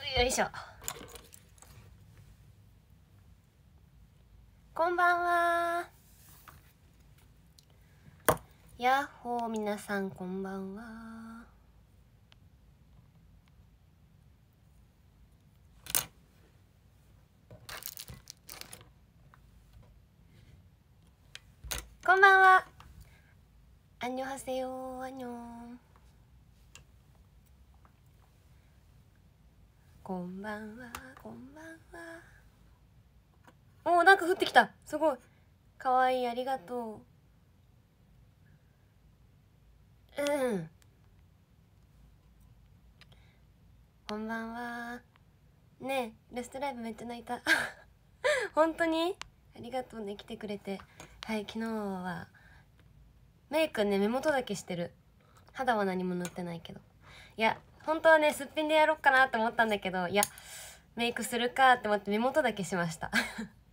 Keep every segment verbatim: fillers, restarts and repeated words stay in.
よいしょ。こんばんは。やっほー、皆さんこんばんは。こんばんは。アンニョハセヨー、アンニョー。こんばんは、こんばんは。おー、なんか降ってきた。すごいかわいい、ありがとう。うん、こんばんは。ねえ、レストライブめっちゃ泣いた。本当にありがとうね、来てくれて。はい、昨日はメイクね、目元だけしてる。肌は何も塗ってないけど。いや本当はね、すっぴんでやろっかなって思ったんだけど、いやメイクするかって思って目元だけしました。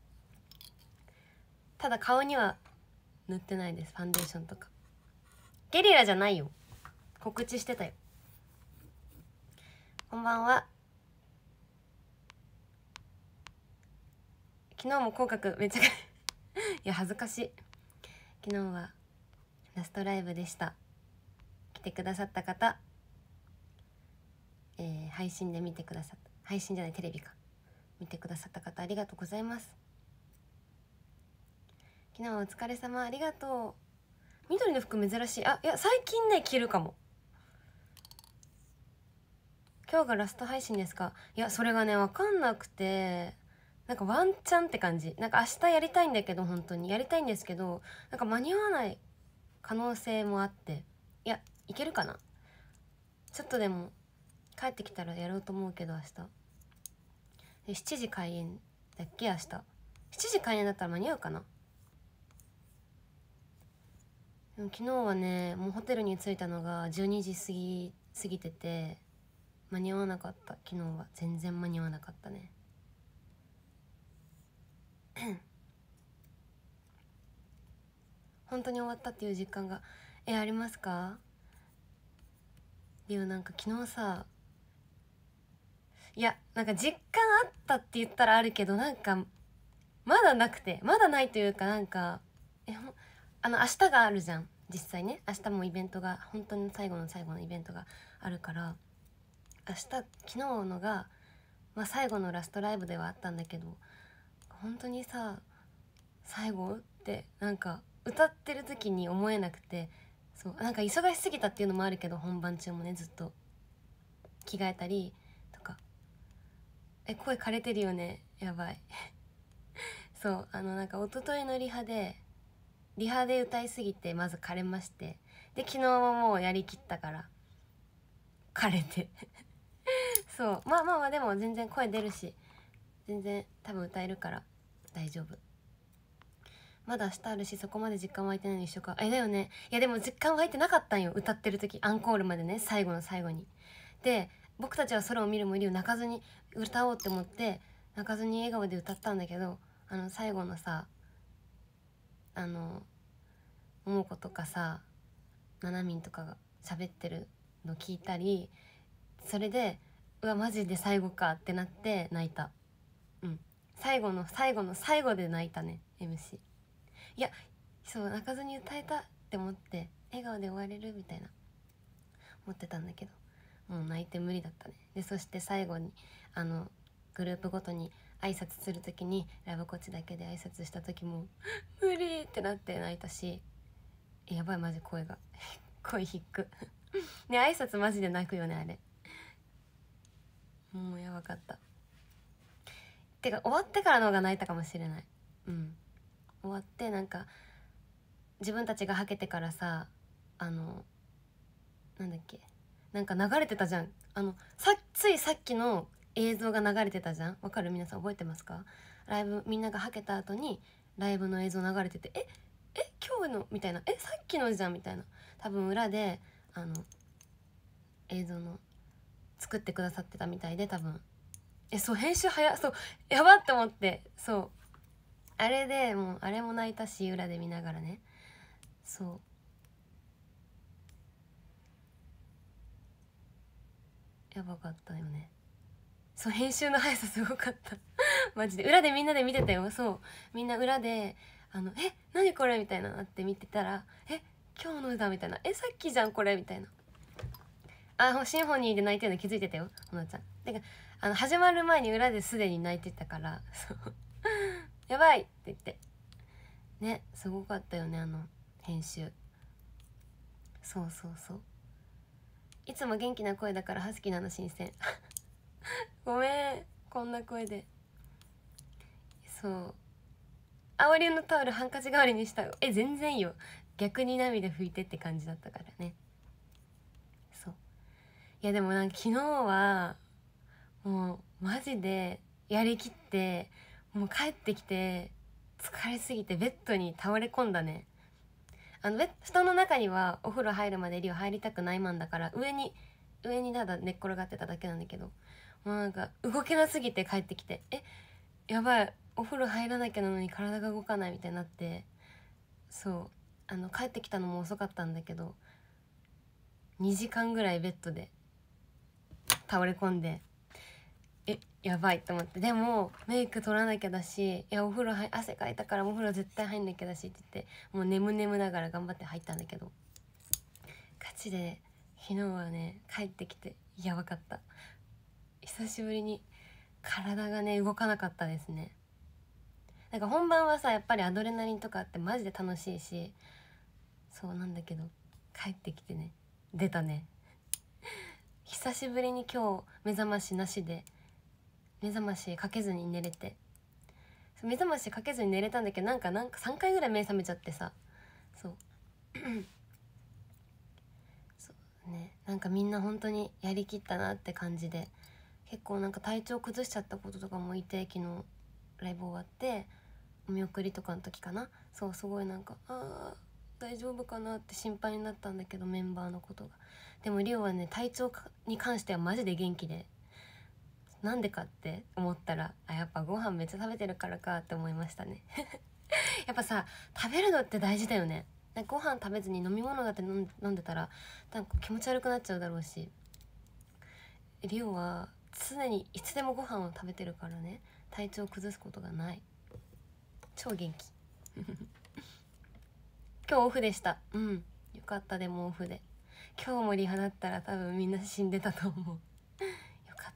ただ顔には塗ってないです、ファンデーションとか。ゲリラじゃないよ、告知してたよ。こんばんは。昨日も口角めっちゃいや恥ずかしい。昨日はラストライブでした。来てくださった方、えー、配信で見てくださった、配信じゃないテレビか、見てくださった方ありがとうございます。昨日はお疲れ様、ありがとう。緑の服珍しい。あ、いや最近ね着るかも。今日がラスト配信ですか。いやそれがね分かんなくて、なんかワンチャンって感じ。なんか明日やりたいんだけど、本当にやりたいんですけど、なんか間に合わない可能性もあって、いやいけるかな。ちょっとでも帰ってきたらやろうと思うけど、明日でしちじ開演だっけ。明日しちじ開演だったら間に合うかな。でも昨日はね、もうホテルに着いたのがじゅうにじ過ぎ過ぎてて、間に合わなかった。昨日は全然間に合わなかったね。本当に終わったっていう実感がえありますか。リュウ、なんか昨日さ、いやなんか実感あったって言ったらあるけど、なんかまだなくて、まだないというか、なんかえほあの明日があるじゃん実際ね。明日もイベントが、本当に最後の最後のイベントがあるから、明日昨日のが、まあ、最後のラストライブではあったんだけど、本当にさ最後ってなんか歌ってる時に思えなくて、そうなんか忙しすぎたっていうのもあるけど、本番中もねずっと着替えたりとか。え声枯れてるよね、やばい。そうあのなんか一昨日のリハでリハで歌いすぎてまず枯れまして、で昨日ももうやりきったから枯れてそうまあまあまあでも全然声出るし、全然多分歌えるから大丈夫。まだ明日あるし、そこまで実感湧いてないの一緒か。えだよね。いやでも実感湧いてなかったんよ、歌ってる時、アンコールまでね、最後の最後に。で僕たちは空を見る森を泣かずに歌おうって思って泣かずに笑顔で歌ったんだけど、あの最後のさ、あの桃子とかさななみんとかが喋ってるの聞いたり、それでうわマジで最後かってなって泣いた。うん最後の最後の最後で泣いたね エムシー。 いやそう泣かずに歌えたって思って笑顔で終われるみたいな思ってたんだけど、もう泣いて無理だったね。でそして最後にあのグループごとに挨拶する時にラブコチだけで挨拶した時も無理ってなって泣いたし、やばいマジ声が声低くね挨拶マジで泣くよねあれ。もうやばかった。てか終わってからの方が泣いたかもしれない。うん終わってなんか自分たちがはけてからさ、あのなんだっけ、なんか流れてたじゃん。あのさついさっきの映像が流れてたじゃん。わかる？皆さん覚えてますか？ライブみんながはけた後にライブの映像流れてて、ええ今日のみたいな、えさっきのじゃんみたいな。多分裏であの映像の作ってくださってたみたいで、多分えそう編集早そうやばって思って、そうあれでもうあれも泣いたし、裏で見ながらね。そうやばかったよね。 そう編集の速さすごかったマジで裏でみんなで見てたよ。そうみんな裏であのえ何これみたいななって見てたらえ今日の歌みたいなえさっきじゃんこれみたいなあシンフォニーで泣いてるの気づいてたよほなちゃん。てかあの始まる前に裏ですでに泣いてたからそうやばいって言ってねすごかったよねあの編集。そうそうそういつも元気な声だからハスキーなの新鮮ごめんこんな声で。そう青龍のタオルハンカチ代わりにしたえ全然いいよ逆に涙拭いてって感じだったからね。そういやでもなんか昨日はもうマジでやりきってもう帰ってきて疲れすぎてベッドに倒れ込んだね。あのベッ布団の中にはお風呂入るまでリオ入りたくないマンだから上に上にただ寝っ転がってただけなんだけどもうなんか動けなすぎて帰ってきてえやばいお風呂入らなきゃなのに体が動かないみたいになってそうあの帰ってきたのも遅かったんだけどにじかんぐらいベッドで倒れ込んでえやばいと思ってでもメイク取らなきゃだしいやお風呂は汗かいたからお風呂絶対入んなきゃだしって言ってもう眠眠ながら頑張って入ったんだけどガチで昨日はね帰ってきてやばかった。久しぶりに体がね動かなかったですね。なんか本番はさやっぱりアドレナリンとかあってマジで楽しいしそうなんだけど帰ってきてね出たね久しぶりに今日目覚ましなしで目覚ましかけずに寝れて目覚ましかけずに寝れたんだけどなんかなんかさんかいぐらい目覚めちゃってさそうそうねなんかみんな本当にやりきったなって感じで結構なんか体調崩しちゃったこととかもいて昨日ライブ終わってお見送りとかの時かなそうすごいなんかあー大丈夫かなって心配になったんだけどメンバーのことがでもリオはね体調に関してはマジで元気でなんでかって思ったらあやっぱご飯めっちゃ食べてるからかって思いましたねやっぱさ食べるのって大事だよね。なんかご飯食べずに飲み物だって飲ん飲んでたらなんか気持ち悪くなっちゃうだろうしリオは常にいつでもご飯を食べてるからね体調を崩すことがない超元気今日オフでした。うんよかったでもオフで今日もリハだったら多分みんな死んでたと思うよかった。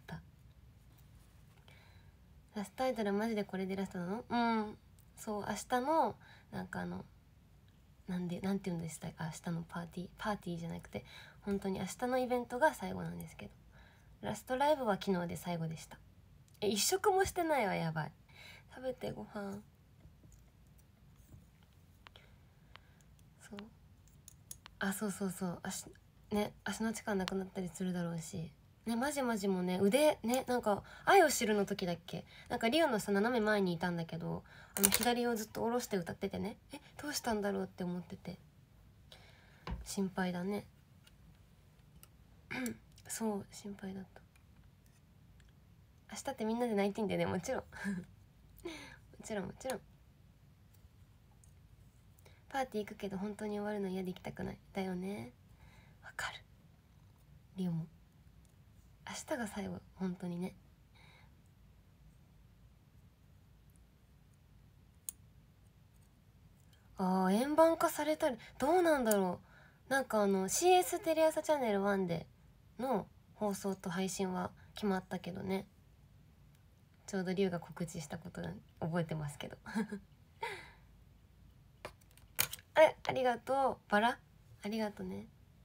ラストアイドルマジでこれでラストなの？うんそう明日のなんかあのなんでなんて言うんでしたか明日のパーティーパーティーじゃなくて本当に明日のイベントが最後なんですけどラストライブは昨日で最後でした。え一食もしてないわやばい食べてご飯そうあそうそうそう足ね足の力なくなったりするだろうしねマジマジもね腕ねなんか愛を知るの時だっけなんかリオのさ斜め前にいたんだけどあの左をずっと下ろして歌っててねえどうしたんだろうって思ってて心配だねそう心配だった。明日ってみんなで泣いてんだよねもちろんもちろんもちろんパーティー行くけど本当に終わるの嫌で行きたくないだよねわかるリオも明日が最後本当にねあー円盤化されたりどうなんだろうなんかあの シーエス テレ朝チャンネルワンでの放送と配信は決まったけどねちょうどリュウが告知したことが覚えてますけどえありがとうバラありがとうね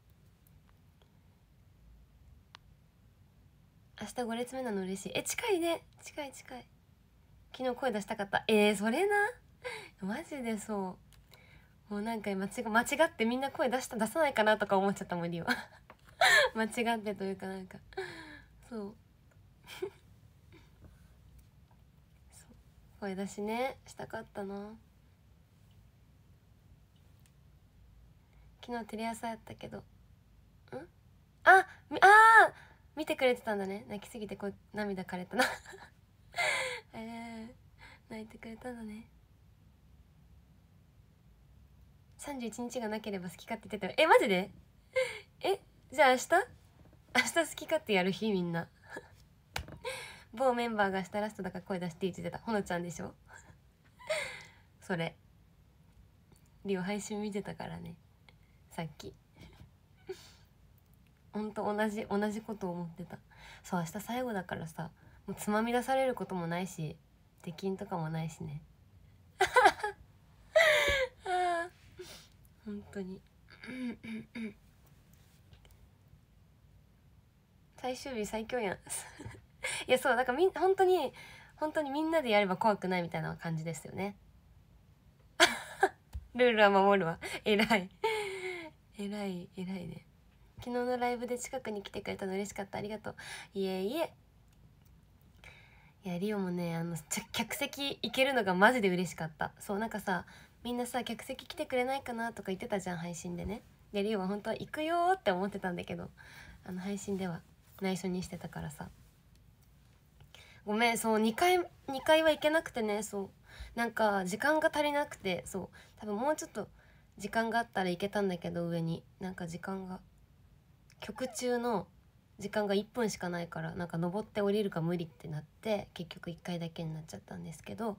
明日ご列目なの嬉しいえ近いね近い近い昨日声出したかったえー、それなマジでそうもうなんか間違間違ってみんな声出した出さないかなとか思っちゃったもんリオ間違ってというかなんかそう声出しねしたかったな昨日テレ朝やったけどんあみあー見てくれてたんだね泣きすぎてこう涙枯れたなえー、泣いてくれたんだねさんじゅういちにちがなければ好き勝手言ってたえマジでえじゃあ明日明日好き勝手やる日みんな某メンバーがしたラストだから声出してって言ってたほのちゃんでしょそれリオ配信見てたからねさっきほんと同じ同じこと思ってた。そう明日最後だからさもうつまみ出されることもないし出禁とかもないしねあ本当に最終日最強やんいやそうだからみん本当に本当にみんなでやれば怖くないみたいな感じですよねルールは守るわ偉い偉い偉いね。昨日のライブで近くに来てくれたの嬉しかったありがとう。いえいえいやリオもねあの客席行けるのがマジで嬉しかった。そうなんかさみんなさ客席来てくれないかなとか言ってたじゃん配信でね。でリオは本当は行くよって思ってたんだけどあの配信では内緒にしてたからさごめん。そうにかいにかいは行けなくてねそうなんか時間が足りなくてそう多分もうちょっと時間があったら行けたんだけど上になんか時間が曲中の時間がいっぷんしかないからなんか登って降りるか無理ってなって結局いっかいだけになっちゃったんですけど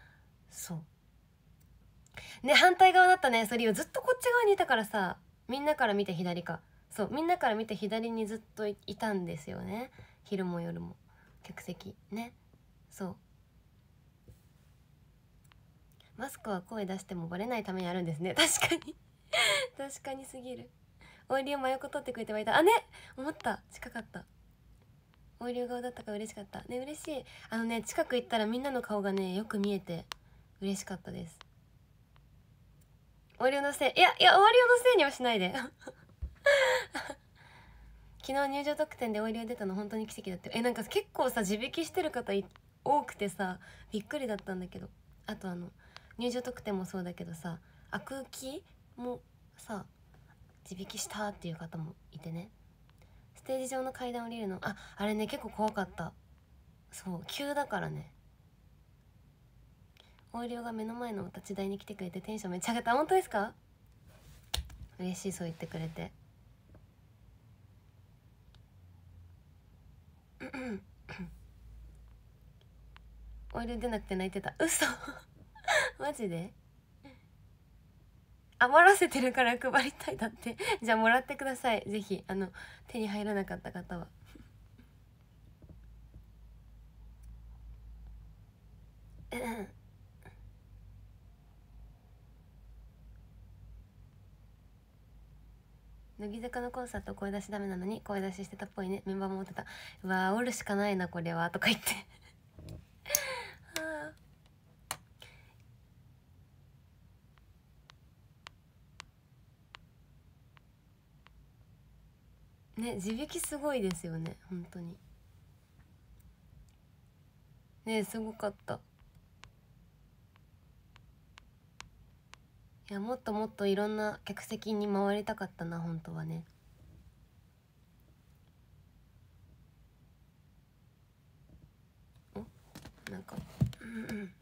そうね反対側だったね。それをずっとこっち側にいたからさみんなから見て左かそうみんなから見て左にずっといたんですよね昼も夜も客席ね。そうマスクは声出してもバレないためにあるんですね。確かに確かにすぎる。オイリオ真横取ってくれてはいた。あね思った近かったオイリオ顔だったから嬉しかったね。嬉しい。あのね近く行ったらみんなの顔がねよく見えて嬉しかったです。オイリオのせいいやいやオイリオのせいにはしないで昨日入場特典でオイリオ出たの本当に奇跡だったよ。えなんか結構さ地引きしてる方多くてさびっくりだったんだけどあとあの入場特典もそうだけどさあ空気もさ地引きしたっていう方もいてね。ステージ上の階段降りるのああれね結構怖かった。そう急だからね。オイリオが目の前のお立ち台に来てくれてテンションめっちゃ上がった。本当ですか嬉しいそう言ってくれてオイリオ出なくて泣いてた。嘘マジで余らせてるから配りたいだってじゃあもらってくださいぜひあの手に入らなかった方は乃木坂のコンサート声出しダメなのに声出ししてたっぽいねメンバーも思ってた。うわおるしかないなこれはとか言ってね地引きすごいですよね本当にねすごかった。いやもっともっといろんな客席に回りたかったな本当はね。おなんかうんうん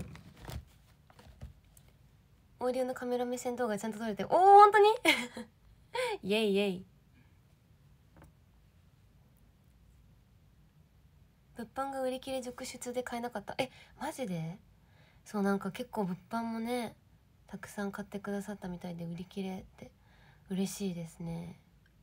オーディオのカメラ目線動画ちゃんと撮れておお本当にイエイイエイ。物販が売り切れ続出で買えなかった。えマジでそうなんか結構物販もねたくさん買ってくださったみたいで売り切れって嬉しいですね。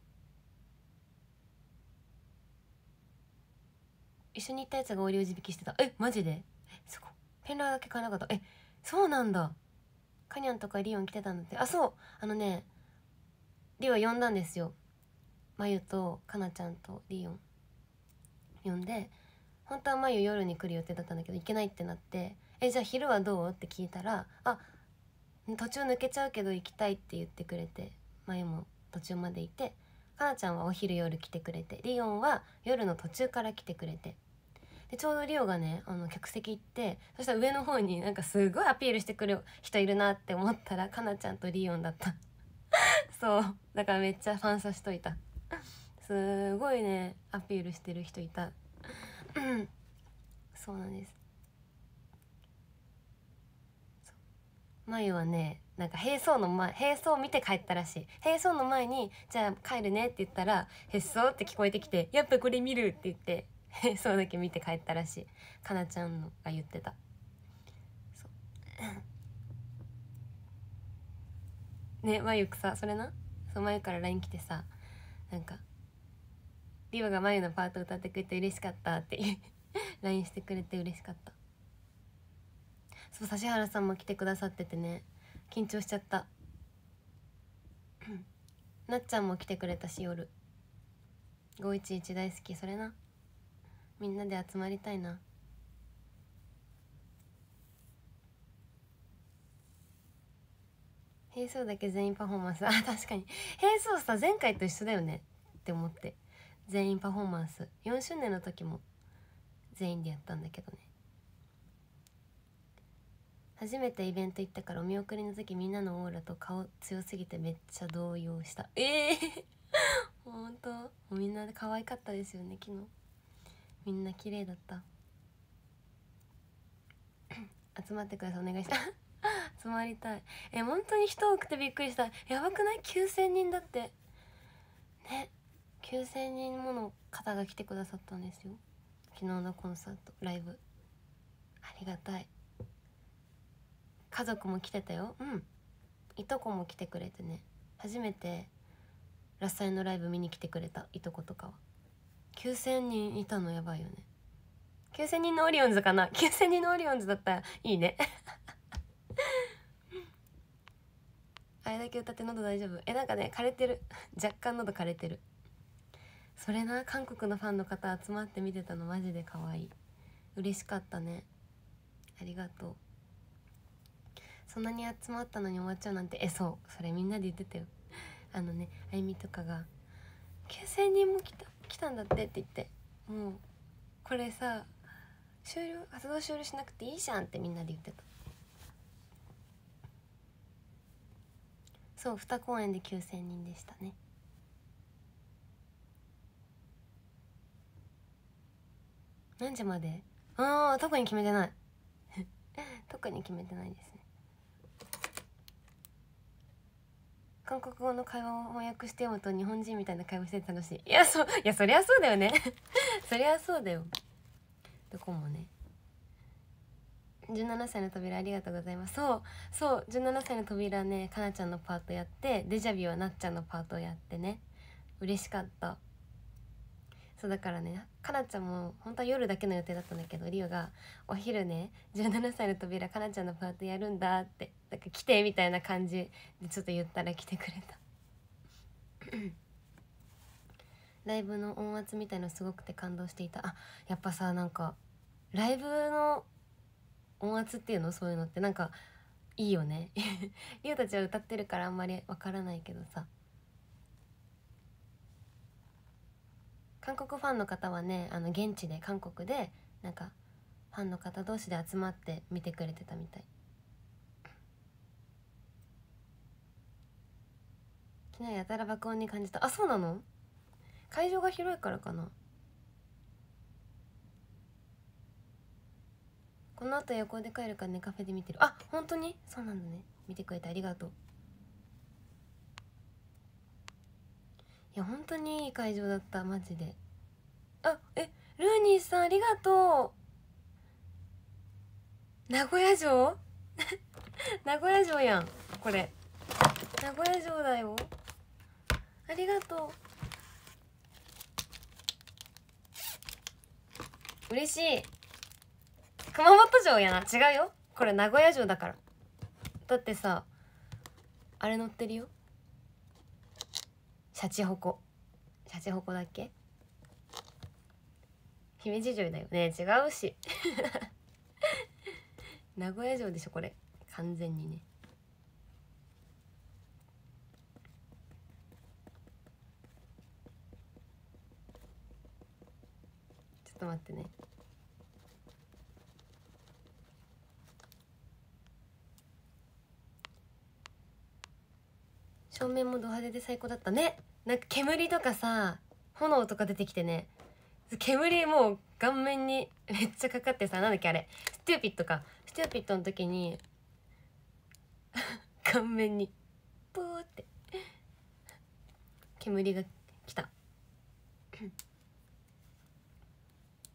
一緒に行ったやつがオーディオ地引きしてた。えマジでえすごいペンラーだけ買えなかった。えそうなんだ。カニャンとかリオン来てたんだって。あそうあのねリオ呼んだんですよ。まゆとかなちゃんとリオン呼んで本当はまゆ夜に来る予定だったんだけど行けないってなってえじゃあ昼はどうって聞いたらあ途中抜けちゃうけど行きたいって言ってくれてまゆも途中までいてかなちゃんはお昼夜来てくれてリオンは夜の途中から来てくれてでちょうどリオがねあの客席行ってそしたら上の方になんかすごいアピールしてくる人いるなって思ったらかなちゃんとリオンだったそうだからめっちゃファンサしといたすごいねアピールしてる人いたそうなんです。まゆはねなんか並走の前並走見て帰ったらしい。並走の前にじゃあ帰るねって言ったらへっそうって聞こえてきてやっぱこれ見るって言ってそうだけ見て帰ったらしい。かなちゃんのが言ってた。そうね、まゆくさ、それな、そうまゆから ライン 来てさ、なんかリオがまゆのパート歌ってくれて嬉しかったってライン してくれて嬉しかった。そう、指原さんも来てくださっててね、緊張しちゃったなっちゃんも来てくれたし、夜ごいちいち大好き。それな、みんなで集まりたいな。並走だけ全員パフォーマンス、あ、確かに並走さ前回と一緒だよねって思って、全員パフォーマンスよんしゅうねんの時も全員でやったんだけどね。初めてイベント行ったからお見送りの時みんなのオーラと顔強すぎてめっちゃ動揺した。ええー、ほんとみんなで可愛かったですよね昨日。みんな綺麗だった集まってください、お願いします集まりたい。え、本当に人多くてびっくりした。やばくない？ きゅうせん 人だってね。きゅうせんにんもの方が来てくださったんですよ、昨日のコンサートライブ。ありがたい。家族も来てたよ。うん、いとこも来てくれてね、初めてラッサイのライブ見に来てくれたいとことかは。きゅうせんにんいたのやばいよね。きゅうせんにんのオリオンズかな。きゅうせんにんのオリオンズだったらいいねあれだけ歌って喉大丈夫？え、なんかね枯れてる若干喉枯れてる。それな、韓国のファンの方集まって見てたのマジで可愛い。嬉しかったね、ありがとう。そんなに集まったのに終わっちゃうなんて。え、そうそれみんなで言ってたよ。あのね、あゆみとかがきゅうせんにんも来た来たんだってって言って、もうこれさ終了、活動終了しなくていいじゃんってみんなで言ってた。そう、に公演できゅうせんにんでしたね。何時まで？ああ、特に決めてない特に決めてないですね。韓国語の会話を翻訳して読むと日本人みたいな会話してて楽しい。いや、そう、いやそりゃそうだよねそりゃそうだよ。どこもね。じゅうななさいの扉ありがとうございます。そうそうじゅうななさいの扉ね、かなちゃんのパートやって、デジャビはなっちゃんのパートをやってね、嬉しかった。そうだからね、かなちゃんも本当は夜だけの予定だったんだけど、リオがお昼ねじゅうななさいの扉かなちゃんのパートやるんだって、だから来てみたいな感じでちょっと言ったら来てくれたライブの音圧みたいのすごくて感動していた。あ、やっぱさ、なんかライブの音圧っていうの、そういうのってなんかいいよねリオたちは歌ってるからあんまりわからないけどさ、韓国ファンの方はね、あの現地で韓国でなんかファンの方同士で集まって見てくれてたみたい。昨日やたら爆音に感じた。あ、そうなの？会場が広いからかな。この後夜行で帰るからねカフェで見てる。あ、本当にそうなんだね。見てくれてありがとう。いや本当にいい会場だった、マジで。あ、え、ルーニーさんありがとう。名古屋城名古屋城やんこれ。名古屋城だよ。ありがとう、嬉しい。熊本城やな。違うよ、これ名古屋城だから。だってさ、あれ乗ってるよ、シャチホコ。シャチホコだっけ？姫路城だよね。違うし名古屋城でしょこれ、完全にね。ちょっと待ってね。照明もド派手で最高だったね。なんか煙とかさ炎とか出てきてね、煙もう顔面にめっちゃかかってさ、なんだっけあれ、ステューピットか、ステューピットの時に顔面にプーって煙が来た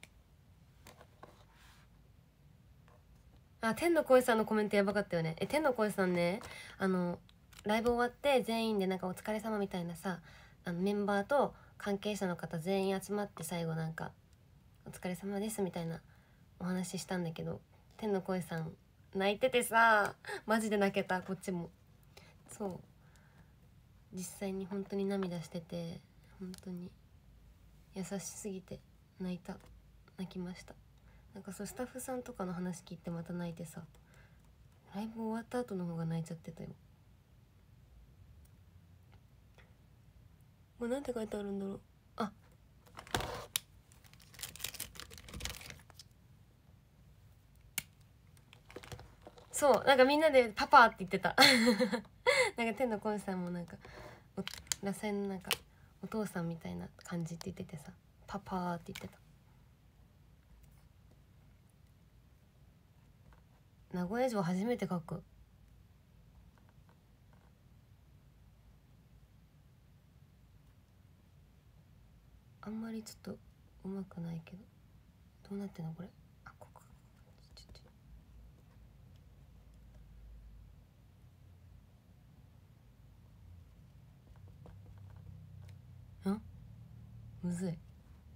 あ、天の声さんのコメントやばかったよね。え、天の声さんね、あのライブ終わって全員でなんかお疲れ様みたいなさ、あのメンバーと関係者の方全員集まって最後なんかお疲れ様ですみたいなお話ししたんだけど、天の声さん泣いててさ、マジで泣けた。こっちもそう、実際に本当に涙してて、本当に優しすぎて泣いた、泣きました。なんかそうスタッフさんとかの話聞いてまた泣いてさ、ライブ終わった後の方が泣いちゃってたよ。これなんて書いてあるんだろう。あ、そうなんかみんなでパパって言ってたなんか天の声さんもなんかラサイのなんかお父さんみたいな感じって言っててさ、パパって言ってた。名古屋城初めて書く。あんまりちょっとうまくないけど、どうなってんのこれ。あ、ここちょちょんむずい。ん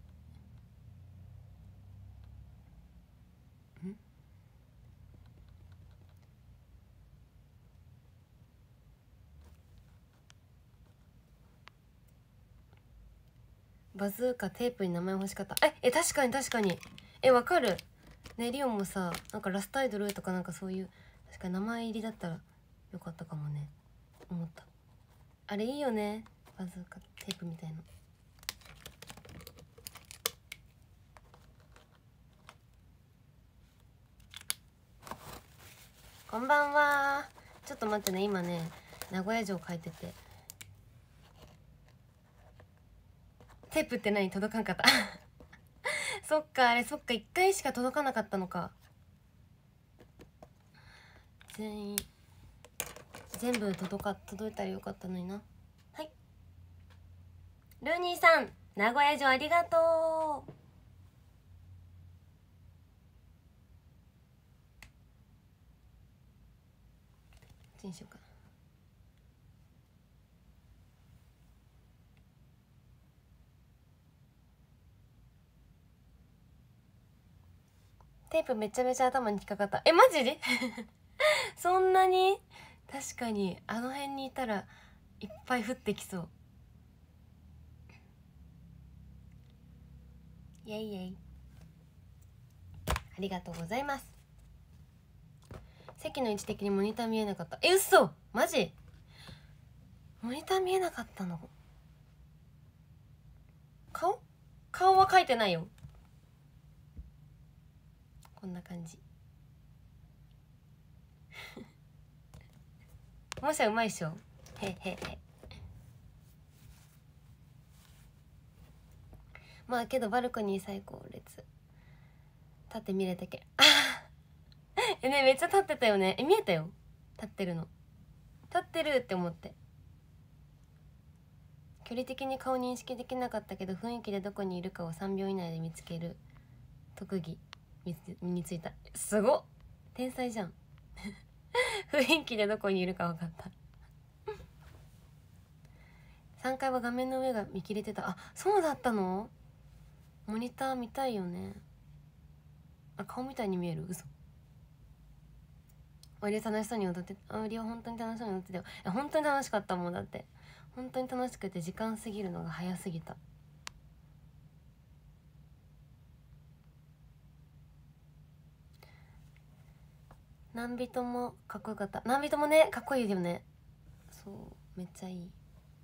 バズーカテープに名前欲しかった。ええ確かに確かに。えわかるね。リオンもさ、なんかラストアイドルとかなんかそういう確かに名前入りだったらよかったかもね、思った。あれいいよね、バズーカテープみたいな。こんばんは。ちょっと待ってね、今ね名古屋城書いてて。テープって何、届かんかったそっか、あれそっか、いっかいしか届かなかったのか。全員全部届か届いたらよかったのにな。はい、ルーニーさん名古屋城ありがとう。どっちにしようかな。テープめちゃめちゃ頭に引っかかった。えマジでそんなに。確かにあの辺にいたらいっぱい降ってきそう。イエイイエイ、ありがとうございます。席の位置的にモニター見えなかった。え嘘マジ、モニター見えなかったの。顔顔は描いてないよ。こんな感じもしはうまいっしょ。へへへ。まあけどバルコニー最高列立って見れたけあえねめっちゃ立ってたよね。え見えたよ、立ってるの、立ってるって思って。距離的に顔認識できなかったけど雰囲気でどこにいるかをさんびょう以内で見つける特技身についた。すごっ、天才じゃん雰囲気でどこにいるか分かったさんかいは画面の上が見切れてた。あそうだったの。モニター見たいよね。あ顔みたいに見える。嘘。おり楽しそうに踊って、おりは本当に楽しそうに踊ってたよ。いや本当に楽しかったもん。だって本当に楽しくて時間過ぎるのが早すぎた。何人もかっこよかった。何人もねかっこいいよね。そうめっちゃいい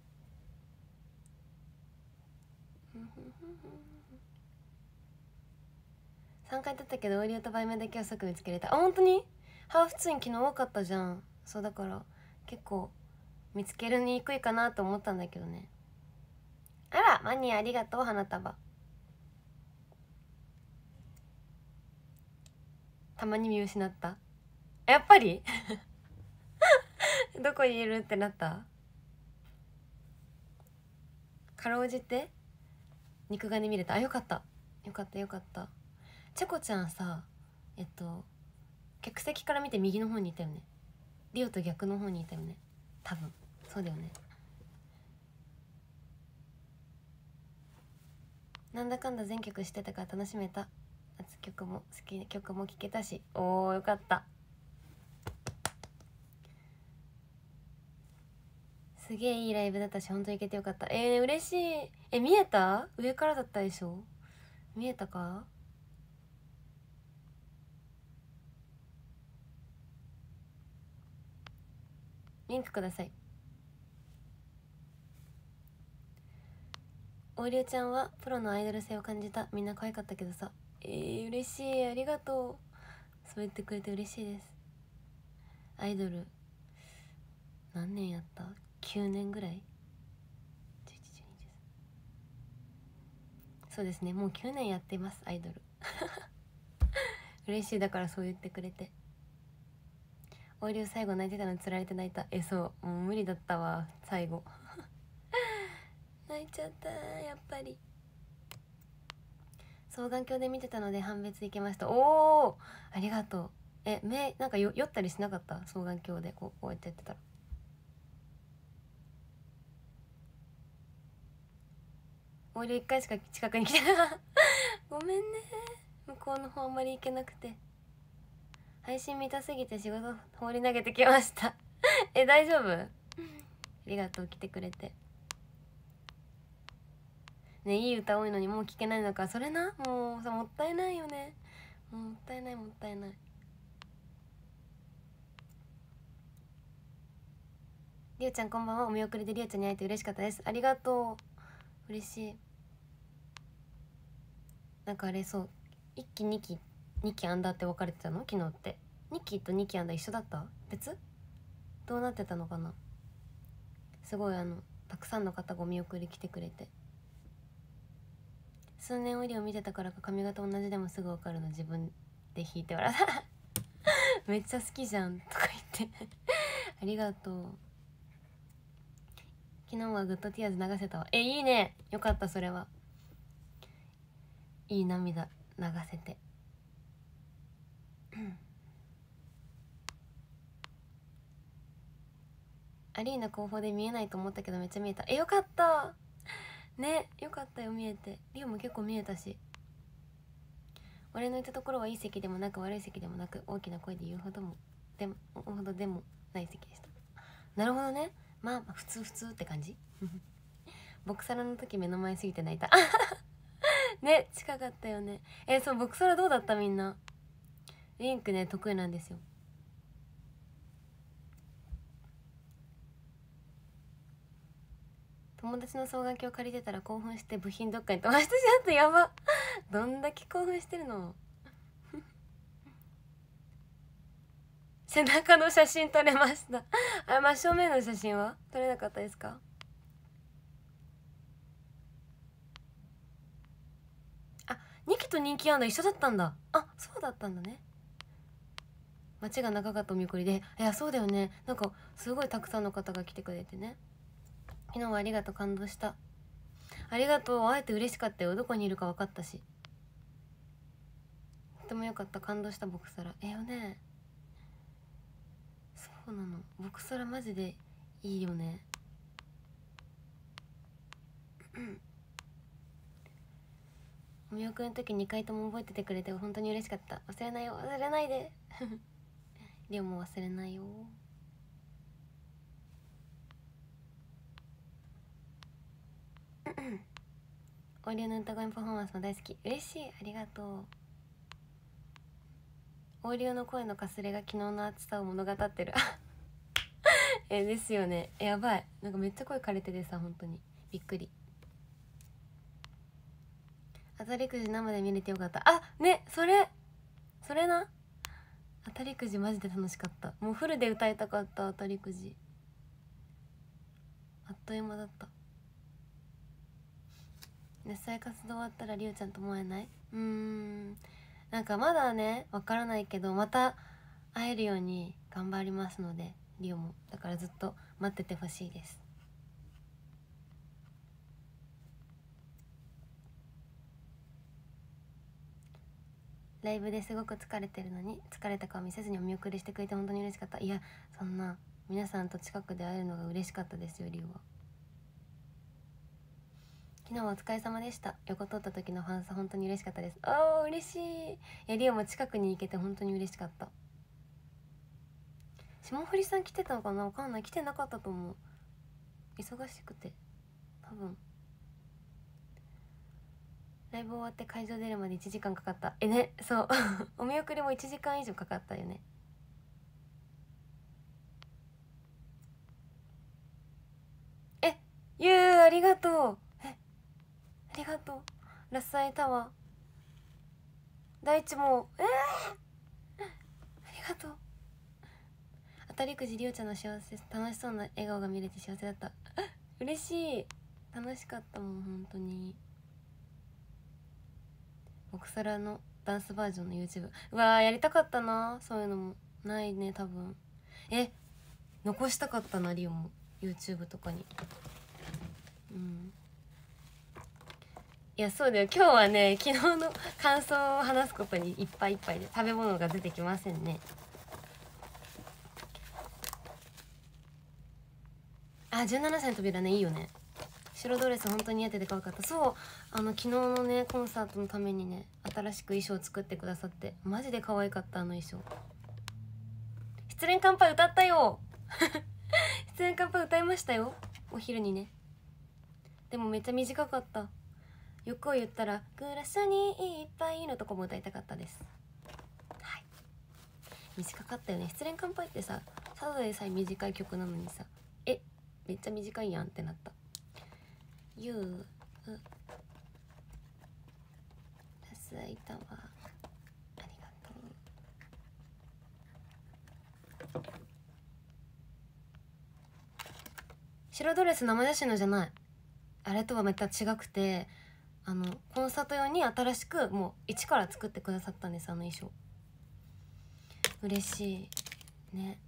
さんかいだったけどオーディオと売名だけは即見つけれた。あ本当にハーフツイン昨日多かったじゃん。そうだから結構見つけるにくいかなと思ったんだけどね。あらマニーありがとう。花束たまに見失った。やっぱりどこにいるってなった。かろうじて肉眼で見れた。あよかったよかったよかった。チョコちゃんさえっと客席から見て右の方にいたよね。リオと逆の方にいたよね、多分。そうだよね。なんだかんだ全曲してたから楽しめた。夏曲も好きな曲も聴けたし。おーよかった。すげえいいライブだったし本当に行けてよかった。えー、嬉しい。え、見えた？上からだったでしょ？見えたか？リンクください。オーリュちゃんはプロのアイドル性を感じた。みんな可愛かったけどさ。えー、嬉しい。ありがとう。そう言ってくれて嬉しいです。アイドル何年やった？ きゅう 年ぐらい。そうですね、もうきゅうねんやってます、アイドル。嬉しい。だからそう言ってくれて。オーリュ最後泣いてたのにつられて泣いた。え、そう、もう無理だったわ最後。泣いちゃった。やっぱり双眼鏡で見てたので判別いけました。おお、ありがとう。え、目なんかよ酔ったりしなかった？双眼鏡でこうこうやってやってたら。オーリュいっかいしか近くに来てごめんね、向こうの方あんまり行けなくて。配信見たすぎて仕事放り投げてきましたえ、大丈夫？ありがとう、来てくれてね。いい歌多いのにもう聴けないのか。それな、もうさ、もったいないよね。もったいないもったいない。りおちゃんこんばんは。お見送りでりおちゃんに会えて嬉しかったです。ありがとう、嬉しい。なんかあれ、そういっきにきにきアンダーって分かれてたの昨日って。にきとにきアンダー一緒だった？別？どうなってたのかな。すごいあのたくさんの方がお見送り来てくれて。数年オイリを見てたからか髪型同じでもすぐ分かるの。自分で弾いて笑っためっちゃ好きじゃんとか言ってありがとう。昨日はグッドティアーズ流せたわ。え、いいね、よかった。それはいい涙流せてアリーナ後方で見えないと思ったけどめっちゃ見えた。え、よかったね、よかったよ、見えて。リオも結構見えたし。俺のいたところはいい席でもなく悪い席でもなく、大きな声で言うほどもでもほどでもない席でした。なるほどね。まあ普通普通って感じボクサラの時目の前すぎて泣いたね、近かったよね。え、そう、ボクサラどうだった？みんな。リンクね、得意なんですよ。友達の双眼鏡を借りてたら興奮して部品どっかに飛ばしてしまった。やばどんだけ興奮してるの背中の写真撮れましたあ、真正面の写真は撮れなかったですか？あ、にきと人気アンダー一緒だったんだ。あ、そうだったんだね。待ちが長かったお見送りで。いや、そうだよね。なんかすごいたくさんの方が来てくれてね。昨日はありがとう、感動した。ありがとう、会えて嬉しかったよ。どこにいるか分かったし。とてもよかった、感動した。ボクサラええよね。そうなの、ボクサラマジでいいよねお見送りの時にかいとも覚えててくれて本当に嬉しかった。忘れないよ、忘れないでリオも忘れないよオリオの歌声パフォーマンスも大好き。嬉しい、ありがとう。オーリオの声のかすれが昨日の暑さを物語ってるえ、ですよね。え、やばい、なんかめっちゃ声枯れててさ、本当にびっくり。当たりくじ生で見れてよかった。あ、ね、それそれな、当たりくじマジで楽しかった。もうフルで歌いたかった。当たりくじあっという間だった。熱愛活動終わったらりおちゃんとも会えない？うーん、なんかまだねわからないけど、また会えるように頑張りますので、リオも。だからずっと待っててほしいです。 ライブですごく疲れてるのに疲れた顔見せずにお見送りしてくれて本当に嬉しかった。いやそんな、皆さんと近くで会えるのが嬉しかったですよ。リオは昨日はお疲れ様でした。横通った時のファンサ本当に嬉しかったです。あー嬉しい。いやリオも近くに行けて本当に嬉しかった。霜降りさん来てたのかな、わかんない。来てなかったと思う、忙しくて。多分ライブ終わって会場出るまでいちじかんかかった。えね、そうお見送りもいちじかん以上かかったよね。え、ゆうありがとう。え、ありがとう。ラッサイタワー第一もえー、ありがとう。当たりくじりおちゃんの幸せ、楽しそうな笑顔が見れて幸せだった。嬉しい。楽しかったもん本当に。ボクサラのダンスバージョンの YouTube、 うわーやりたかったな。そういうのもないね多分。え、残したかったなリオも YouTube とかに。うん、いやそうだよ。今日はね昨日の感想を話すことにいっぱいいっぱいで食べ物が出てきませんね。あ、じゅうななさいの扉ね、いいよね。白ドレス本当に似合ってて可愛かった。そう、あの昨日のねコンサートのためにね新しく衣装を作ってくださってマジで可愛かった。あの衣装。失恋乾杯歌ったよ失恋乾杯歌いましたよお昼にね。でもめっちゃ短かった。欲を言ったらグラスにいっぱいのとこも歌いたかったです。はい、短かったよね。失恋乾杯ってさ、ただでさえ短い曲なのにさ、えめっちゃ短いやんってなった。ゆうラスアイタワーありがとう。白ドレス生写真のじゃない、あれとはまた違くて、あのコンサート用に新しくもう一から作ってくださったんです。あの衣装嬉しいね。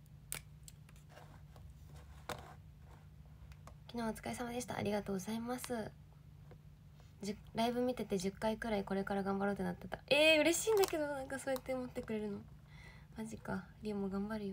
昨日お疲れ様でした。ありがとうございます。ライブ見ててじゅっかいくらいこれから頑張ろうってなってた。えー、嬉しいんだけど、なんかそうやって思ってくれるのマジか。リオも頑張るよ。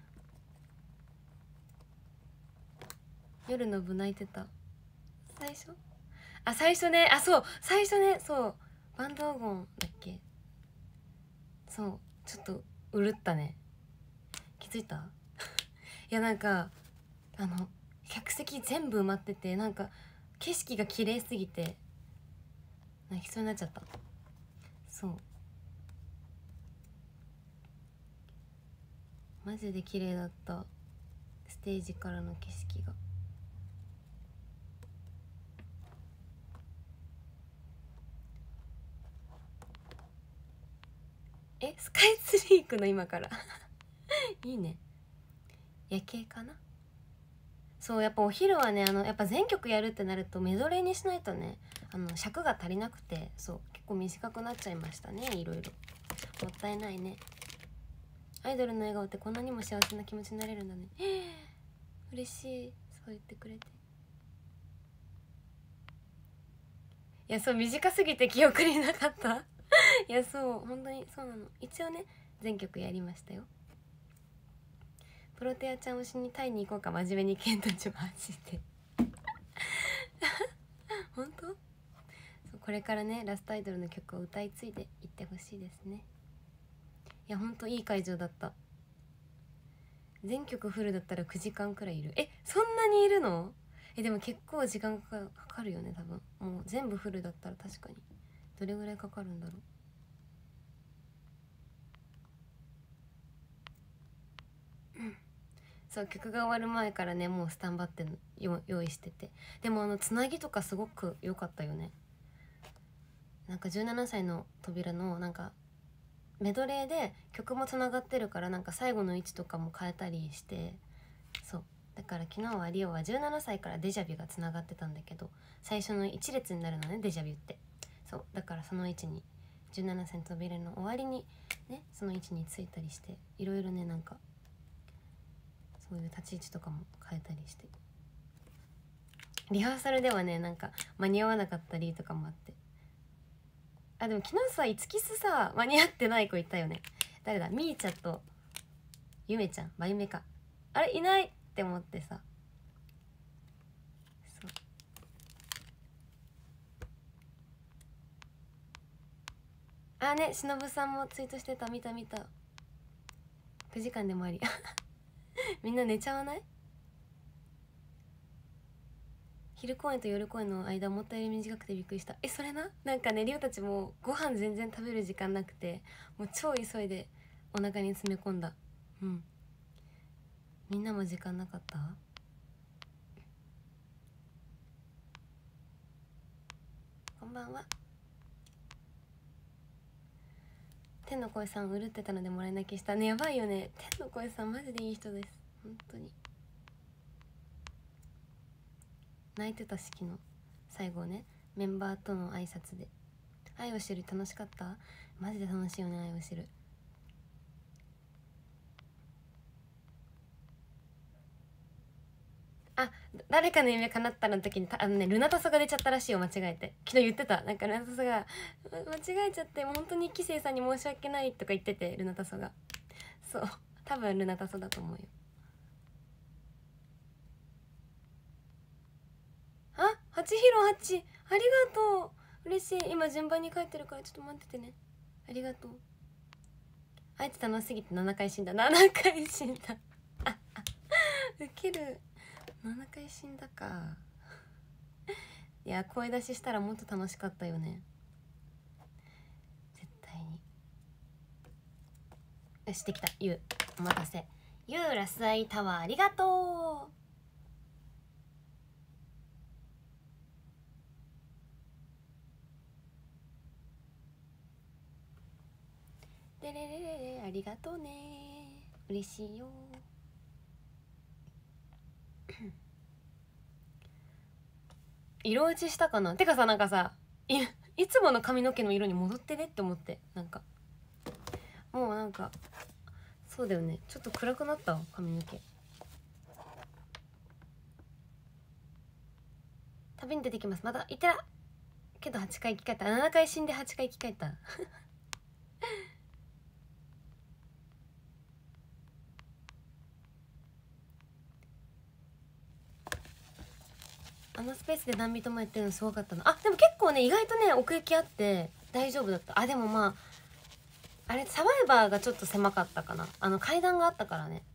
夜の部泣いてた。最初あ最初ね、あそう最初ね、そうバンドワゴンだっけ。そうちょっとうるったね。気づいたいやなんかあの客席全部埋まってて、なんか景色が綺麗すぎて泣きそうになっちゃった。そうマジで綺麗だった。ステージからの景色が。えスカイツリー行くの今からいいね。夜景かな。そうやっぱお昼はね、あのやっぱ全曲やるってなるとメドレーにしないとね、あの尺が足りなくて、そう結構短くなっちゃいましたね。いろいろもったいないね。アイドルの笑顔ってこんなにも幸せな気持ちになれるんだね。嬉しい、そう言ってくれて。いやそう短すぎて記憶になかったいやそう本当にそうなの。一応ね全曲やりましたよ。プロテアちゃん推しにタイに行こうか真面目に検討中。マジで本当。そうこれからねラストアイドルの曲を歌い継いでいってほしいですね。いやほんといい会場だった。全曲フルだったらくじかんくらいいる。えそんなにいるの。えでも結構時間かかるよね多分。もう全部フルだったら確かにどれぐらいかかるんだろう。うんそう曲が終わる前からねもうスタンバってよ用意してて。でもあのつなぎとかすごく良かったよね。なんかじゅうななさいの扉のなんかメドレーで曲もつながってるから、なんか最後の位置とかも変えたりして、そうだから昨日はリオはじゅうななさいからデジャビュがつながってたんだけど、最初のいち列になるのねデジャビュって。そうだからその位置にじゅうななさいの扉の終わりにねその位置についたりして、いろいろねなんかそういう立ち位置とかも変えたりして、リハーサルではねなんか間に合わなかったりとかもあって、 あでも昨日さいつきすさ間に合ってない子いたよね。誰だ、みーちゃんとゆめちゃん、まゆめか、あれいないって思ってさ、そうあね、しのぶさんもツイートしてた、見た見た。くじかんでもありみんな寝ちゃわない？昼公演と夜公演の間思ったより短くてびっくりした。えそれな、なんかねりおたちもご飯全然食べる時間なくて、もう超急いでお腹に詰め込んだ。うん、みんなも時間なかった？こんばんは。天の声さんうるってたのでもらい泣きしたね。やばいよね、天の声さんマジでいい人です、本当に。泣いてた式の最後ね、メンバーとの挨拶で「愛を知る楽しかった？マジで楽しいよね、愛を知る」。あ、誰かの夢叶ったの時にあのね、ルナタソが出ちゃったらしいよ、間違えて。昨日言ってた、なんかルナタソが間違えちゃって、本当にキセイさんに申し訳ないとか言ってて、ルナタソが。そう、多分ルナタソだと思うよ。あ、はちひろはち、ありがとう、嬉しい。今順番に書いてるからちょっと待っててね。ありがとう。あえて楽しすぎてななかい死んだ。ななかい死んだああウケる。ななかい死んだかいや声出ししたらもっと楽しかったよね、絶対に。よしできた。ゆうお待たせ。ゆうラスアイタワーありがとう。でれれれれ、ありがとうね、嬉しいよ色落ちしたかな。てかさ、なんかさ い, いつもの髪の毛の色に戻ってねって思って、なんかもうなんかそうだよね、ちょっと暗くなった髪の毛。旅に出てきます。またいってらけどはちかい生き返った。ななかい死んではちかい生き返ったあのスペースで何人もやってるのすごかったの。あでも結構ね意外とね奥行きあって大丈夫だった。あでもまああれサバイバーがちょっと狭かったかな。あの階段があったからね。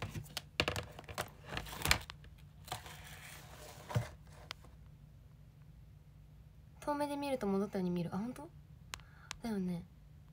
遠目で見ると戻ったように見る。あ本当だよね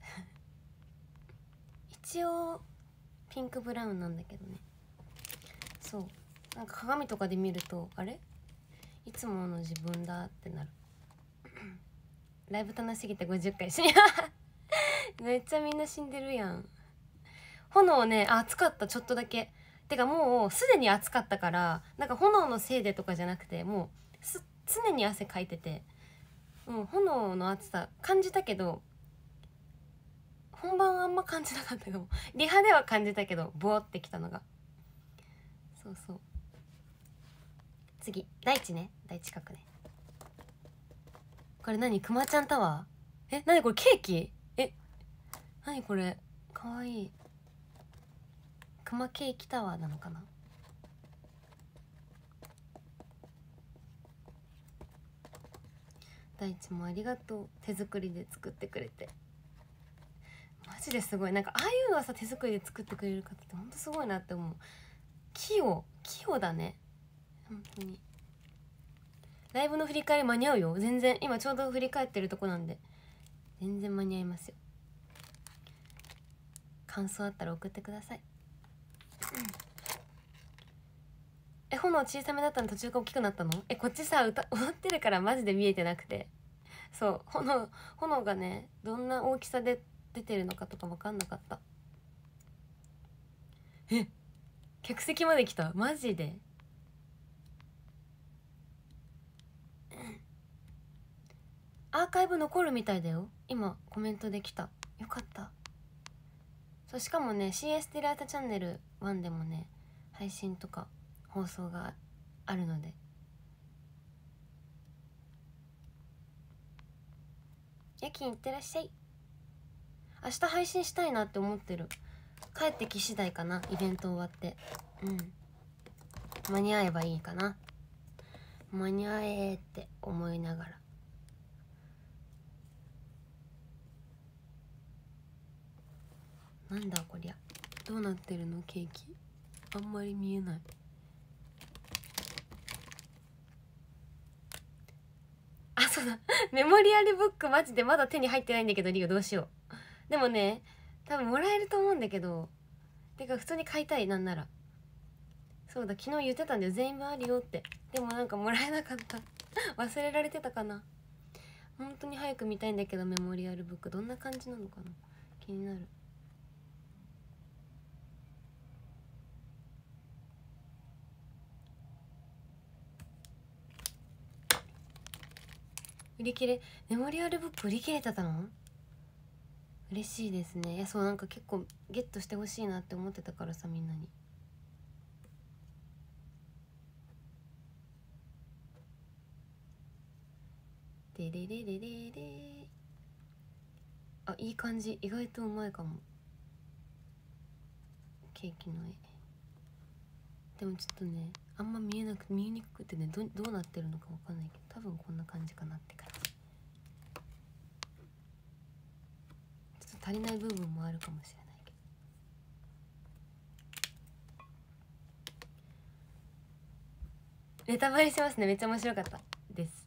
一応ピンクブラウンなんだけどね。そうなんか鏡とかで見るとあれいつもの自分だってなるライブ楽しすぎてごじゅっかい死んめっちゃみんな死んでるやん。炎ね、あ暑かった、ちょっとだけ。てかもうすでに暑かったから、なんか炎のせいでとかじゃなくて、もうす常に汗かいてて、うん、炎の暑さ感じたけど本番はあんま感じなかったけどリハでは感じたけどボワってきたのが。そうそう。次大地ね、大地角ね。これ何、くまちゃんタワー。え何これ、ケーキ。え何これかわいい。くまケーキタワーなのかな。大地もありがとう、手作りで作ってくれて。マジですごい。なんかああいうのはさ手作りで作ってくれる方ってほんとすごいなって思う。器用器用だね本当に。ライブの振り返り間に合うよ全然。今ちょうど振り返ってるとこなんで全然間に合いますよ。感想あったら送ってください、うん、え炎小さめだったの途中から大きくなったの。えこっちさ歌踊ってるからマジで見えてなくて、そう炎炎がねどんな大きさで出てるのかとか分かんなかった。え客席まで来たマジで。アーカイブ残るみたいだよ今コメントできた。よかった。そうしかもね シーエス テレ朝チャンネルワンでもね配信とか放送があるので。夜勤いってらっしゃい。 明日配信したいなって思ってる。帰ってき次第かな、イベント終わって。うん間に合えばいいかな。間に合えって思いながら。なんだこりゃ、どうなってるのケーキ。あんまり見えない。あ、そうだメモリアルブックマジでまだ手に入ってないんだけど、リオどうしよう。でもね多分もらえると思うんだけど、てか普通に買いたい。なんならそうだ、昨日言ってたんだよ、全員分あるよって。でもなんかもらえなかった忘れられてたかな。本当に早く見たいんだけど、メモリアルブックどんな感じなのかな、気になる。売り切れ、メモリアルブック売り切れてたの？嬉しいですね。いやそう、なんか結構ゲットしてほしいなって思ってたからさ、みんなに。でれれれれれ。あ、いい感じ、意外とうまいかもケーキの絵。でもちょっとねあんま見えなくて見えにくくてね、 ど, どうなってるのかわかんないけど、多分こんな感じかなって感じ。ちょっと足りない部分もあるかもしれないけど。ネタバレしますね。めっちゃ面白かったです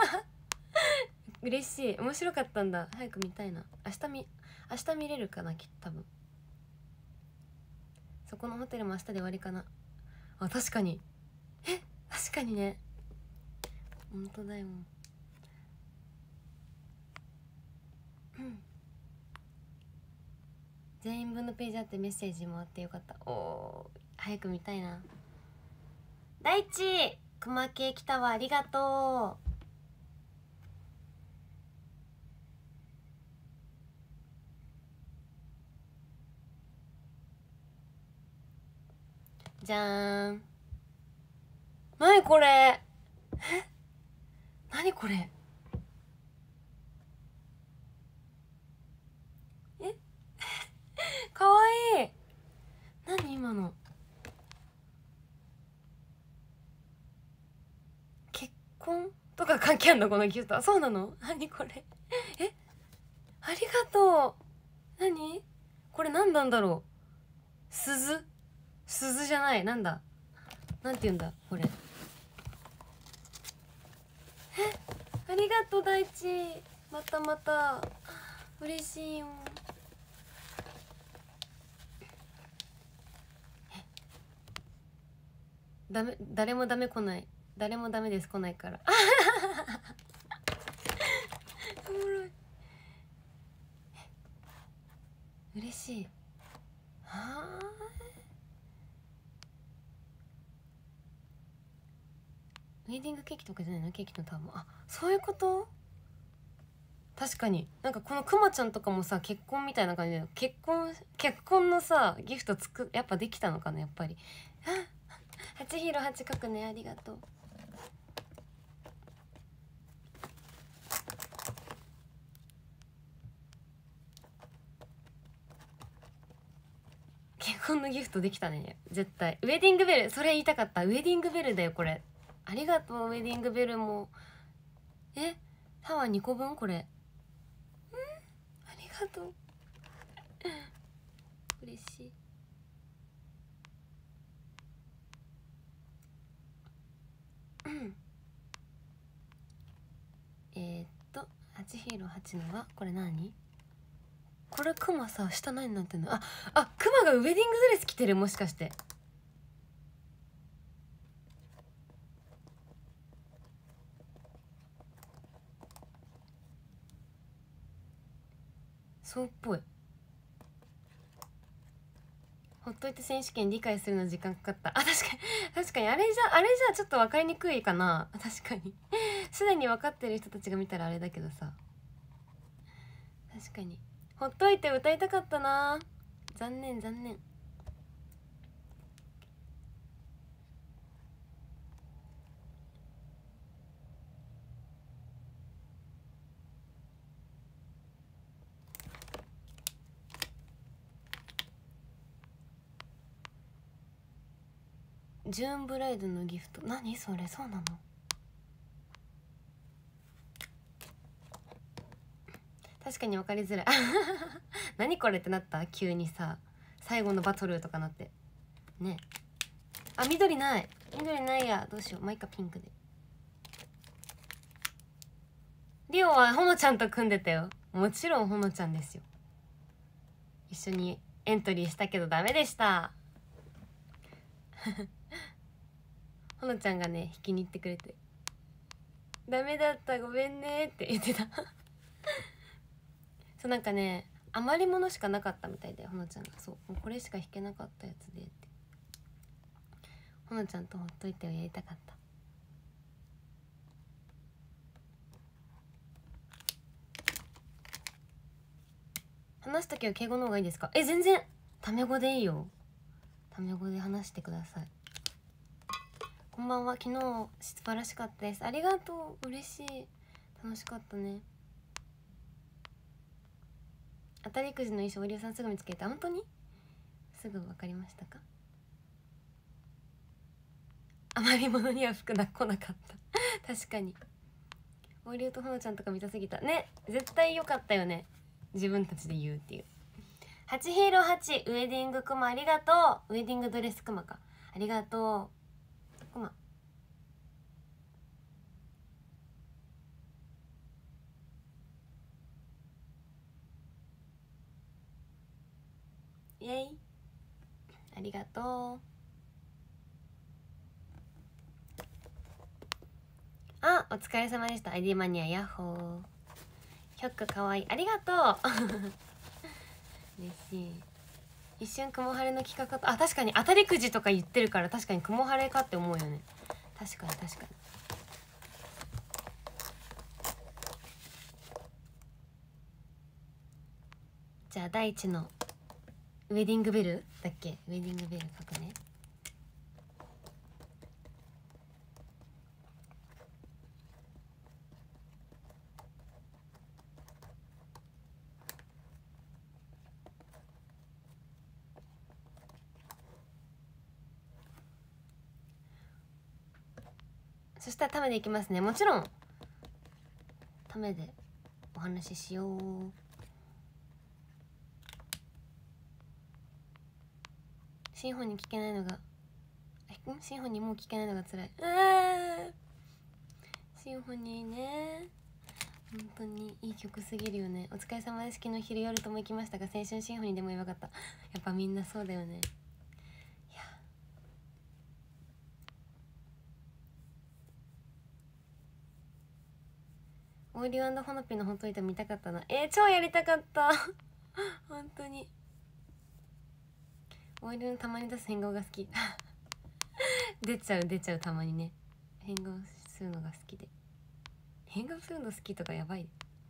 嬉しい。面白かったんだ。早く見たいな。明日見明日見れるかな、きっと。多分そこのホテルも明日で終わりかな。あ、確かに。え、確かにね。本当だよ。うん全員分のページあってメッセージもあってよかった。おー、早く見たいな。大地熊系来たわ、ありがとう。じゃーん。なにこれ、え、なにこれ、えかわいい。なに今の、結婚とか関係あんのこのギフト。そうなの？なにこれ、え、ありがとう。なにこれ、何なんだろう。鈴鈴じゃない、なんだ、なんて言うんだこれ。え、ありがとう大地、またまた嬉しいよ。ダメ、誰もダメ来ない、誰もダメです、来ないからおもろい。嬉しい。はあ、ウェディングケーキとかじゃないの、ケーキのターンも。あ、そういうこと。確かになんかこのくまちゃんとかもさ、結婚みたいな感じで、結婚結婚のさギフトつく、やっぱできたのかな、やっぱり。あ、はちひろはち書くね、ありがとう。結婚のギフトできたね、絶対。ウェディングベル、それ言いたかった。ウェディングベルだよこれ。ありがとう、ウェディングベルも。え、歯はにこぶんこれ。うん、ありがとう嬉しい。うんえー、っとはちヒーローはちのはこれ何、これクマさ、下何になってんの。ああ、クマがウェディングドレス着てる、もしかして。そうっぽい。ほっといて選手権理解するの時間かかった。あ、確かに確かに、あれじゃあれじゃちょっと分かりにくいかな。確かにすでに分かってる人たちが見たらあれだけどさ。確かにほっといて歌いたかったな。残念残念。 ジューンブライドのギフト、何それ、そうなの？確かに分かりづらい何これってなった？急にさ、最後のバトルとかなってね。あ、緑ない、緑ないや、どうしよう、マイカピンクで。リオはほのちゃんと組んでたよ。もちろんほのちゃんですよ。一緒にエントリーしたけどダメでしたほのちゃんがね引きに行ってくれて、ダメだったごめんねって言ってたそう、なんかね余り物しかなかったみたいで、ほのちゃんが、そう、もうこれしか引けなかったやつでって、ほのちゃんとほっといてをやりたかった。話すときは敬語の方がいいですか？え、全然タメ語でいいよ。タメ語で話してください。こんばんは、昨日素晴らしかったです。ありがとう、嬉しい、楽しかったね。当たりくじの衣装、おりょうさんすぐ見つけた。本当にすぐ分かりましたか？余り物には服が来なかった確かにおりょうとほのちゃんとか見たすぎたね。絶対良かったよね、自分たちで言うっていう。はちヒーローはち、ウェディングクマありがとう。ウェディングドレスクマか、ありがとうクマ。イエイ、ありがとう。あ、お疲れ様でした。 アイディー マニアヤッホー。ヒョックかわいい、ありがとう嬉しい。一瞬雲晴れの企画と、あ、確かに当たりくじとか言ってるから、確かに雲晴れかって思うよね。確かに確かに。じゃあ第一のウェディングベルだっけ、ウェディングベル書くね。そしたらためでいきますね。もちろんためでお話ししよう。シンフォニー聴けないのが、んシンフォニーもう聴けないのが辛い。あシンフォニーね、本当にいい曲すぎるよね。お疲れ様です。昨日昼夜とも行きましたが、青春シンフォニーでもよかった。やっぱみんなそうだよね。いやオーリュー&ホノピのほっといて見たかったな。えー、超やりたかった本当に。オイルのたまに出す変顔が好き出ちゃう出ちゃう、たまにね、変顔するのが好きで。変顔するの好きとかやばい。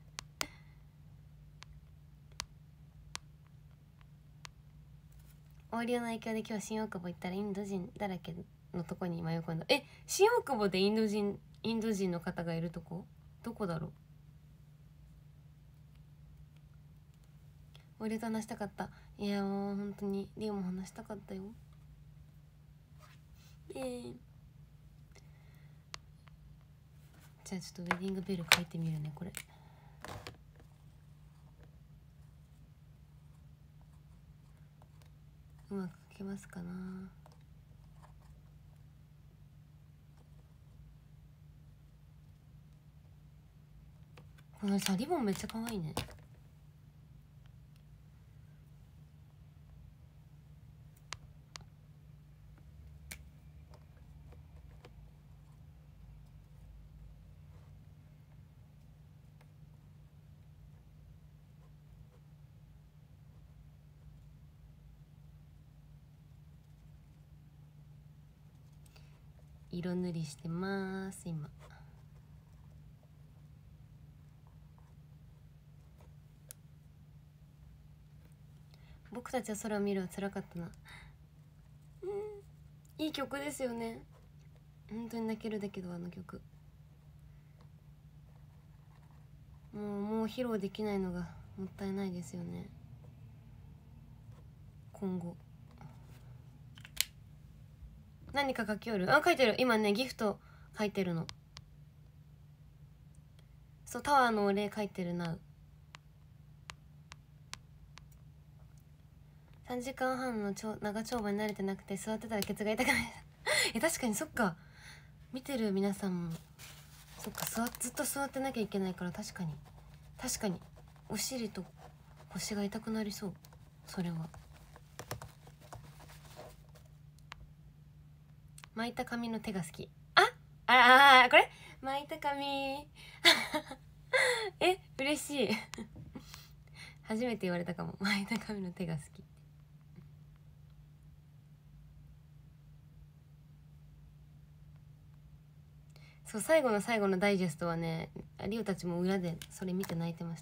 オイルの影響で今日新大久保行ったらインド人だらけのとこに迷い込んだ。え、新大久保でインド人インド人の方がいるとこ、どこだろう。オイルと話したかった。いやもう本当にリオも話したかったよ。えー、じゃあちょっとウェディングベル書いてみるね、これ。うまく書けますかな。このさリボンめっちゃ可愛いね。色塗りしてます今。僕たちは空を見るは辛かったな。うん、いい曲ですよね。本当に泣けるだけど、あの曲もうもう披露できないのがもったいないですよね。今後何か書きよる？あ、書いてる。今ねギフト書いてるの。そう、タワーのお礼書いてるな。さんじかんはんの長丁場に慣れてなくて座ってたらケツが痛くないえ、確かにそっか。見てる皆さんもそっか、座ずっと座ってなきゃいけないから、確かに確かにお尻と腰が痛くなりそう。それは巻いた髪の手が好き。ああああ、これ巻いた髪え、嬉しい初めて言われたかも。巻いた髪の手が好き。そう、最後の最後のダイジェストはね、リオたちも裏でそれ見て泣いてまして。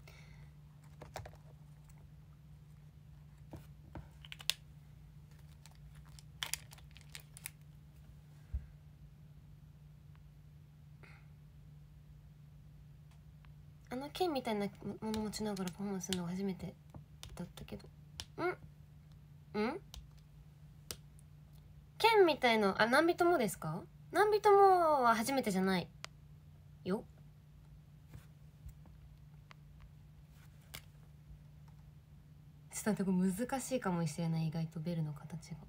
あの剣みたいなもの持ちながらパフォーマンスするのが初めてだったけど、んん剣みたいの、あ、何人もですか？何人もは初めてじゃないよ。ちょっとこれ難しいかもしれない。意外とベルの形が。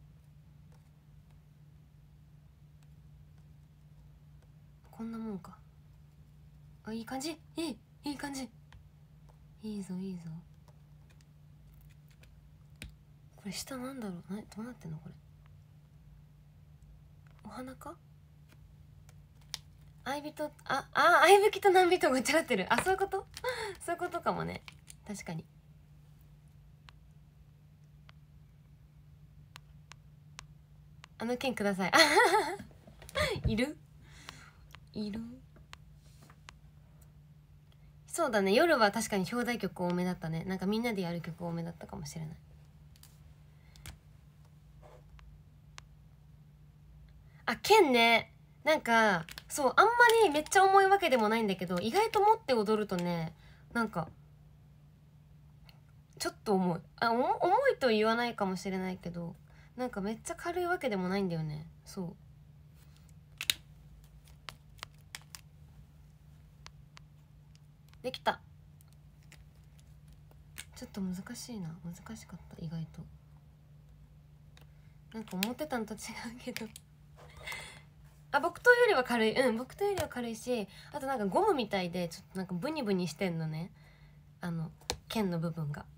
こんなもんか。あ、いい感じ。いいいい感じ。いいぞいいぞ。これ下なんだろう。な、どうなってんのこれ。お花か。相人、ああ、相吹きと何人がちらってる。あ、そういうことそういうことかもね。確かに。あの剣くださいいるいる。そうだね、夜は確かに表題曲多めだったね。なんかみんなでやる曲多めだったかもしれない。あ、剣ね、なんかそう、あんまりめっちゃ重いわけでもないんだけど、意外と持って踊るとね、なんかちょっと重い。あ、重いと言わないかもしれないけど、なんかめっちゃ軽いわけでもないんだよね。そうできた。ちょっと難しいな。難しかった、意外と。なんか思ってたのと違うけどあ、木刀よりは軽い。うん、木刀よりは軽いし、あとなんかゴムみたいでちょっとなんかブニブニしてんのね、あの剣の部分が。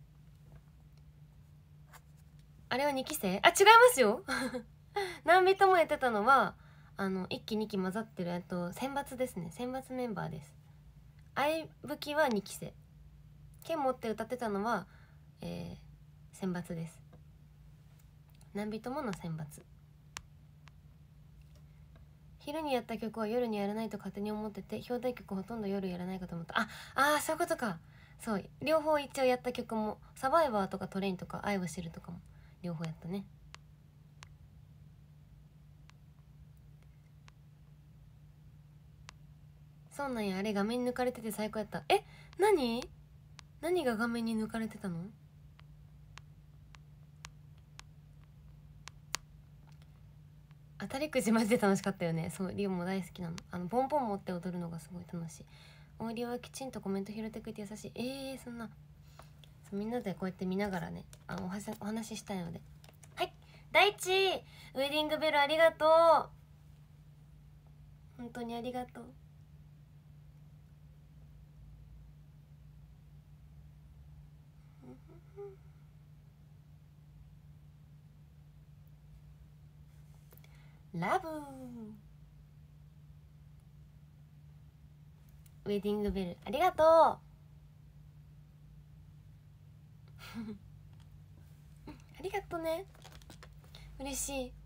あれはにき生？あ、違いますよ何人もやってたのはあのいっきにき混ざってる、えっと選抜ですね。選抜メンバーです。相吹きはにき生、剣持って歌ってたのは、えー、選抜です。何人もの選抜。昼にやった曲は夜にやらないと勝手に思ってて、表題曲ほとんど夜やらないかと思った。ああー、そういうことか。そう、両方一応やった曲も、サバイバーとかトレインとか愛を知るとかも両方やったね。そうなんや。あれ画面に抜かれてて最高やった。え、何何が画面に抜かれてたの？当たりくじマジで楽しかったよね。そう、リオも大好きなの。あのポンポン持って踊るのがすごい楽しい。オーディオはきちんとコメント拾ってくれて優しい。えー、そんな。そう、みんなでこうやって見ながらね、あのおはしお話ししたいので。はい、大地ウェディングベルありがとう。本当にありがとう。ラブウェディングベルありがとうありがとうね、嬉しい。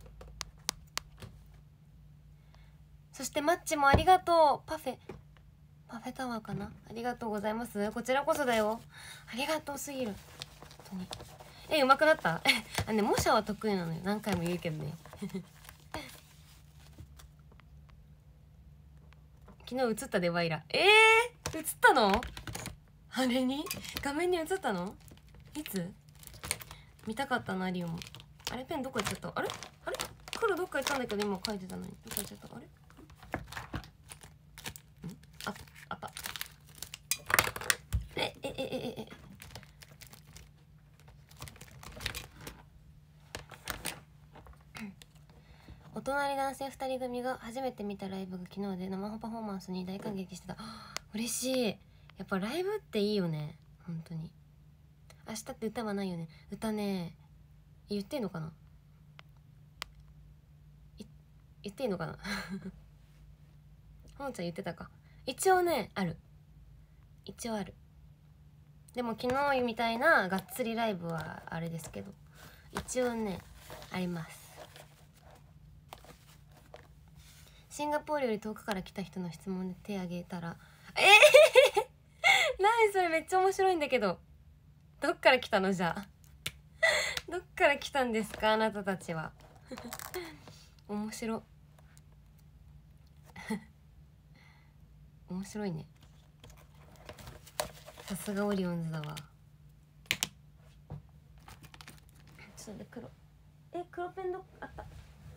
そしてマッチもありがとう。パフェパフェタワーかな。ありがとうございます。こちらこそだよ。ありがとうすぎる、本当に。え、うまくなったあ、ね、模写は得意なのよ。何回も言うけどね昨日映ったでワイラ。えー、映ったの？あれに画面に映ったの？いつ？見たかったなリオも。あれペンどこ行っちゃった？あれ黒どっか行ったんだけど、今書いてたのにどっか行っちゃった。あれ、ん、あ、あった。ええええええお隣男性ふたり組が初めて見たライブが昨日で、生パフォーマンスに大感激してた。嬉しい。やっぱライブっていいよね、本当に。明日って歌はないよね。歌ね、言っていいのかな、言っていいのかなほのちゃん言ってたか。一応ね、ある、一応ある。でも昨日みたいながっつりライブはあれですけど、一応ねあります。シンガポールより遠くから来た人の質問で手挙げたら、ええー、何それ、めっちゃ面白いんだけど。どっから来たの、じゃあどっから来たんですか、あなたたちは面白面白いね。さすがオリオンズだわ。ちょっと待って、黒、え、黒ペンどあった。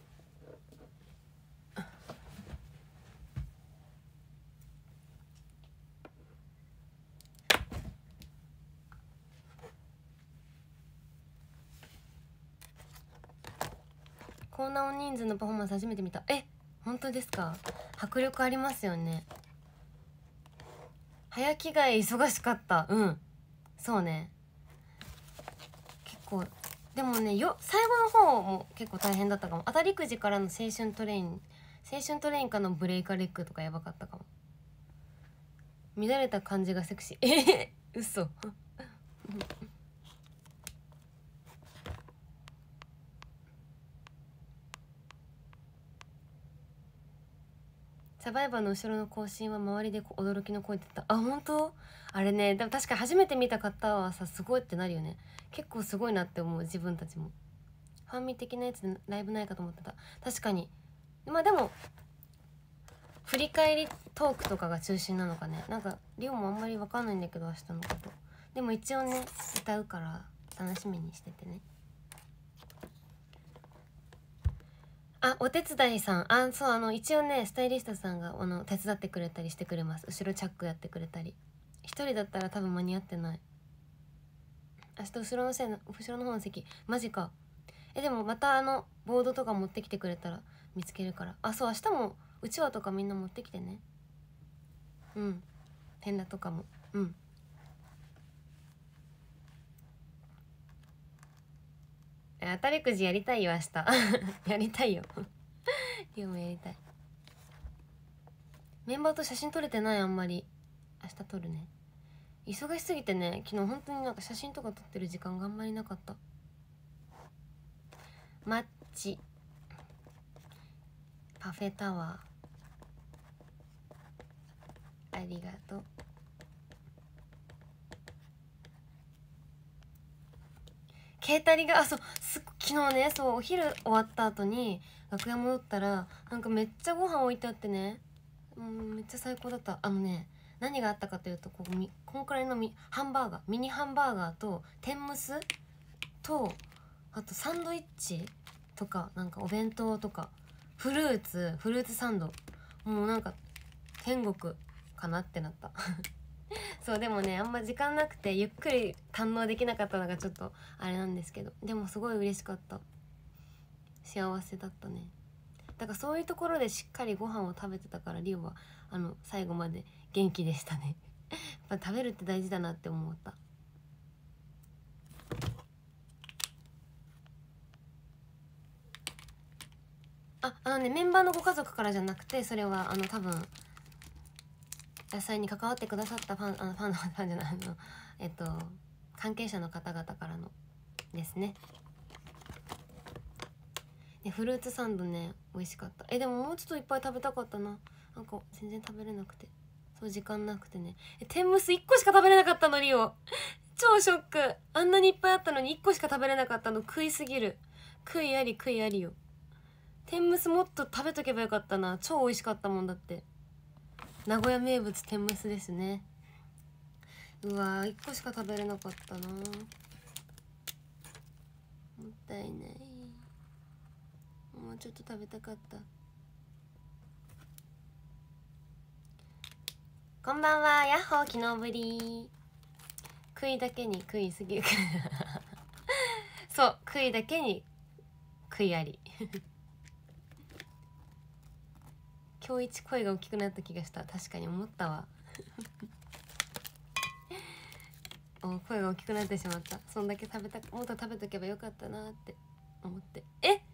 こんな大人数のパフォーマンス初めて見た。え、本当ですか。迫力ありますよね。早着替え忙しかった。うん、そうね、結構。でもね、よ最後の方も結構大変だったかも。当たりくじからの青春トレイン青春トレインからのブレイカレッグとかやばかったかも。乱れた感じがセクシー。えー、嘘サバイバーの後ろの行進は周りで驚きの声出た。あ、本当？あれね、でも確か初めて見た方はさ、すごいってなるよね。結構すごいなって思う、自分たちも。ファンミ的なやつでライブないかと思ってた。確かに。まあでも振り返りトークとかが中心なのかね。なんかリオもあんまり分かんないんだけど、明日のこと。でも一応ね、歌うから楽しみにしててね。あ、お手伝いさん、あ、そう、あの一応ね、スタイリストさんがあの手伝ってくれたりしてくれます。後ろチャックやってくれたり。一人だったら多分間に合ってない。明日後ろのせい後ろの方の席マジか。え、でもまたあのボードとか持ってきてくれたら見つけるから。あ、そう、明日もうちわとかみんな持ってきてね。うん、ペンダとかも。うん、当たりくじやりたいよ明日やりたいよリオもやりたい。メンバーと写真撮れてない、あんまり。明日撮るね。忙しすぎてね、昨日本当になんか写真とか撮ってる時間があんまりなかった。マッチパフェタワーありがとう。ケータリング、あ、そう、す昨日ね、そう、お昼終わった後に楽屋戻ったら、なんかめっちゃご飯置いてあってね、うん、めっちゃ最高だった。あのね、何があったかというと、こうみこんくらいのみハンバーガー、ミニハンバーガーと天むすと、あとサンドイッチとか、なんかお弁当とかフルーツフルーツサンド、もうなんか天国かなってなったそうでもね、あんま時間なくてゆっくり堪能できなかったのがちょっとあれなんですけど、でもすごい嬉しかった。幸せだったね。だからそういうところでしっかりご飯を食べてたから、リオはあの最後まで元気でしたねやっぱ食べるって大事だなって思った。あ、あのね、メンバーのご家族からじゃなくて、それはあの多分野菜に関わってくださったファン、あのファンのファンじゃない、あのえっと関係者の方々からのですね。でフルーツサンドね、美味しかった。え、でももうちょっといっぱい食べたかったな。なんか全然食べれなくて、そう時間なくてね。え、天むすいっこしか食べれなかったの、リオ。超ショック。あんなにいっぱいあったのにいっこしか食べれなかったの、食いすぎる。食いあり食いありよ。天むすもっと食べとけばよかったな。超美味しかったもんだって。名古屋名物天むすですね。うわー、いっこしか食べれなかったな。もったいない、もっうちょっと食べたかった。こんばんは、やっほー、昨日ぶり。食いだけに食いすぎるそう、食いだけに食いあり今日一声が大きくなった気がした。確かに思ったわお、声が大きくなってしまった。そんだけ食べた、もっと食べとけばよかったなって思って。ええ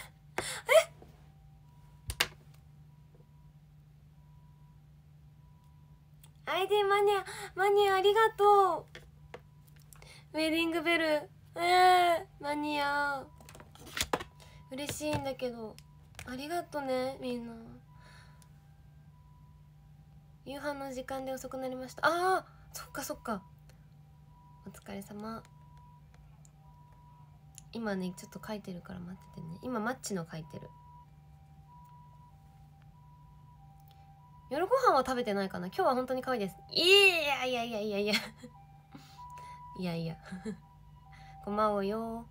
アイディマニア、マニアありがとう。ウェディングベル、えー、マニア嬉しいんだけど、ありがとねみんな。夕飯の時間で遅くなりました。あー、そっかそっか、お疲れ様。今ねちょっと書いてるから待っててね。今マッチの書いてる。夜ご飯は食べてないかな。今日は本当に可愛いです。いやいやいやいやいやいやいやこんばんはよ。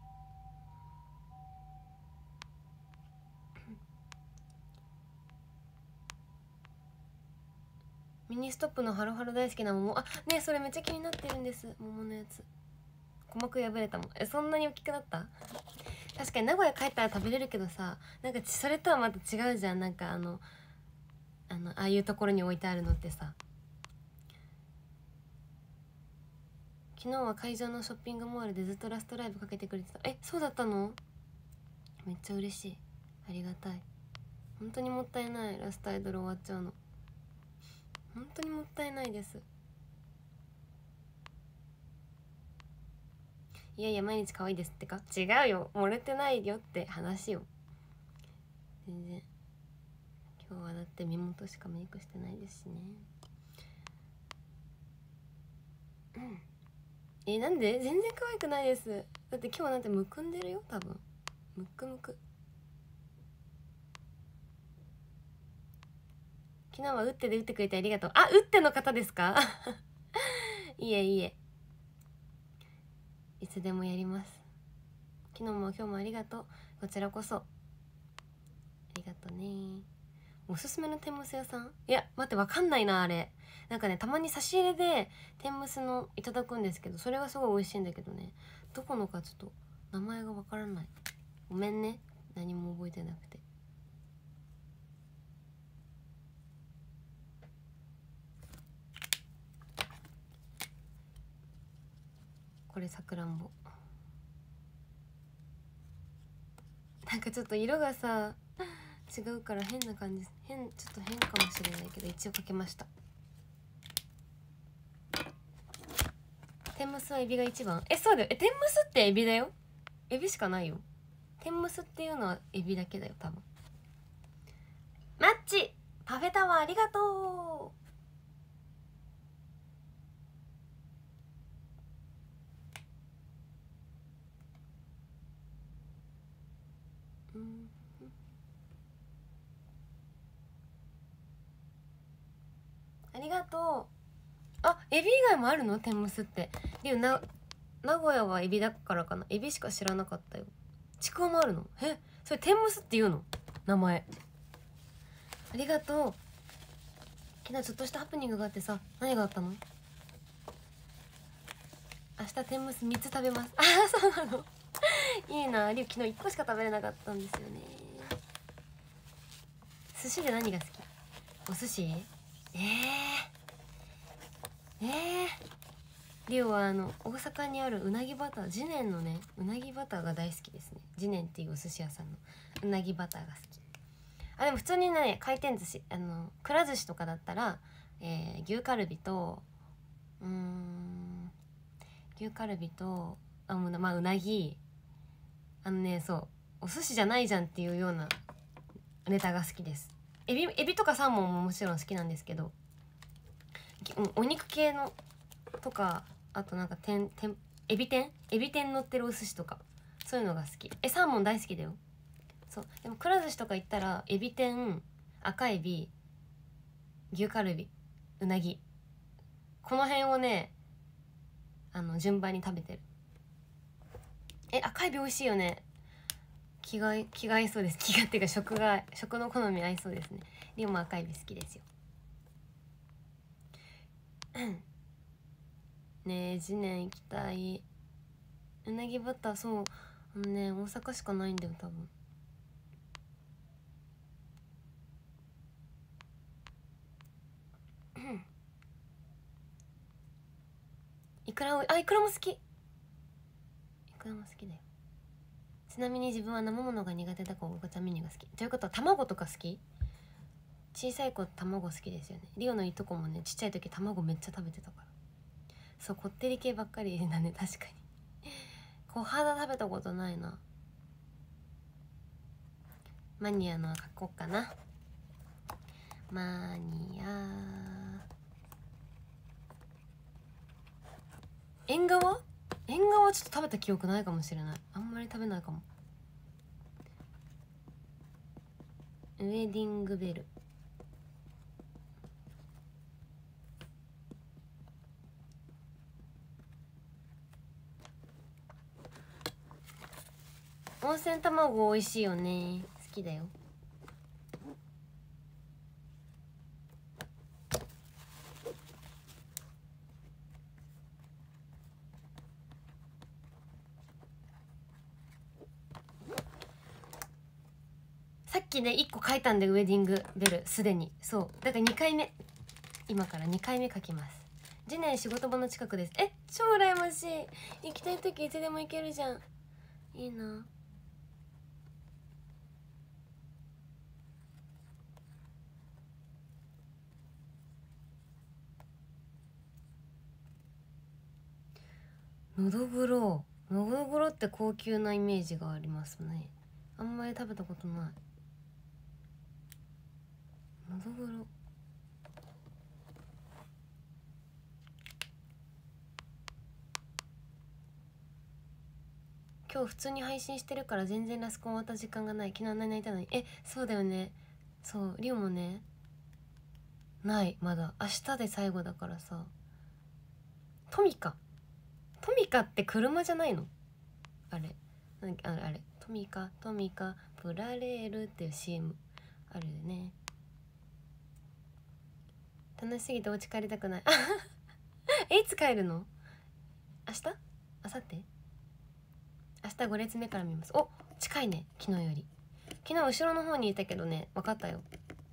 ミニストップのハロハロ大好きな桃。あ、ね、それめっちゃ気になってるんです。桃のやつ鼓膜破れたもん。え、そんなに大きくなった？確かに名古屋帰ったら食べれるけどさ、なんかそれとはまた違うじゃん。なんかあのあのああいうところに置いてあるのってさ。昨日は会場のショッピングモールでずっとラストライブかけてくれてた。え、そうだったの？めっちゃ嬉しい、ありがたい。本当にもったいない、ラストアイドル終わっちゃうの。本当にもったいないです。いやいや毎日可愛いですってか。違うよ、漏れてないよって話よ。全然今日はだって目元しかメイクしてないですしね。うんえ、なんで？全然可愛くないです。だって今日なんてむくんでるよ多分。むくむく。昨日は打ってで打ってくれてありがとう。あ、打っての方ですかいえいえ、いつでもやります。昨日も今日もありがとう。こちらこそありがとうね。おすすめの天むす屋さん？いや待って、わかんないなあれ。なんかね、たまに差し入れで天むすのいただくんですけど、それがすごい美味しいんだけどね、どこのかちょっと名前がわからない。ごめんね、何も覚えてなくて。これさくらんぼ。なんかちょっと色がさ違うから変な感じ、変、ちょっと変かもしれないけど一応かけました。天むすはエビが一番。え、そうだよ。え、天むすってエビだよ。エビしかないよ。天むすっていうのはエビだけだよ多分。マッチパフェタワーありがとう。うんありがとう。あ、エビ以外もあるの？天むすって。りゅうな、名古屋はエビだからかな。エビしか知らなかったよ。ちくわもあるの？え、それ天むすっていうの？名前。ありがとう。昨日ちょっとしたハプニングがあってさ。何があったの？明日天むすみっつ食べます。ああ、そうなのいいな。りゅう昨日いっこしか食べれなかったんですよね。寿司で何が好き？お寿司？ええー、ええー、りゅうはあの大阪にあるうなぎバター、次年のねうなぎバターが大好きですね。次年っていうお寿司屋さんのうなぎバターが好き。あ、でも普通にね、回転寿司、あのくら寿司とかだったら、えー、牛カルビとうーん牛カルビとあもうまあうなぎ、あのね、そうお寿司じゃないじゃんっていうようなネタが好きです。エビエビとかサーモンももちろん好きなんですけど、お肉系のとか、あとなんか天天エビ天エビ天乗ってるお寿司とか、そういうのが好き。え、サーモン大好きだよ。そうでもくら寿司とか行ったらエビ天、赤エビ、牛カルビ、うなぎ、この辺をねあの順番に食べてる。え、赤エビ美味しいよね。 気が気が合いそうです。気がっていうか食が食の好み合いそうですね。リオも赤エビ好きですよ。ねえ次年行きたい。うなぎバター、そうあのね大阪しかないんだよ多分。いくらおいあいくらも好き。いくらも好きだよ。ちなみに自分は生ものが苦手だからお子ちゃんメニューが好き。ということは卵とか好き。小さい子卵好きですよね。リオのいとこもねちっちゃい時卵めっちゃ食べてたから。そうこってり系ばっかりだね確かに。小肌食べたことないな。マニアのは書こうかな。マニア縁側縁側ちょっと食べた記憶ないかもしれない。あんまり食べないかも。ウェディングベル、温泉卵美味しいよね。好きだよ。さっきねいっこ書いたんでウェディングベルすでに。そうだからにかいめ、今からにかいめ書きます。次年仕事場の近くです。え超羨ましい。行きたい時いつでも行けるじゃん。いいな。のどぐろ、のどぐろって高級なイメージがありますね。あんまり食べたことない。のどぐろ今日普通に配信してるから全然ラスコン終わった時間がない。昨日あんなに泣いたのに。えそうだよね。そうリオもねないまだ。明日で最後だからさ。トミカトミカって車じゃないのあれ。なんあれあれトミカトミカプラレールっていう シーエム あるよね。楽しすぎてお家帰りたくない。えいつ帰るの。明日明後日明日ご列目から見ます。お近いね昨日より。昨日後ろの方にいたけどね分かったよ。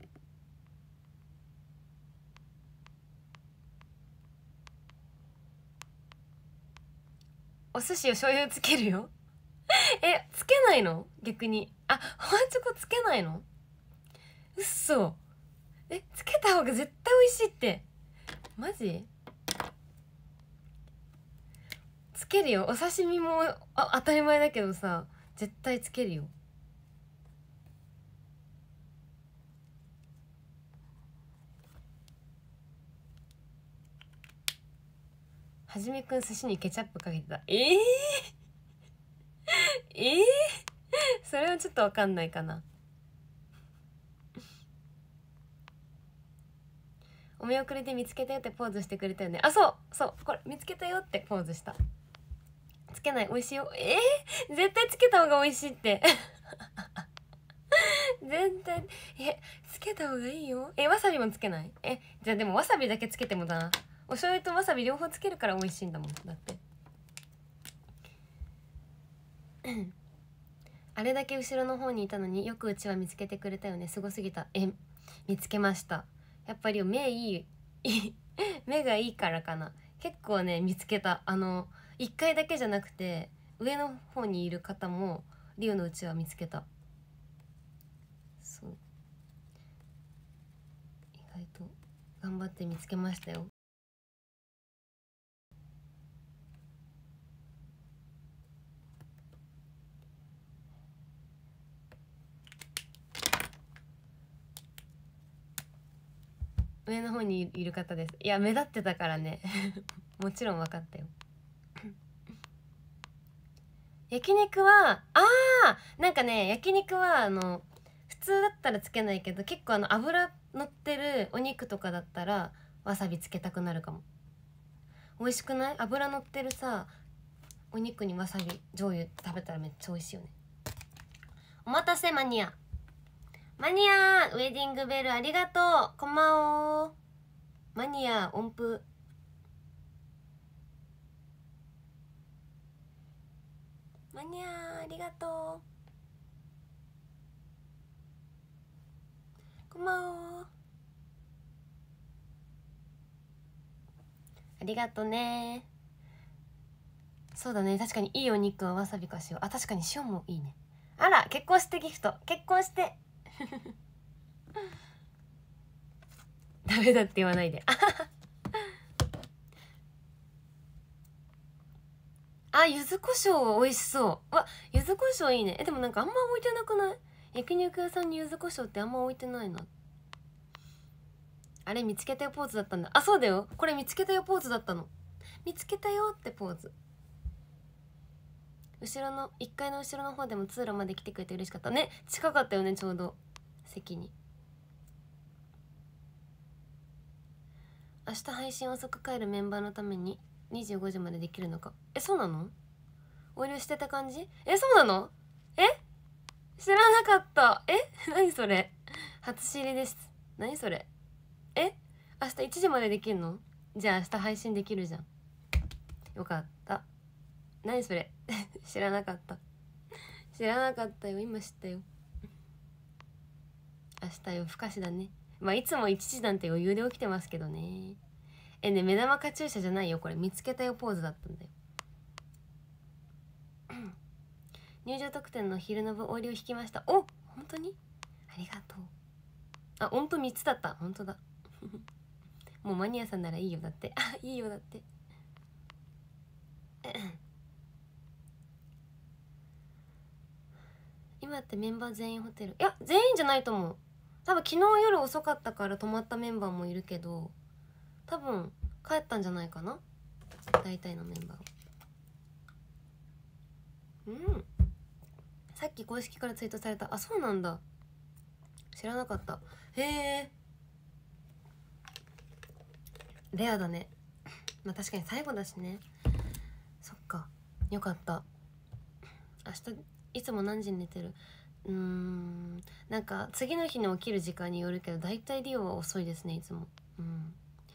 お寿司を醤油つけるよ。えつけないの逆に。あホワチョコつけないの。うっそ。えつけた方が絶対美味しいって。マジつけるよ。お刺身もあ当たり前だけどさ絶対つけるよ。はじめくん寿司にケチャップかけてた。えー、えー、それはちょっと分かんないかな。お見送りで見つけたよってポーズしてくれたよね。あそうそうこれ見つけたよってポーズした。つけない美味しいよ。えー、絶対つけた方が美味しいって絶対えつけた方がいいよ。えわさびもつけない。えじゃあでもわさびだけつけてもな。お醤油とわさび両方つけるから美味しいんだもんだってあれだけ後ろの方にいたのによくうちは見つけてくれたよね。すごすぎた。え見つけました。やっぱり目いい目がいいからかな。結構ね見つけた。あのいっかいだけじゃなくて上の方にいる方もリオのうちは見つけた。そう意外と頑張って見つけましたよ。上の方にいる方です。いや目立ってたからねもちろん分かったよ焼肉はあーなんかね焼肉はあの普通だったらつけないけど結構あの油乗ってるお肉とかだったらわさびつけたくなるかも。美味しくない？油乗ってるさお肉にわさび醤油食べたらめっちゃ美味しいよね。 お待たせマニア。マニアウェディングベルありがとう。こんばんお。マニア音符。マニアありがとう。こんばんお。ありがとね。そうだね、確かにいいお肉はわさびか塩。あ、確かに塩もいいね。あら、結婚してギフト。結婚してダメだって言わないであ、柚子胡椒美味しそう。わ、柚子胡椒いいね。え、でもなんかあんま置いてなくない？焼肉屋さんに柚子胡椒ってあんま置いてないな。あれ見つけたよポーズだったんだ。あ、そうだよ、これ見つけたよポーズだったの。見つけたよってポーズ。後ろのいっかいの後ろの方でも通路まで来てくれて嬉しかったね。近かったよね、ちょうど席に。明日配信遅く帰るメンバーのためににじゅうごじまでできるのか。え、そうなの？お色してた感じ？え、そうなの？え、知らなかった。え何それ、初知りです。何それ。え、明日いちじまでできるの？じゃあ明日配信できるじゃん。よかった。何それ知らなかった。知らなかったよ、今知ったよ。明日夜更かしだね。まあいつもいちじなんて余裕で起きてますけどね。えね、目玉カチューシャじゃないよ、これ見つけたよポーズだったんだよ入場特典の昼の部オーディオ引きました。お、本当にありがとう。あ、音符みっつだった。本当だもうマニアさんならいいよだって。あ、いいよだって今ってメンバー全員ホテル？いや、全員じゃないと思う。多分昨日夜遅かったから泊まったメンバーもいるけど、多分帰ったんじゃないかな、大体のメンバー。うん、さっき公式からツイートされた。あ、そうなんだ、知らなかった。へえ、レアだね。まあ確かに最後だしね。そっか、よかった。明日いつも何時に寝てる？うーん、なんか次の日に起きる時間によるけど、だいたいリオは遅いですね、いつも。うん、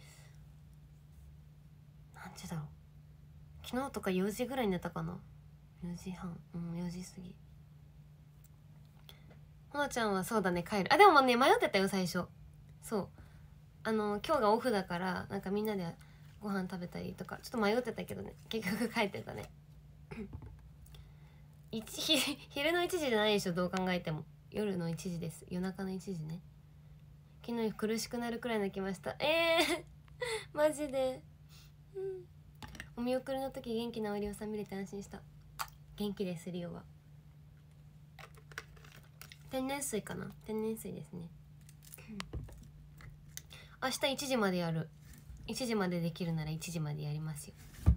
何時だろう、昨日とかよじぐらいに寝たかな。よじはん、うん、よじ過ぎ。ほなちゃんはそうだね、帰る。あ、でもね、迷ってたよ最初。そう、あの今日がオフだからなんかみんなでご飯食べたりとかちょっと迷ってたけどね、結局帰ってたねひ昼のいちじじゃないでしょ、どう考えても。夜のいちじです。夜中のいちじね。昨日苦しくなるくらい泣きました。えーマジで、うん、お見送りの時元気なおりおさん見れて安心した。元気です、リオは。天然水かな、天然水ですね明日いちじまでやる。いちじまでできるならいちじまでやりますよ。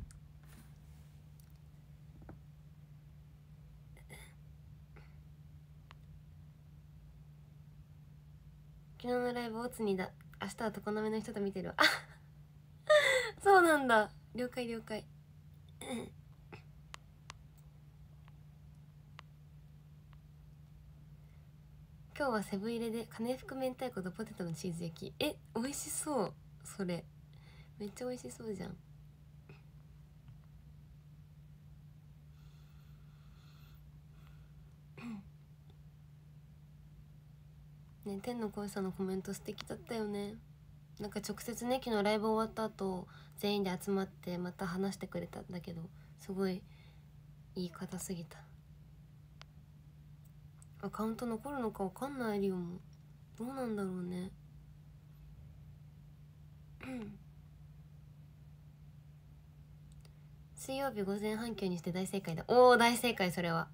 昨日のライブオツニだ。明日は常滑の人と見てるわ。あそうなんだ、了解了解今日はセブン入れで金福明太子とポテトのチーズ焼き。え、美味しそう。それめっちゃ美味しそうじゃん。ね、天の声さんのコメント素敵だったよね。なんか直接ね、昨日ライブ終わった後全員で集まってまた話してくれたんだけど、すごい言い方すぎた。アカウント残るのかわかんない。リオもどうなんだろうね水曜日午前半休にして大正解だ。おお、大正解それは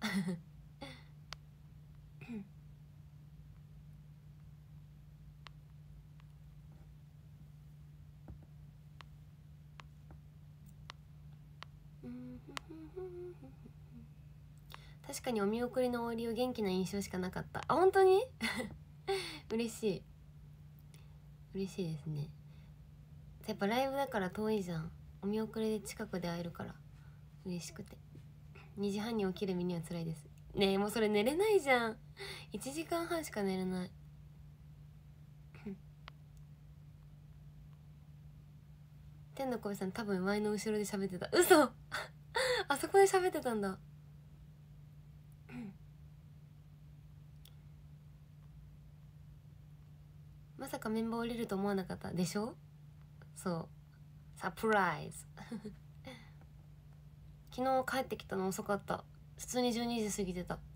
確かにお見送りの終わりを元気な印象しかなかった。あ、本当に嬉しい嬉しいですね。やっぱライブだから遠いじゃん。お見送りで近くで会えるから嬉しくて。にじはんに起きる身には辛いです。 ねえもうそれ寝れないじゃん。いちじかんはんしか寝れない。天の声さん多分ワイの後ろで喋ってた。嘘あそこで喋ってたんだ。まさかメンバー降りると思わなかったでしょ。そうサプライズ昨日帰ってきたの遅かった。普通にじゅうにじ過ぎてた。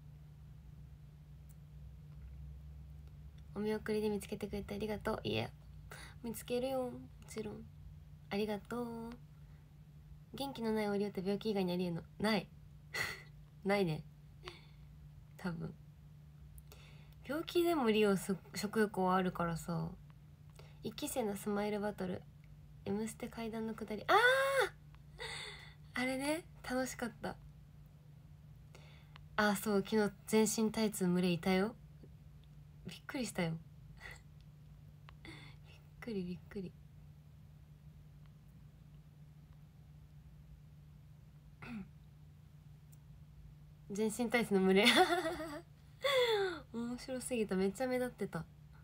お見送りで見つけてくれてありがとう。いや見つけるよもちろん。ありがとう。元気のないオリオって病気以外にありえるのないないね多分。病気でもリオ食欲はあるからさ。一期生のスマイルバトル M ステ階段の下り、あああれね楽しかった。あそう昨日全身タイツ群れいたよ。びっくりしたよびっくりびっくり全身タイツの群れ面白すぎた。めっちゃ目立ってた。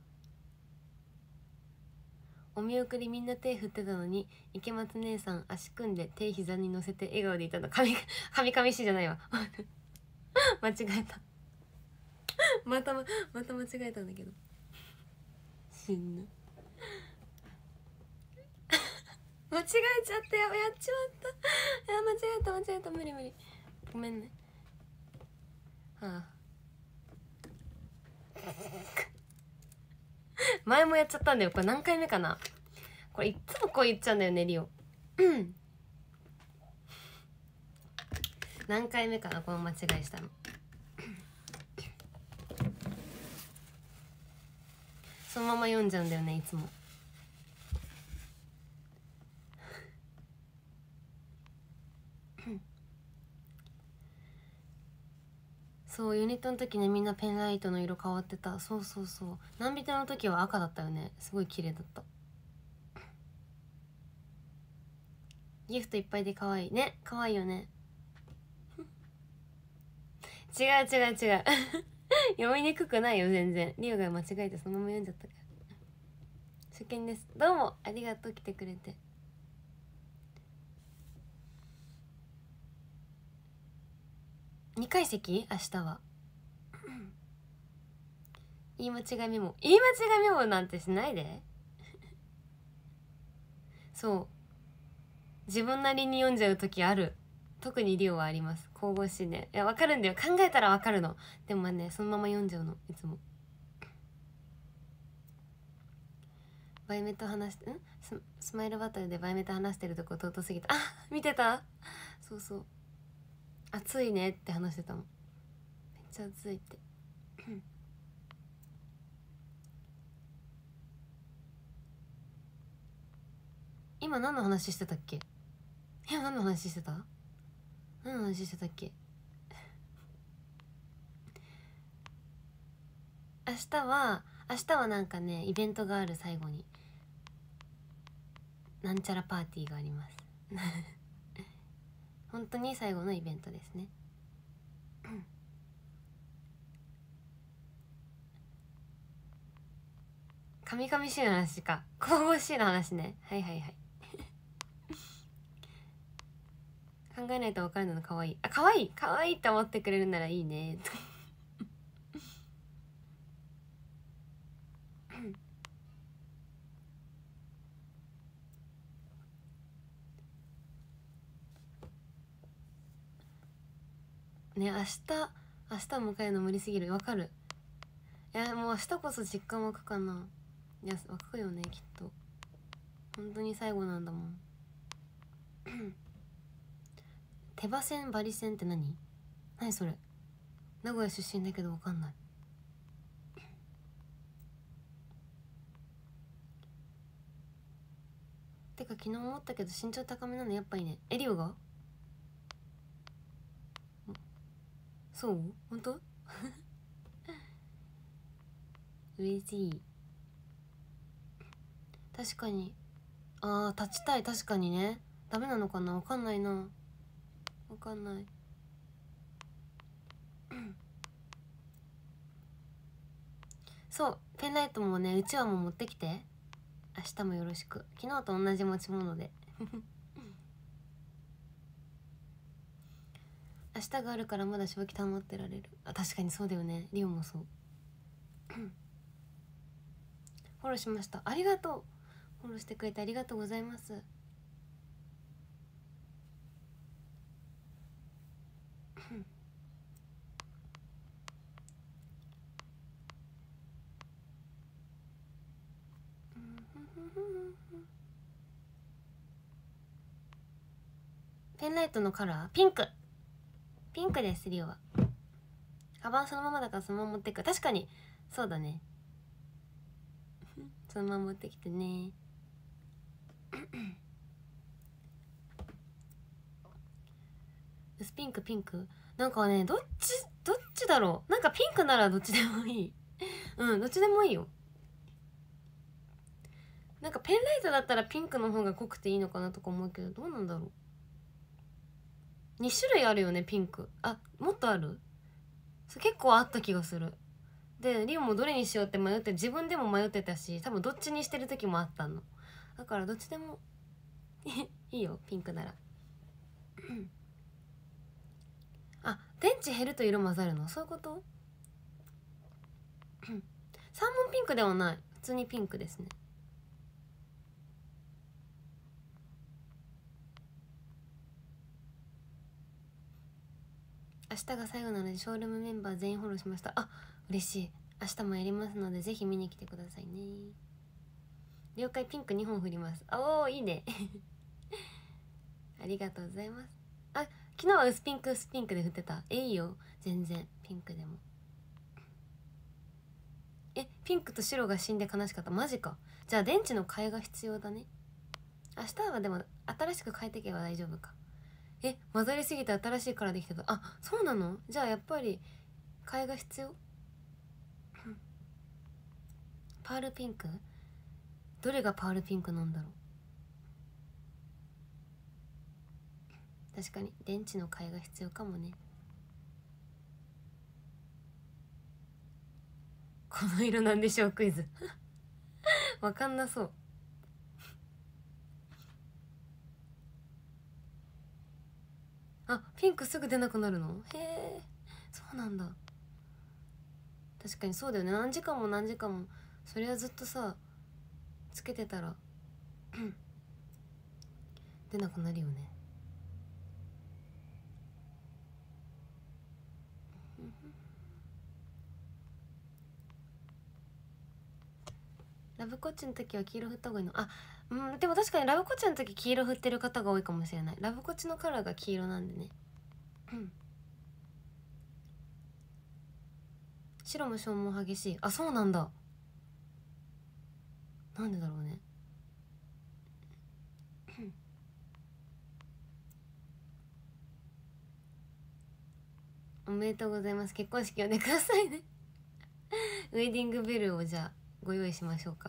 お見送りみんな手振ってたのに池松姉さん足組んで手膝に乗せて笑顔でいたの。神神々しいじゃないわ間違えたまたままた間違えたんだけど死んぬ間違えちゃったよ。やっちまった。いや間違えた間違えた無理無理ごめんね。はあ前もやっちゃったんだよ。これ何回目かな。これいっつもこう言っちゃうんだよねリオうん何回目かなこの間違いしたのそのまま読んじゃうんだよねいつもそうユニットの時ねみんなペンライトの色変わってた。そうそうそう南ビテの時は赤だったよね。すごい綺麗だった。ギフトいっぱいで可愛いね。可愛いよね違う違う違う読みにくくないよ全然。リオが間違えてそのまま読んじゃったから初見です。どうもありがとう来てくれて。にかい席明日は言い間違いメモ言い間違いメモなんてしないでそう自分なりに読んじゃう時ある。特にリオはあります。神々しいね。いや分かるんだよ。考えたら分かるの。でもねそのまま読んじゃうのいつも。バイメと話してん ス, スマイルバトルでバイメと話してるとこ尊すぎた。あ見てた。そうそう暑いねって話してたの。めっちゃ暑いって今何の話してたっけ。今何の話してた何の話してたっけ明日は明日はなんかねイベントがある。最後になんちゃらパーティーがあります本当に最後のイベントですね神々しい話か。神々しいの話ね。はいはいはい考えないと分かるのかわいい。あかわいいかわいいって思ってくれるならいいねね明日明日迎えるの無理すぎる。わかる。いやもう明日こそ実感湧くかな。いや湧くよねきっと。本当に最後なんだもん手羽線バリ線って何何それ。名古屋出身だけどわかんない。てか昨日思ったけど身長高めなのやっぱいいね。エリオがそう本当嬉しい。確かにあー立ちたい。確かにね。ダメなのかなわかんないな。わかんないそうペンライトもねうちわも持ってきて、明日もよろしく。昨日と同じ持ち物で明日があるからまだ正気保ってられる。あ、確かにそうだよね。リオもそうフォローしました。ありがとう。フォローしてくれてありがとうございます。ペンライトのカラーピンク。ピンクです。リオはカバンそのままだからそのまま持ってく。確かにそうだねそのまま持ってきてね薄ピンクピンクなんかね、どっちどっちだろう。なんかピンクならどっちでもいいうん、どっちでもいいよ。なんかペンライトだったらピンクの方が濃くていいのかなとか思うけど、どうなんだろう。に種類あるよねピンク。あ、もっとある。結構あった気がする。でリオもどれにしようって迷って、自分でも迷ってたし、多分どっちにしてる時もあったの。だからどっちでもいいよピンクならあ、電池減ると色混ざるの、そういうことサーモンピンクではない、普通にピンクですね。明日が最後なのでショールームメンバー全員フォローしました。あ、嬉しい。明日もやりますのでぜひ見に来てくださいね。了解。ピンクにほん振ります。おお、いいねありがとうございます。あ、昨日は薄ピンク薄ピンクで振ってた。え、いいよ全然ピンクでも。え、ピンクと白が死んで悲しかった。マジか。じゃあ電池の替えが必要だね。明日はでも新しく変えていけば大丈夫か。え、混ざりすぎて新しいからできてた。あ、そうなの。じゃあやっぱり替えが必要パールピンク、どれがパールピンクなんだろう。確かに電池の替えが必要かもね。この色なんでしょうクイズわかんなそう。あ、ピンクすぐ出なくなるの。へえ、そうなんだ。確かにそうだよね。何時間も何時間もそれはずっとさつけてたら出なくなるよね。ラブコッチの時は黄色振った方がいいの。あ、うん、でも確かにラブコッチの時黄色振ってる方が多いかもしれない。ラブコッチのカラーが黄色なんでねうん白も消耗激しい。あ、そうなんだ。なんでだろうねおめでとうございます。結婚式呼んでくださいねウェディングベルをじゃあご用意しましょうか。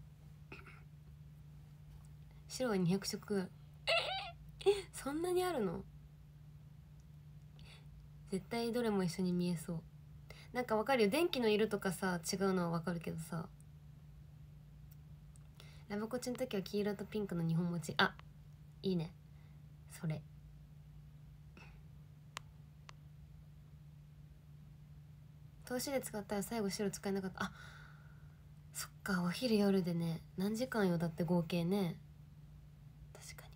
白はにひゃく色ぐらいそんなにあるの。絶対どれも一緒に見えそう。なんかわかるよ、電気の色とかさ違うのはわかるけどさ。ラブコチの時は黄色とピンクのにほん持ち。あ、いいねそれ。投資で使ったら最後白使えなかった。あ、そっか、お昼夜でね、何時間よだって合計ね。確か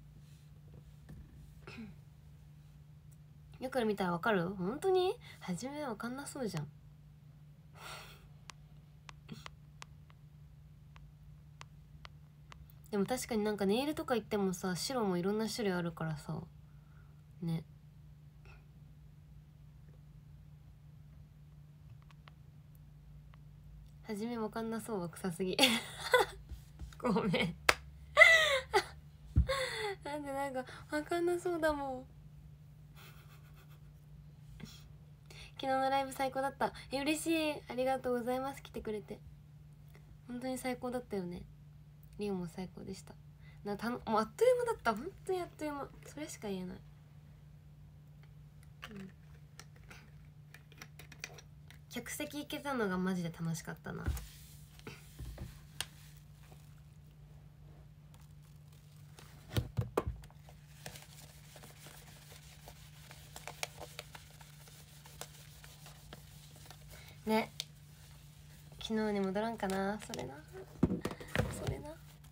によく見たらわかる。本当に初めわかんなそうじゃんでも確かになんかネイルとか言ってもさ白もいろんな種類あるからさね。初めわかんなそうは臭すぎごめんなんでなんかわかんなそうだもん昨日のライブ最高だった。え、嬉しい。ありがとうございます。来てくれて本当に最高だったよね。リオも最高でした。なたのもうあっという間だった。本当にあっという間。それしか言えない、うん、 客席行けたのがマジで楽しかったな。ね、昨日に戻らんかな。それなそれな。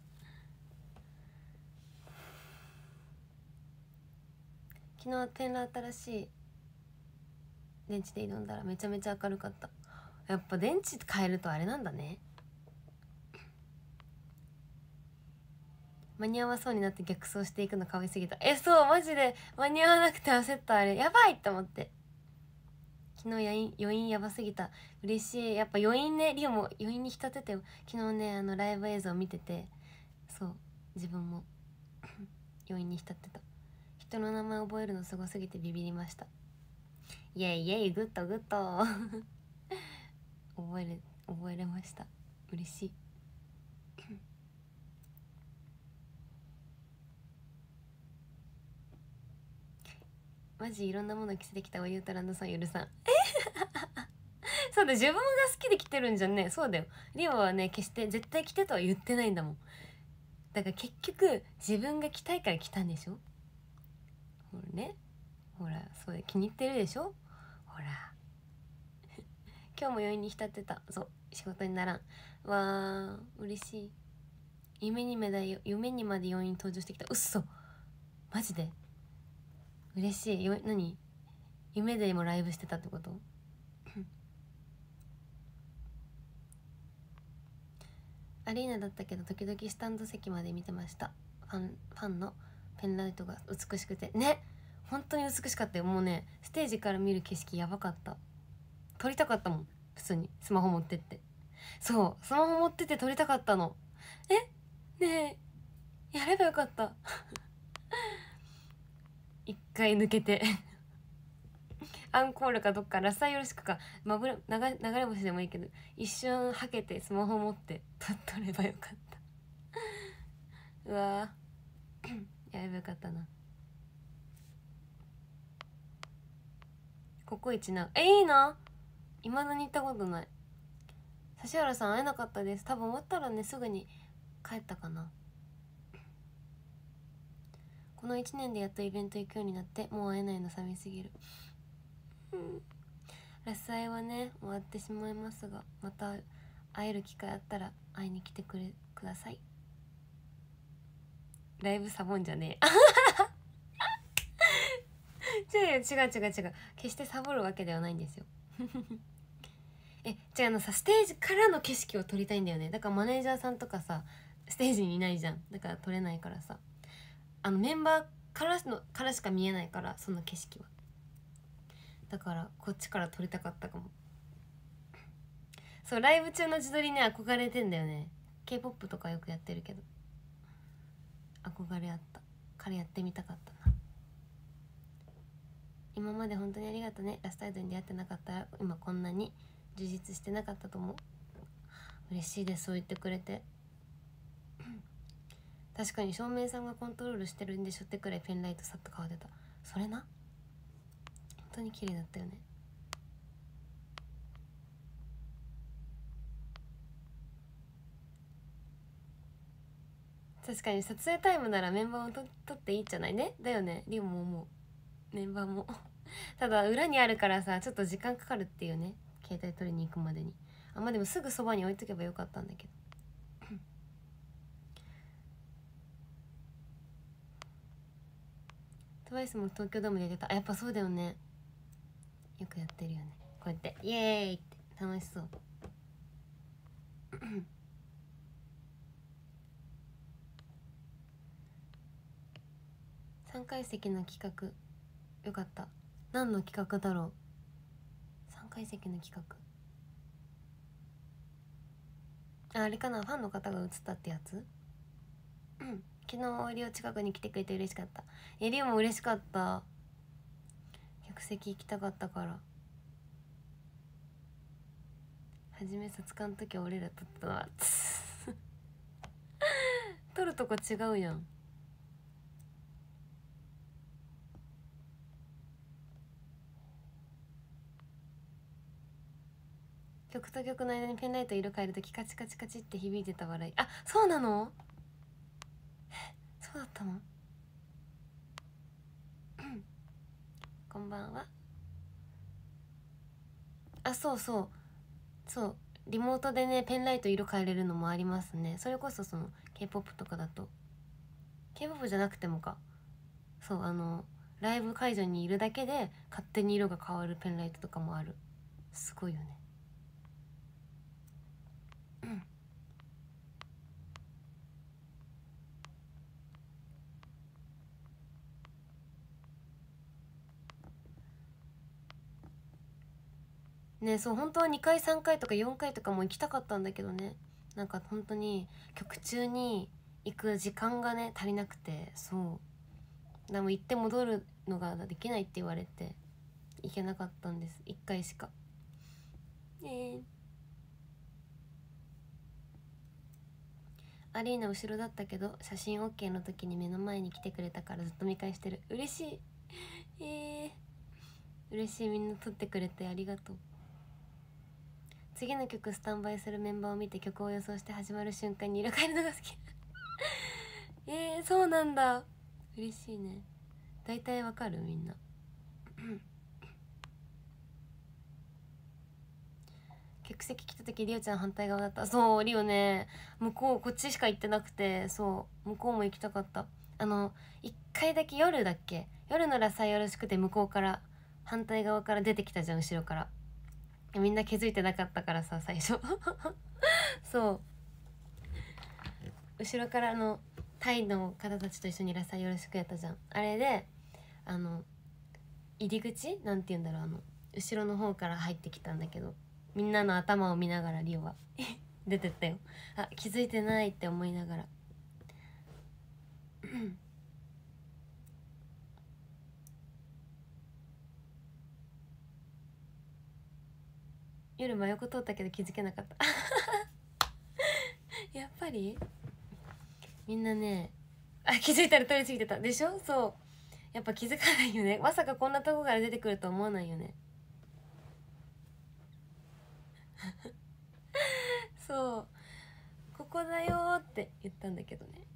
昨日ペンラ新しい電池で挑んだらめちゃめちゃ明るかった。やっぱ電池変えるとあれなんだね。間に合わそうになって逆走していくの可愛すぎた。え、そうマジで間に合わなくて焦った。あれやばいって思って。昨日余韻余韻やばすぎた。嬉しい。やっぱ余韻ね。リオも余韻に浸ってたよ。昨日ね、あのライブ映像見てて、そう自分も余韻に浸ってた。人の名前覚えるのすごすぎてビビりました。イエイイエイ、グッドグッド覚えれ覚えれました。嬉しいマジいろんなもの着せてきたわ。ゆうたランドさん許さんそうだ、自分が好きで着てるんじゃんね。そうだよ。リオはね、決して絶対着てとは言ってないんだもん。だから結局自分が着たいから着たんでしょ。ほらね、ほらそうだ、気に入ってるでしょ。ほら今日も余韻に浸ってた。そう、仕事にならん。わー嬉しい。夢にまで夢にまで余韻登場してきた。うっそマジで嬉しいよ。何、夢でもライブしてたってことアリーナだったけど時々スタンド席まで見てました。ファンファンのペンライトが美しくてね、本当に美しかったよ。もうね、ステージから見る景色やばかった。撮りたかったもん、普通にスマホ持ってって。そうスマホ持ってって撮りたかったの。えねえやればよかった一回抜けてアンコールかどっかラスタよろしくか、まぶれ流流れ星でもいいけど一瞬はけてスマホ持って撮撮ればよかったうわやればよかったな。ココイチな、えいいな。いまだに行ったことない。指原さん会えなかったです。多分終わったらねすぐに帰ったかな。このいちねんでやっとイベント行くようになってもう会えないの寂しすぎる。うんラスアイはね終わってしまいますが、また会える機会あったら会いに来てくれください。ライブサボンじゃねえ違う違う違う違う、決してサボるわけではないんですよえ、違う、あのさ、ステージからの景色を撮りたいんだよね。だからマネージャーさんとかさステージにいないじゃん。だから撮れないからさ、あのメンバーからのからしか見えないから、その景色は。だからこっちから撮りたかったかも。そうライブ中の自撮りね憧れてんだよね。 K-ポップ とかよくやってるけど憧れあった。彼やってみたかったな。今まで本当にありがとね。ラストアイドに出会ってなかったら今こんなに充実してなかったと思う。嬉しいです、そう言ってくれて確かに照明さんがコントロールしてるんでしょってくらいペンライトさっと変わってた。それな、本当に綺麗だったよね。確かに撮影タイムならメンバーもと撮っていいんじゃないね。だよね、リオも思う。メンバーもただ裏にあるからさちょっと時間かかるっていうね、携帯取りに行くまでに。あ、まあでもすぐそばに置いとけばよかったんだけどトワイスも東京ドームで出た。あ、やっぱそうだよね、よくやってるよね、こうやってイエーイって楽しそうさんかい席の企画よかった。何の企画だろう。さんかい席の企画、あ、あれかな、ファンの方が映ったってやつ。うん昨日リオ近くに来てくれて嬉しかった。え、リオも嬉しかった。客席行きたかったから。はじめ卒館の時は俺ら撮ったわ撮るとこ違うやん。 曲と曲の間にペンライト色変えるときカチカチカチって響いてた笑い。あ、そうなの？そうだったの？こんばんは。あ、そうそうそうリモートでねペンライト色変えれるのもありますね。それこそその K-ポップ とかだと K-ポップ じゃなくてもか、そうあのライブ会場にいるだけで勝手に色が変わるペンライトとかもある。すごいよね。ね、そう本当はにかいさんかいとかよんかいとかも行きたかったんだけどね、なんか本当に曲中に行く時間がね足りなくて、そうでも行って戻るのができないって言われて行けなかったんです。いっかいしか。えー、アリーナ後ろだったけど写真 OK の時に目の前に来てくれたからずっと見返してる。嬉しい。えー、嬉しい。みんな撮ってくれてありがとう。次の曲スタンバイするメンバーを見て曲を予想して始まる瞬間に色変えるのが好きえー、そうなんだ。嬉しいね。大体わかるみんな客席来た時リオちゃん反対側だった。そうリオね、向こうこっちしか行ってなくて、そう向こうも行きたかった。あのいっかいだけ夜だっけ、夜のラサよろしくて向こうから反対側から出てきたじゃん、後ろから。みんな気づいてなかったからさ最初そう後ろからのタイの方たちと一緒にラサよろしくやったじゃん。あれであの入り口なんて言うんだろう、あの後ろの方から入ってきたんだけど、みんなの頭を見ながらリオは出てったよ。あ、気づいてないって思いながら夜真横通ったけど気づけなかったやっぱりみんなね、あ、気づいたら通り過ぎてたでしょ。そうやっぱ気づかないよね。まさかこんなとこから出てくると思わないよねそうここだよって言ったんだけどね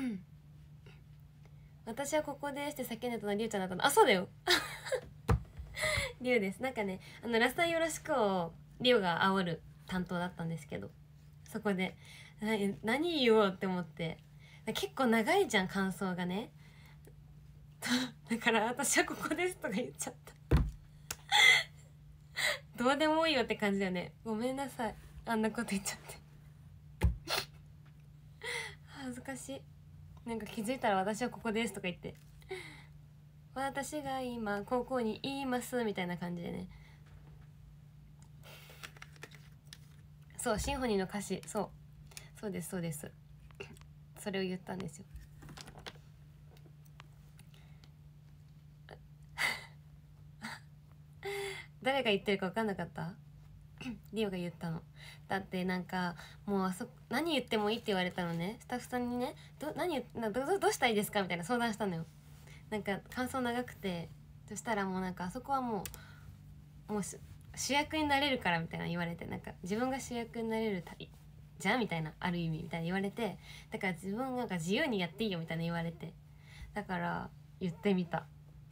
私はここですって叫んでたのリュウちゃんだったの。あ、そうだよリュウです。なんかね、あのラスターよろしくをリュウが煽る担当だったんですけど、そこでな何言おうって思って、結構長いじゃん感想がねだから私はここですとか言っちゃったどうでもいいよって感じだよね。ごめんなさい、あんなこと言っちゃって恥ずかしい。なんか気づいたら私はここですとか言って、私が今高校にいますみたいな感じでね。そうシンフォニーの歌詞、そうそうですそうです、それを言ったんですよ誰が言ってるか分かんなかったリオが言ったの。だってなんかもうあそ何言ってもいいって言われたのね、スタッフさんにね、ど何などどどうしたらいいですかみたいな相談したのよ。なんか感想長くて、そしたらもうなんかあそこはもうもう主役になれるからみたいな言われて、なんか自分が主役になれるじゃんみたいな、ある意味みたいな言われて、だから自分なんか自由にやっていいよみたいな言われて、だから言ってみた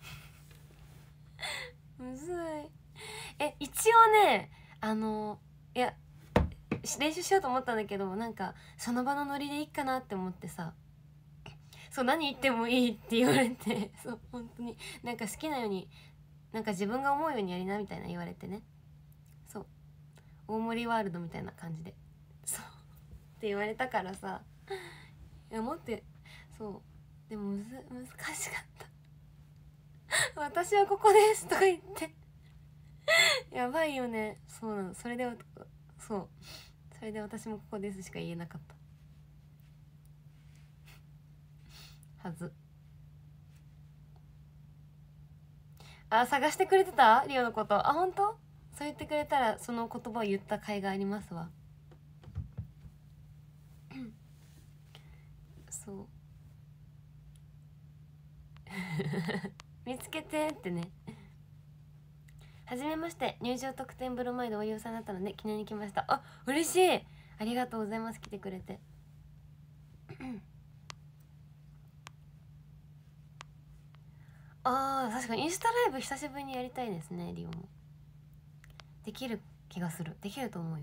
むずい。え一応ね、あのいや練習しようと思ったんだけど、なんかその場のノリでいいかなって思ってさ、そう何言ってもいいって言われてそう本当になんか好きなように、なんか自分が思うようにやりなみたいな言われてね、そう大盛りワールドみたいな感じでそうって言われたからさ、いやもって、そうでもむず難しかった私はここですとか言ってやばいよね。そうなの。それでそうそれで私もここですしか言えなかったはず。あ、探してくれてたリオのこと。あ、本当？そう言ってくれたらその言葉を言った甲斐がありますわそう見つけてってね。 はじめまして、入場特典ブロマイドお利用さんだったので記念に来ました。あ、嬉しい、ありがとうございます、来てくれてあー、確かにインスタライブ久しぶりにやりたいですね。リオもできる気がする。できると思うよ。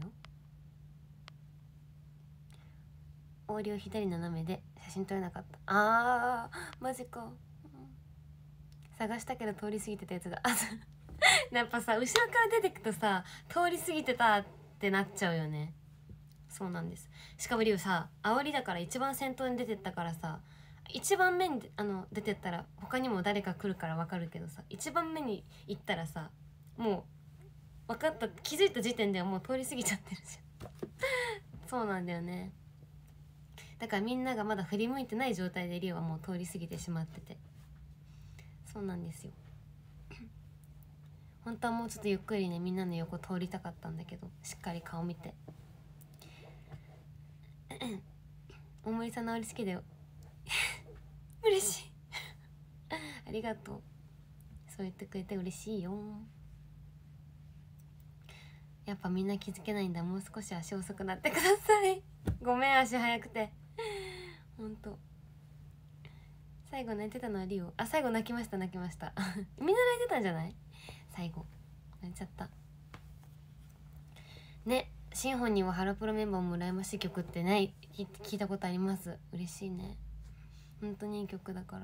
オーリオ左斜めで写真撮れなかった。あー、マジか、うん、探したけど通り過ぎてたやつだ。あやっぱさ、後ろから出てくとさ、通り過ぎてたってなっちゃうよね。そうなんです。しかもリオさ、煽りだから一番先頭に出てったからさ、一番目にあの出てったら他にも誰か来るから分かるけどさ、一番目に行ったらさ、もう分かった、気づいた時点ではもう通り過ぎちゃってるじゃんそうなんだよね。だからみんながまだ振り向いてない状態でリオはもう通り過ぎてしまってて、そうなんですよ本当はもうちょっとゆっくりね、みんなの横通りたかったんだけど、しっかり顔見て大森さんの煽り好きだよ嬉しいありがとう、そう言ってくれて嬉しいよ。やっぱみんな気づけないんだ。もう少し足遅くなってくださいごめん、足早くてほんと。最後泣いてたのはリオ。あ、最後泣きました、泣きましたみんな泣いてたんじゃない？最後泣いちゃったね。シンフォニーはハロプロメンバーも羨ましい曲ってね、聞いたことあります。嬉しいね、本当にいい曲だから。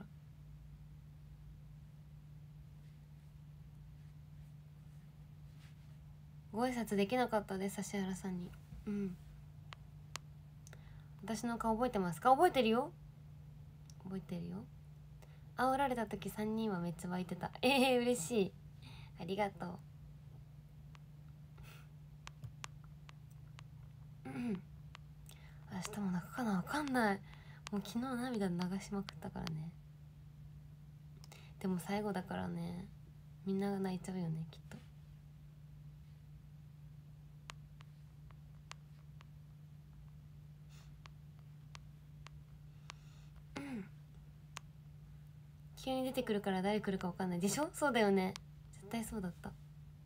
ご挨拶できなかったです、指原さんに。うん、私の顔覚えてますか？覚えてるよ、覚えてるよ。煽られた時さんにんはめっちゃ湧いてた。えー、嬉しい、ありがとううん明日も泣くかな、わかんない。もう昨日涙流しまくったからね。でも最後だからね、みんなが泣いちゃうよね、きっと。急に出てくるから誰来るか分かんないでしょ。そうだよね、絶対そうだった。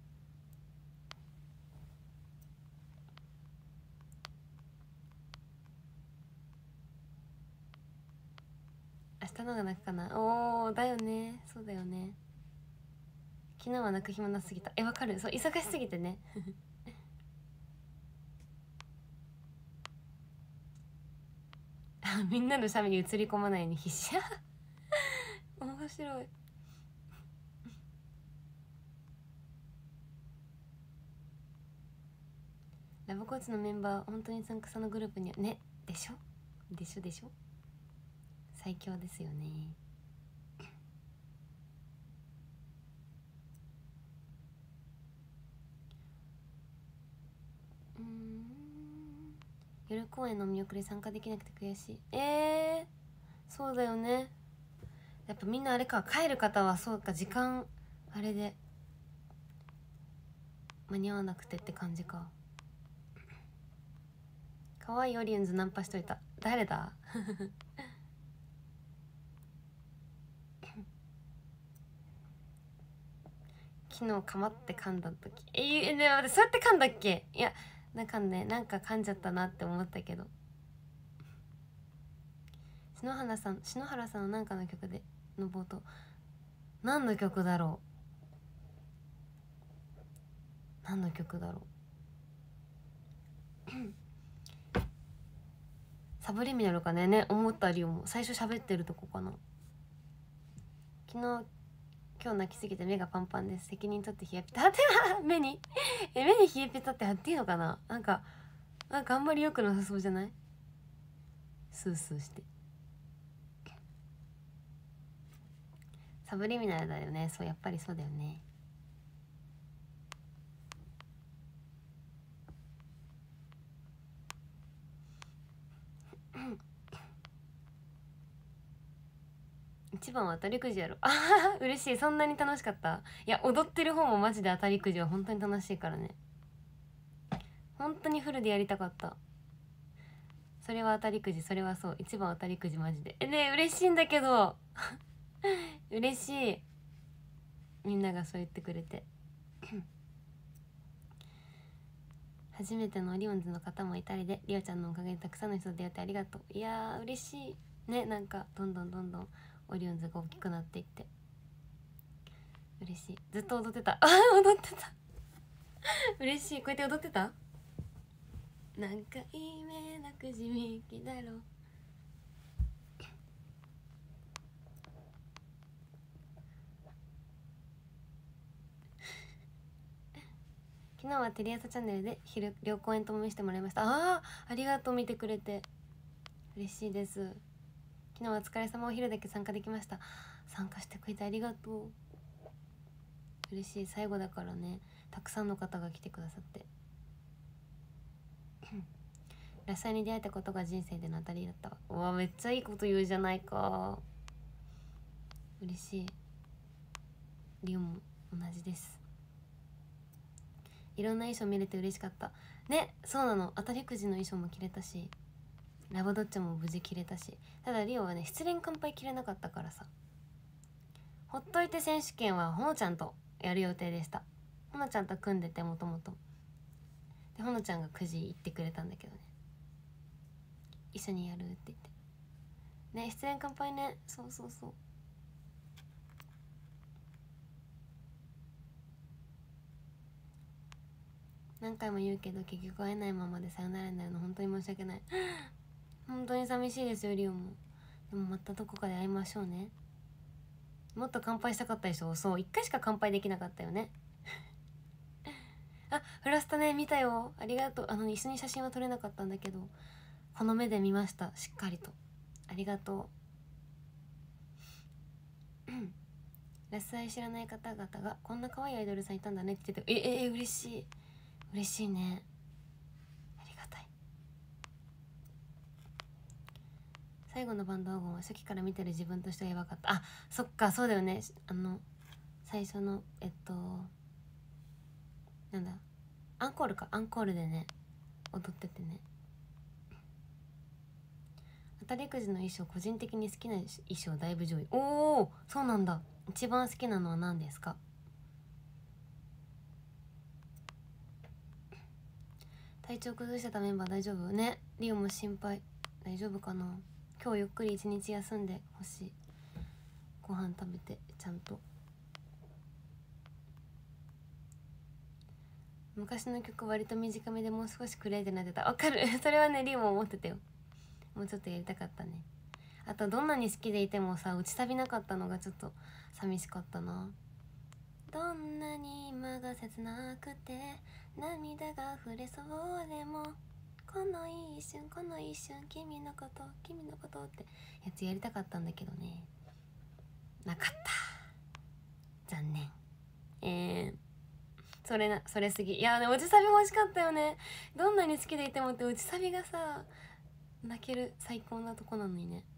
明日のが泣くかな。おー、だよね、そうだよね。昨日は泣く暇なすぎた。え、わかる、そう、忙しすぎてねみんなの写メに映り込まないように必死面白いラブコーチのメンバー本当につんくさのグループにはね、でしょでしょでしょ、最強ですよね。うーん、夜公演の見送り参加できなくて悔しい。えー、そうだよね。やっぱみんなあれか、帰る方はそうか、時間あれで間に合わなくてって感じか。かわいいオリオンズナンパしといた。誰だ昨日かまって噛んだ時、えー、でもそうやって噛んだっけ。いや、なんかね、なんか噛んじゃったなって思ったけど。篠原さん、篠原さんのなんかの曲での冒頭、何の曲だろう、何の曲だろうサブリミナルかね。ね、思ったよりも最初喋ってるとこかな。昨日今日泣きすぎて目がパンパンです。責任取って冷えピタって目にえ目に冷えピタって貼っていいのかな。なんかなんかあんまり良くなさそうじゃない？スースーしてサブリミナルだよね。そう、やっぱりそうだよね。一番は当たりくじやろ。あは嬉しい。そんなに楽しかった。いや、踊ってる方もマジで当たりくじは本当に楽しいからね。本当にフルでやりたかった。それは当たりくじ、それはそう、一番当たりくじマジで。えねえ、嬉しいんだけど嬉しい、みんながそう言ってくれて。 初めてのオリオンズの方もいたりで、りおちゃんのおかげでたくさんの人と出会ってありがとう。いやー嬉しいね。なんかどんどんどんどんオリオンズが大きくなっていって嬉しい。ずっと踊ってた。あ踊ってた嬉しい。こうやって踊ってた。何回目なくじみきだろう。昨日はテレ朝チャンネルで昼両公演とも見せてもらいました。ああありがとう、見てくれて嬉しいです。昨日はお疲れ様、お昼だけ参加できました。参加してくれてありがとう、嬉しい。最後だからね、たくさんの方が来てくださってラッサーに出会えたことが人生での当たりだった。うわめっちゃいいこと言うじゃないか、嬉しい。リオも同じです。いろんな衣装見れて嬉しかったね。そうなの、当たりくじの衣装も着れたし、ラブドッチョも無事着れたし、ただリオはね失恋乾杯着れなかったからさ、ほっといて選手権はほのちゃんとやる予定でした。ほのちゃんと組んでて、もともとでほのちゃんがくじ行ってくれたんだけどね、一緒にやるって言ってね。失恋乾杯ね、そうそうそう。何回も言うけど結局会えないままでさよならになるの本当に申し訳ない本当に寂しいですよリオも。でもまたどこかで会いましょうね。もっと乾杯したかったでしょ。そう、一回しか乾杯できなかったよねあ、フラスタね見たよ、ありがとう。あの一緒に写真は撮れなかったんだけど、この目で見ました、しっかりと。ありがとうラス愛知らない方々がこんな可愛いアイドルさんいたんだねって言ってて、えええ嬉しい嬉しいね、ありがたい。最後のバンドワゴンは初期から見てる自分としてはやばかった。あ、そっか、そうだよね。あの最初のえっとなんだアンコールか、アンコールでね踊っててね。当たりくじの衣装、個人的に好きな衣装だいぶ上位。おおそうなんだ。一番好きなのは何ですか。体調崩してたメンバー大丈夫ね。リオも心配。大丈夫かな。今日ゆっくり一日休んでほしい。ご飯食べてちゃんと。昔の曲割と短めでもう少しクレイでなってた。わかるそれはねリオも思ってたよ。もうちょっとやりたかったね。あとどんなに好きでいてもさ打ちサビなかったのがちょっと寂しかったな。どんなに今が切なくて涙が溢れそうでもこの一瞬この一瞬君のこと君のことってやつやりたかったんだけどね、なかった、残念。えー、それなそれすぎ。いやね打ちサビ欲しかったよね。どんなに好きでいてもって打ちサビがさ泣ける最高なとこなのにね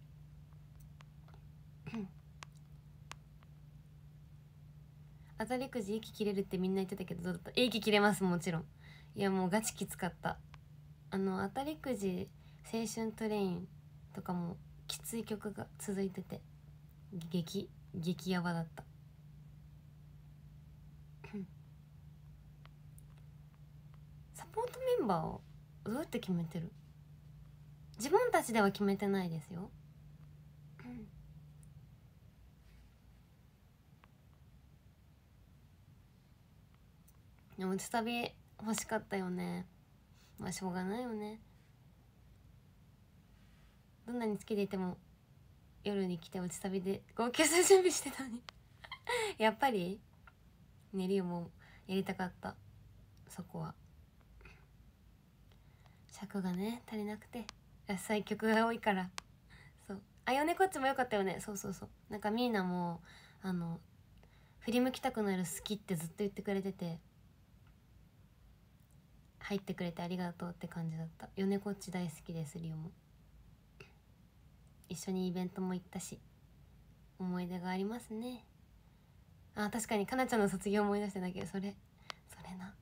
当たりくじ息切れるってみんな言ってたけどどうだった。息切れます、もちろん。いやもうガチきつかった。あの当たりくじ青春トレインとかもきつい曲が続いてて激激ヤバだったサポートメンバーをどうやって決めてる。自分たちでは決めてないですよ。でも打ちサビ欲しかったよね。まあしょうがないよね。どんなに好きでいても夜に来て打ちサビで号泣する準備してたのにやっぱりねリオもやりたかった。そこは尺がね足りなくて野菜曲が多いから。そうあよねこっちもよかったよね。そうそうそう、なんかミーナもあの振り向きたくなる好きってずっと言ってくれてて入ってくれてありがとうって感じだった。よねこっち大好きです。リオも一緒にイベントも行ったし思い出がありますね。あ確かにかなちゃんの卒業思い出してたけどそれそれな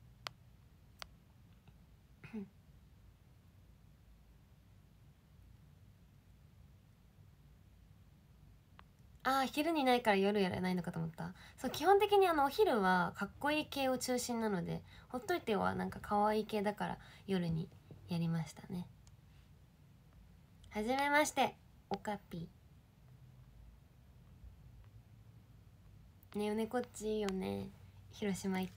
ああ昼にないから夜やらないのかと思った。そう基本的にあのお昼はかっこいい系を中心なので、ほっといてはなんか可愛い系だから夜にやりましたね。はじめまして、おかぴねよね。こっちいいよね。広島行った。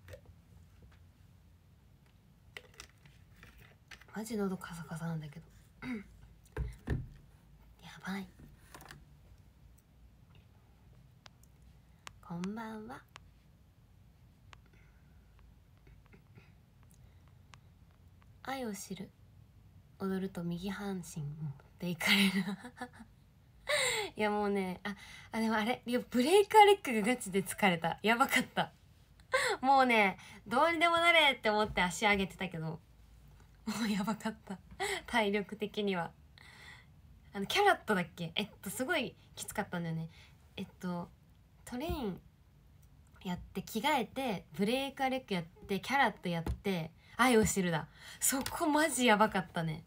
マジ喉カサカサなんだけどやばい。こんばんは。愛を知る、踊ると右半身持っていかれるいやもうね、ああでもあれ、いやブレイカーレッグがガチで疲れた。やばかったもうね、どうにでもなれって思って足上げてたけど、もうやばかった体力的には。あのキャラットだっけ、えっとすごいきつかったんだよね。えっとトレインやって着替えてブレイカーレッグやってキャラットやって愛を知るだ。そこマジやばかったね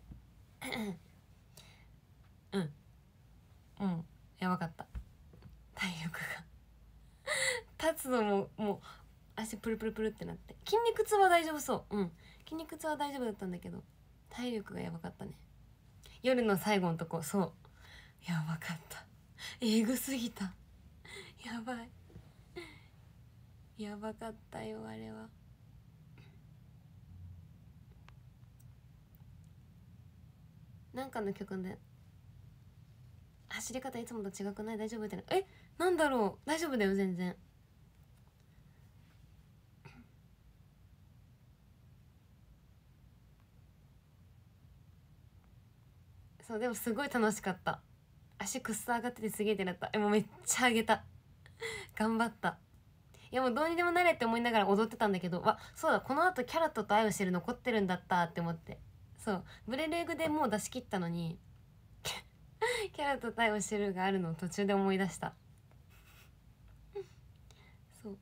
うんうんやばかった。体力が立つのももう足プルプルプルってなって、筋肉痛は大丈夫そう。うん筋肉痛は大丈夫だったんだけど体力がやばかったね。夜の最後のとこ、そうやばかった。えぐすぎた。やばいやばかったよあれは。なんかの曲で走り方いつもと違くない？大丈夫ってな、えなんだろう、大丈夫だよ全然。そうでもすごい楽しかった。足くっそ上がっててすげえってなった。えもうめっちゃ上げた頑張った。いやもうどうにでもなれって思いながら踊ってたんだけど、わそうだこのあとキャラットと愛を知る残ってるんだったって思って、そうブレレグでもう出し切ったのにキャラットと愛を知るがあるのを途中で思い出したそう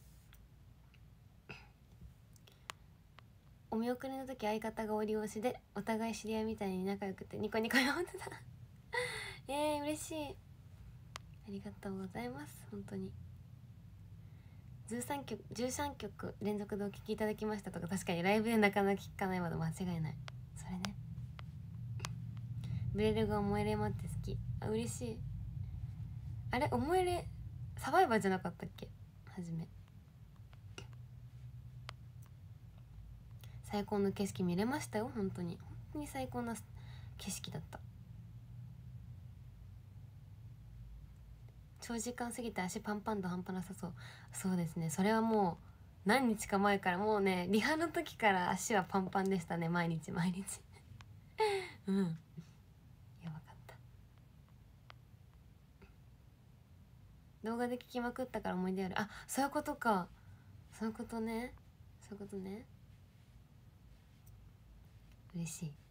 お見送りの時相方がおり押しでお互い知り合いみたいに仲良くてニコニコやってたえー、嬉しい。ありがとうございます。本当にじゅうさんきょくじゅうさんきょく連続でお聴きいただきましたとか、確かにライブでなかなか聞かないまだ間違いない。それね、ブレルが思い入れもあって好き。あ嬉しい。あれ思い入れサバイバーじゃなかったっけ。はじめ最高の景色見れましたよ。本当に本当に最高な景色だった。長時間過ぎて足パンパンと半端なさそう。そうですね、それはもう何日か前から、もうねリハの時から足はパンパンでしたね。毎日毎日うんやばかった。動画で聞きまくったから思い出ある。あそういうことか、そういうことね、そういうことね。嬉しい。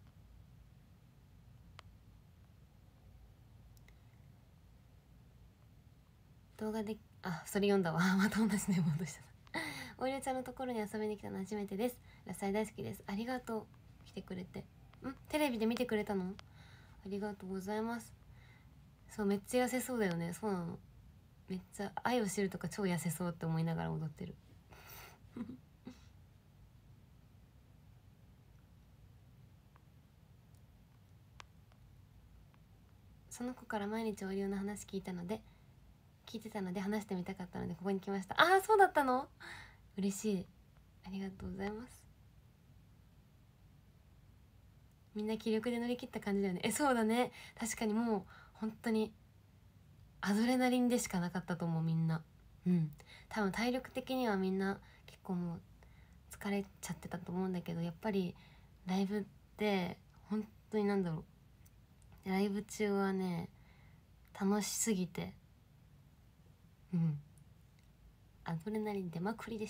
動画であそれ読んだわまた同じね戻したおいれちゃんのところに遊びに来たの初めてです。野菜大好きです。ありがとう来てくれて。んテレビで見てくれたの？ありがとうございます。そうめっちゃ痩せそうだよね。そうなの、めっちゃ愛を知るとか超痩せそうって思いながら踊ってるその子から毎日おりおの話聞いたので聞いてたので話してみたかったのでここに来ました。ああそうだったの、嬉しい。ありがとうございます。みんな気力で乗り切った感じだよね。えそうだね、確かにもう本当にアドレナリンでしかなかったと思うみんな。うん多分体力的にはみんな結構もう疲れちゃってたと思うんだけど、やっぱりライブって本当になんだろう、ライブ中はね楽しすぎて、うんアドレナリン出まくりでした。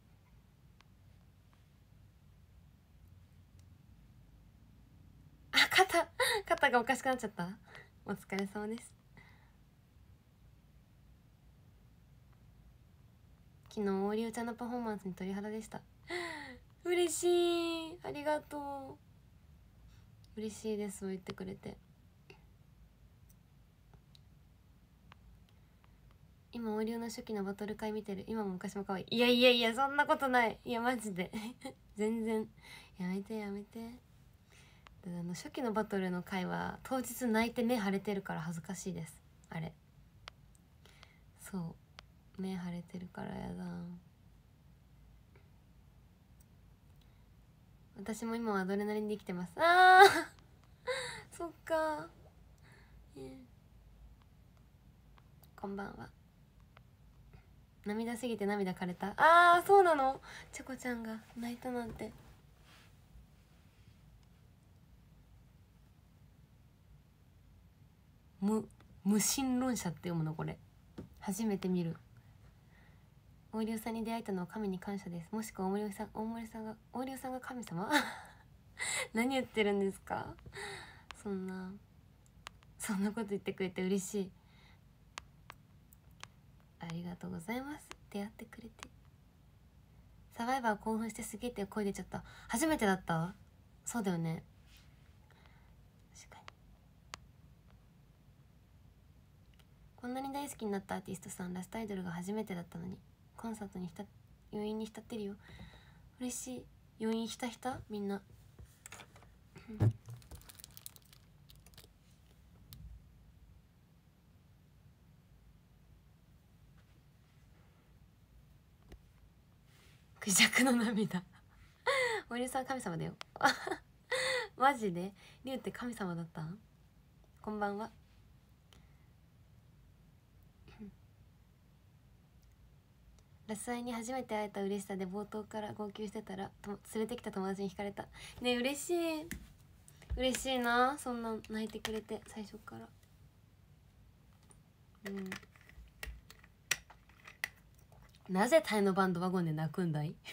あ肩肩がおかしくなっちゃった。お疲れ様です。昨日オーリオちゃんのパフォーマンスに鳥肌でした嬉しい、ありがとう。嬉しいです、そう言ってくれて。 今オリオの初期のバトル会見てる。今も昔も可愛い。いやいやいや、そんなことない。いやマジで全然やめてやめて。あの初期のバトルの回は当日泣いて目腫れてるから恥ずかしいです。あれそう目腫れてるからやだ。私も今はアドレナリンで生きてます。あーそっか、えー、こんばんは。涙すぎて涙枯れた。あーそうなの。チョコちゃんが泣いたなんて。無無神論者って読むのこれ。初めて見る。大龍さんに出会えたのは神に感謝です。もしくは大龍さん、大森さんが大龍さんが神様何言ってるんですか。そんなそんなこと言ってくれて嬉しい。ありがとうございます。出会ってくれて。サバイバー興奮してすげえって声出ちゃった。初めてだった。そうだよね。確かに。こんなに大好きになったアーティストさん、ラストアイドルが初めてだったのにコンサートに浸余韻に浸ってるよ。嬉しい。余韻ひたひたみんなクジャクの涙おりさん神様だよマジでリュウって神様だったん。こんばんは。ラスアイに初めて会えた嬉しさで冒頭から号泣してたらと連れてきた友達に惹かれた。ねえ嬉しい嬉しいな、そんな泣いてくれて最初から。うんなぜタイのバンドワゴンで泣くんだい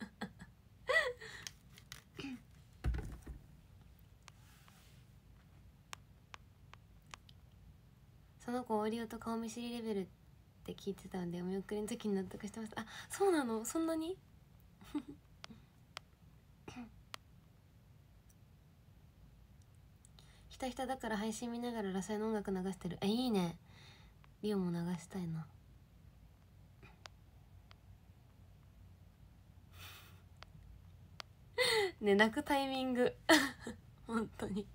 その子オーディオと顔見知りレベルって聞いてたんでお見送りの時に納得してました。あ、そうなの。そんなにひたひただから配信見ながらラサイの音楽流してる。え、いいね。リオも流したいな。ね、泣くタイミング本当に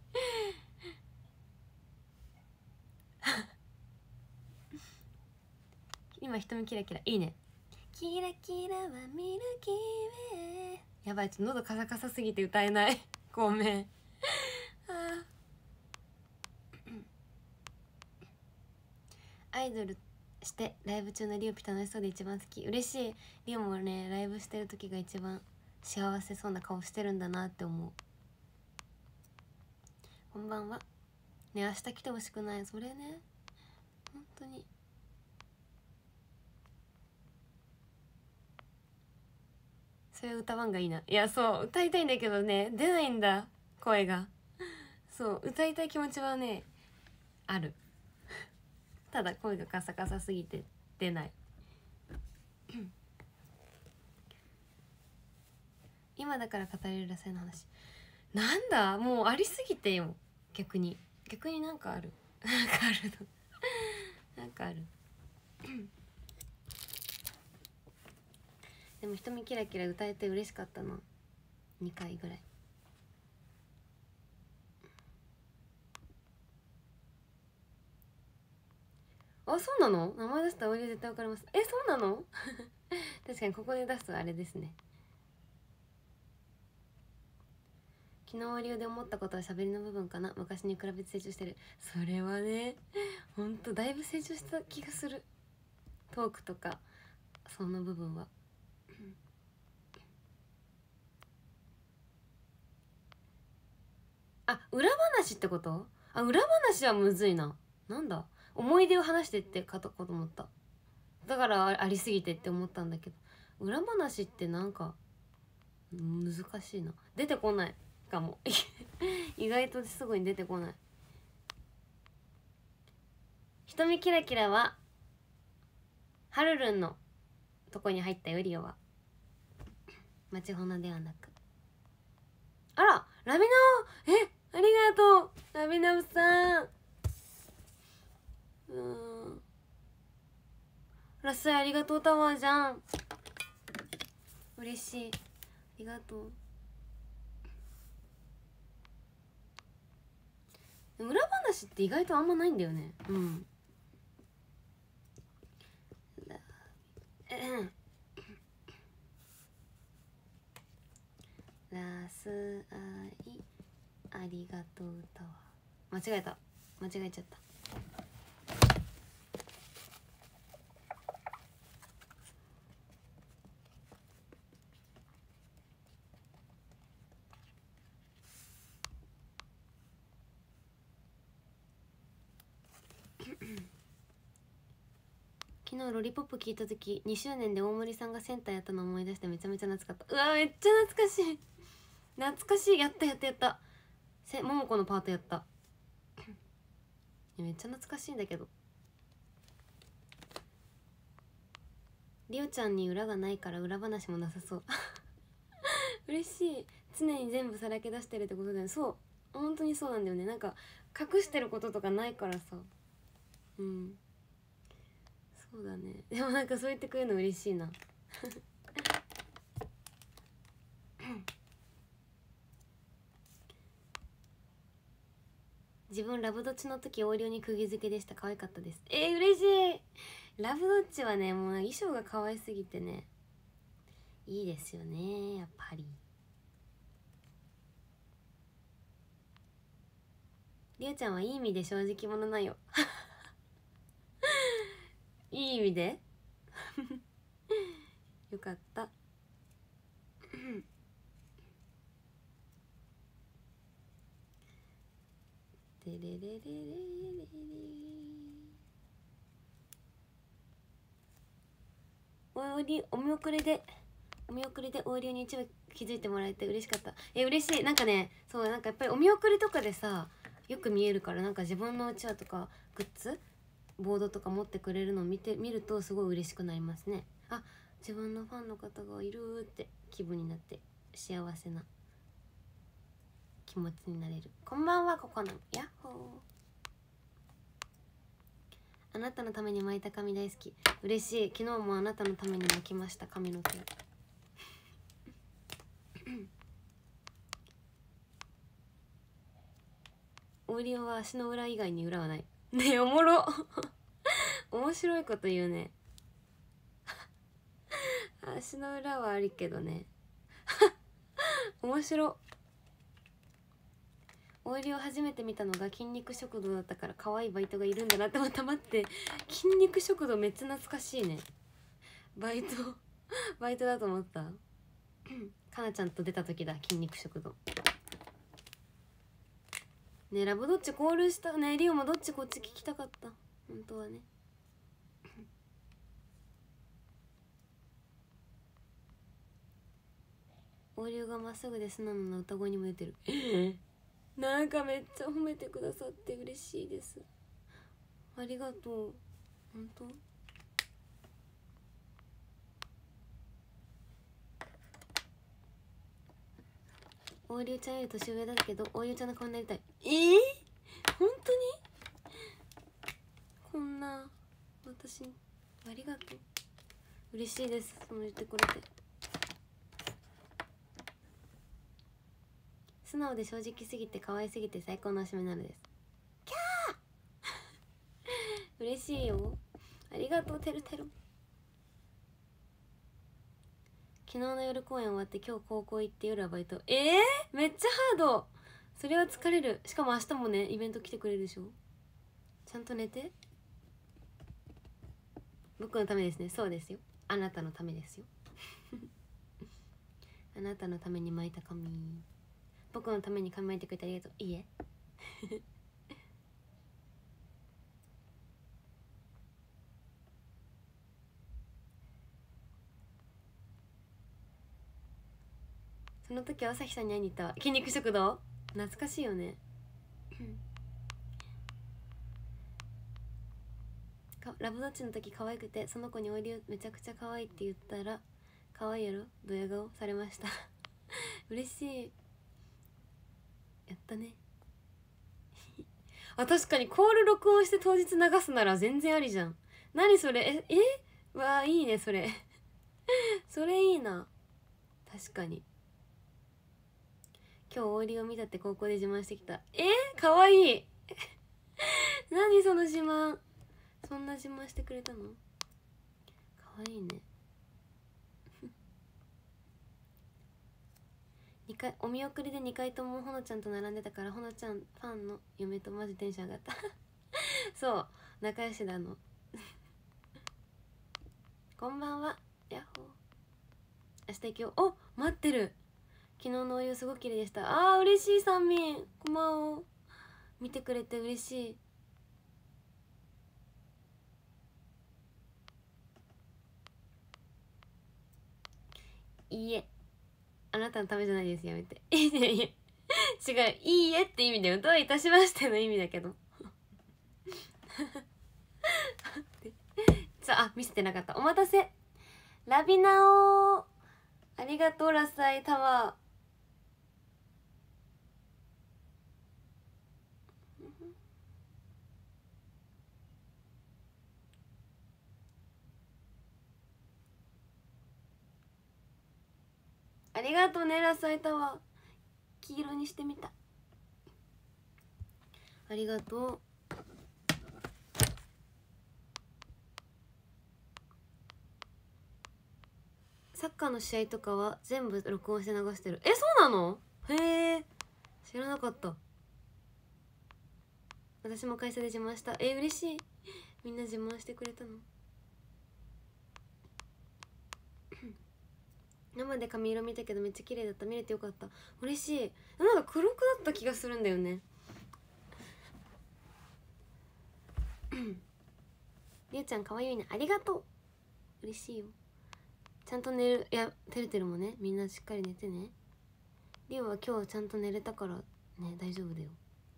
今瞳キラキラいいね。キラキラはミルキーウェイ。やばい、ちょっと喉カサカサすぎて歌えないごめんあアイドルしてライブ中のリオピ楽しそうで一番好き。嬉しい。リオもねライブしてる時が一番幸せそうな顔してるんだなって思う。こんばんは。ね、明日来てほしくない。それね本当に。そういう歌番がいいな。いやそう歌いたいんだけどね出ないんだ声が。そう歌いたい気持ちはねあるただ声がカサカサすぎて出ない今だから語れるラサイの話なんだ。もうありすぎてよ。逆に逆になんかあるなんかあるのなんかあるでも瞳キラキラ歌えて嬉しかったな。にかいぐらい。あ、そうなの。名前出したら俺絶対分かります。え、そうなの確かにここで出すとあれですね。昨日オリオで思ったことは喋りの部分かな。昔に比べて成長してる。それはねほんとだいぶ成長した気がする。トークとかその部分はあ、裏話ってこと。あ、裏話はむずいな。なんだ思い出を話してってかと思った。だからありすぎてって思ったんだけど、裏話ってなんか難しいな。出てこないかも意外とすぐに出てこない。瞳キラキラはハルルンのとこに入ったよ。リオはマチホナではなく。あらラビナオ、え、ありがとうラビナオさん。うーんラスイありがとうタワーじゃん。嬉しい、ありがとう。裏話って意外とあんまないんだよね。うん。ラスアイありがとうタワー、間違えた、間違えちゃった。昨日ロリポップ聞いた時にしゅうねんで大森さんがセンターやったの思い出してめちゃめちゃ懐かった。うわめっちゃ懐かしい、懐かしい。やったやったやった、せ桃子のパートやっためっちゃ懐かしいんだけど。りおちゃんに裏がないから裏話もなさそう嬉しい。常に全部さらけ出してるってことだよね。そう本当にそうなんだよね。なんか隠してることとかないからさ。うん、そうだね。でもなんかそう言ってくれるの嬉しいな自分ラブドッチの時オーディオに釘付けでした。可愛かったです。えー、嬉しい。ラブドッチはねもう衣装が可愛すぎてねいいですよねやっぱり。りおちゃんはいい意味で正直者なんよいい意味でよかったテレレレレレレおりお見送りでお見送りでオーディオに一部気づいてもらえて嬉しかった。え嬉しい。なんかねそうなんかやっぱりお見送りとかでさよく見えるから、なんか自分のうちわとかグッズボードとか持ってくれるのを見て見るとすごい嬉しくなりますね。あ自分のファンの方がいるって気分になって幸せな気持ちになれる。こんばんはココナンヤッホー。あなたのために巻いた髪大好き。嬉しい。昨日もあなたのために巻きました髪の毛オーディオは足の裏以外に裏はないねえおもろ面白いこと言うね足の裏はあるけどね面白。オーディオ初めて見たのが筋肉食堂だったから可愛いバイトがいるんだなってまた待って、筋肉食堂めっちゃ懐かしいね。バイトバイトだと思ったかなちゃんと出た時だ筋肉食堂ね。ラブどっちコールしたね。リオもどっちこっち聞きたかった本当はねオーディオがまっすぐで素直な歌声にも出てるなんかめっちゃ褒めてくださって嬉しいです。ありがとう本当。オーディオちゃんより年上だけどオーディオちゃんの顔になりたい。えー、本当にこんな私ありがとう嬉しいです。その言ってくれて。素直で正直すぎて可愛すぎて最高のおしめなのです。キャー嬉しいよ。ありがとうてるてる。昨日の夜公演終わって今日高校行って夜はバイト。えー、めっちゃハード。それは疲れる。しかも明日もねイベント来てくれるでしょ。ちゃんと寝て。僕のためですね。そうですよ。あなたのためですよあなたのために巻いた髪。僕のために髪巻いてくれてありがとう。いいえその時は朝日さんに会いに行ったわ。筋肉食堂懐かしいよねラブドッチの時可愛くてその子にオーディオめちゃくちゃ可愛いって言ったら可愛いやろドヤ顔されました嬉しい。やったねあ確かにコール録音して当日流すなら全然ありじゃん。何それ。ええわあいいねそれそれいいな。確かに今日オーディオ見たって高校で自慢してきた。えー、かわいい何その自慢、そんな自慢してくれたの。かわいいねにかいお見送りでにかいともほのちゃんと並んでたから、ほのちゃんファンの嫁とマジテンション上がったそう仲良しだのこんばんは、やっほー。明日行くよ。お、待ってる。昨日のお湯すごく綺麗でした。あー嬉しい。さんみんこんばんは。見てくれて嬉しい。いいえ、あなたのためじゃないです。やめていやいや違う、いいえって意味で、どういたしましての意味だけどさあ、見せてなかった。お待たせラビナオ、ありがとう。ラッサイタワーありがとうね。ラッサイタワー黄色にしてみた。ありがとう。サッカーの試合とかは全部録音して流してる。え、そうなの？へえ、知らなかった。私も会社で自慢した。え、嬉しい。みんな自慢してくれたの生で髪色見たけどめっちゃ綺麗だった。見れてよかった。嬉しい。なんか黒くなった気がするんだよねりゅうちゃんかわいいね。ありがとう。嬉しいよ。ちゃんと寝る。いや、てるてるもね、みんなしっかり寝てね。りゅうは今日ちゃんと寝れたからね、大丈夫だよ。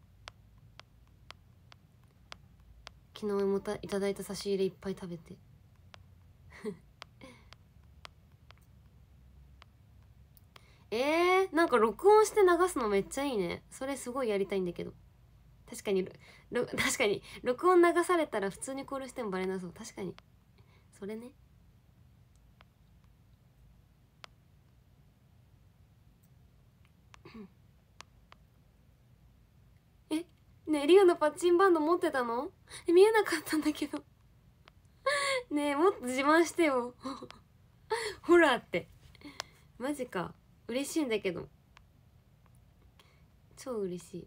昨日もたいただいた差し入れいっぱい食べてえー、なんか録音して流すのめっちゃいいね。それすごいやりたいんだけど。確かにろ確かに録音流されたら普通にコールしてもバレなそう。確かにそれね。え、ねえ、リオのパッチンバンド持ってたの？え、見えなかったんだけどねえ、もっと自慢してよほらってマジか。嬉しいんだけど、超嬉しい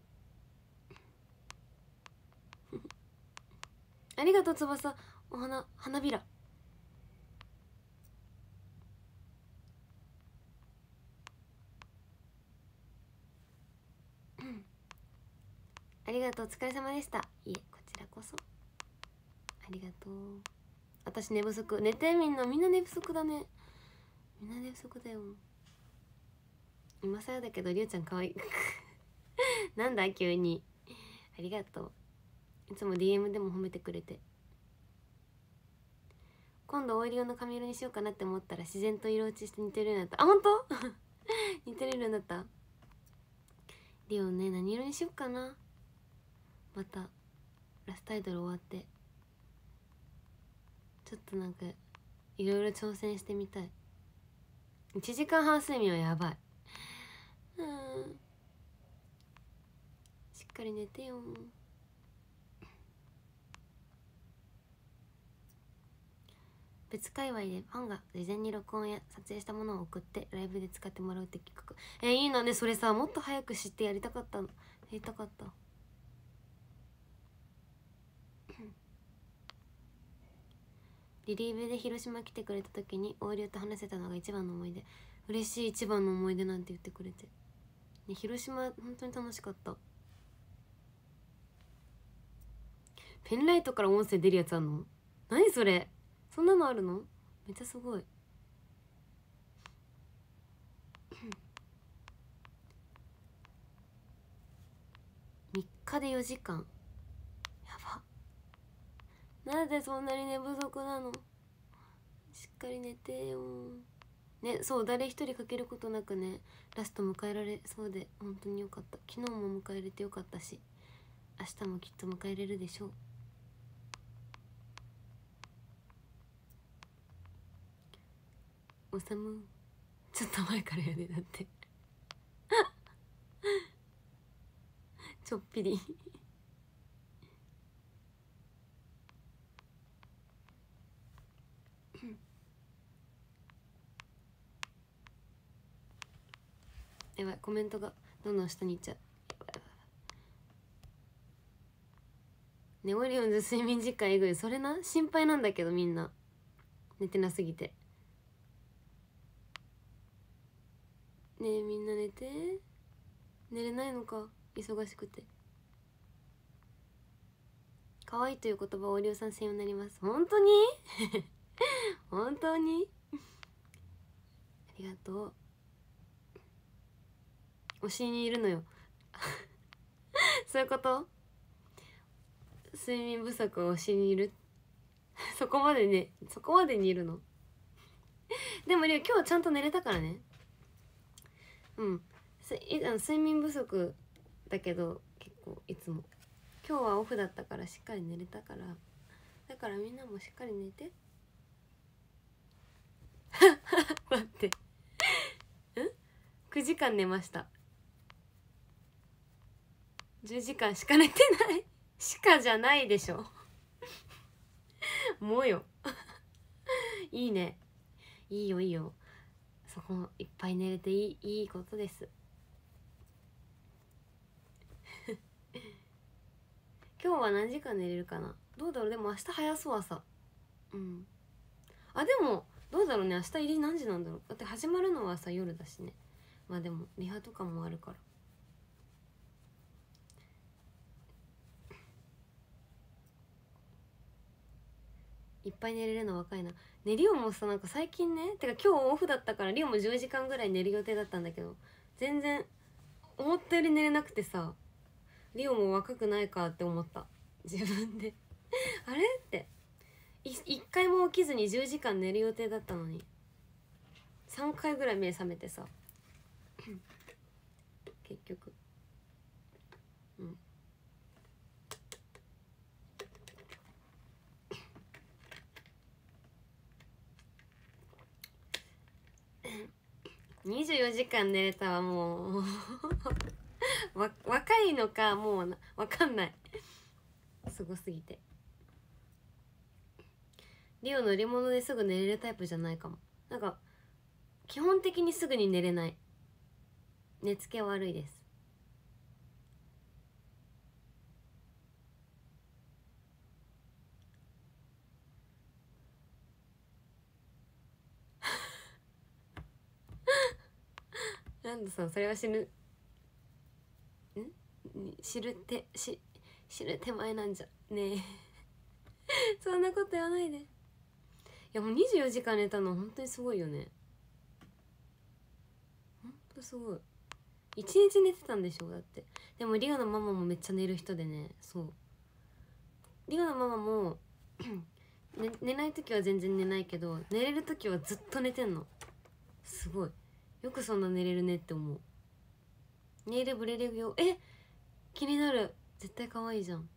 ありがとう翼。お花花びらありがとう。お疲れ様でした。いえ、こちらこそありがとう。私寝不足。寝て、みんなみんな寝不足だね。みんな寝不足だよ。今更だけどりゅうちゃんかわいいなんだ急に。ありがとう。いつも ディーエム でも褒めてくれて。今度オイリオの髪色にしようかなって思ったら自然と色落ちして似てるようになった。あ、ほんと似てるようになった。リオね、何色にしよっかな。またラストアイドル終わってちょっとなんかいろいろ挑戦してみたい。いちじかんはん睡眠はやばい。うんしっかり寝てよ。別界隈でファンが事前に録音や撮影したものを送ってライブで使ってもらうって企画。えー、いいのね。それさ、もっと早く知ってやりたかったの。やりたかったリリーベで広島来てくれた時にオーディオと話せたのが一番の思い出。嬉しい。一番の思い出なんて言ってくれて、ね、広島本当に楽しかった。ペンライトから音声出るやつあんの？何それ。そんなのあるの？めっちゃすごいみっかでよじかん。やば。なんでそんなに寝不足なの？しっかり寝てよね。そう、誰一人かけることなくね、ラスト迎えられそうで本当によかった。昨日も迎えれてよかったし、明日もきっと迎えれるでしょう。 おさむちょっと前からやねだってちょっぴりやばい、コメントがどんどん下に行っちゃう。ね、オリオンズ睡眠時間えぐい。それな、心配なんだけどみんな寝てなすぎて。ねえみんな寝て。寝れないのか、忙しくて。可愛いという言葉はオリオさん専用になります。本当に本当にありがとう。推しにいるのよそういうこと。睡眠不足は推しにいるそこまでね、そこまでにいるのでもリュウ今日ちゃんと寝れたからね。うんいあの睡眠不足だけど結構いつも今日はオフだったからしっかり寝れたから、だからみんなもしっかり寝て待ってんくじかん寝ました。じゅうじかんしか寝てないしかじゃないでしょもうよいいね、いいよいいよ、そこいっぱい寝れていいいいことです今日は何時間寝れるかな。どうだろう。でも明日早そう朝。うんあでもどうだろうね、明日入り何時なんだろう。だって始まるのはさ夜だしね。まあでもリハとかもあるから。いっぱい寝れるの若いな。ねリオもさなんか最近ね、てか今日オフだったからリオもじゅうじかんぐらい寝る予定だったんだけど、全然思ったより寝れなくてさ、リオも若くないかって思った自分であれってい一回も起きずにじゅうじかん寝る予定だったのにさんかいぐらい目覚めてさ結局うんにじゅうよじかん寝れたわもうわ若いのかもうわかんないすごすぎて。リオの入れ物ですぐ寝れるタイプじゃないかも。なんか基本的にすぐに寝れない、寝つけ悪いですランドさんそれは死ぬん知る手し知る手前なんじゃねえそんなこと言わないで。いやもうにじゅうよじかん寝たの本当にすごいよね。本当すごい。一日寝てたんでしょだって。でもリオのママもめっちゃ寝る人でね、そうリオのママも寝, 寝ない時は全然寝ないけど、寝れる時はずっと寝てんの。すごいよくそんな寝れるねって思う。ネイルブレレグよ。え気になる。絶対可愛いじゃん。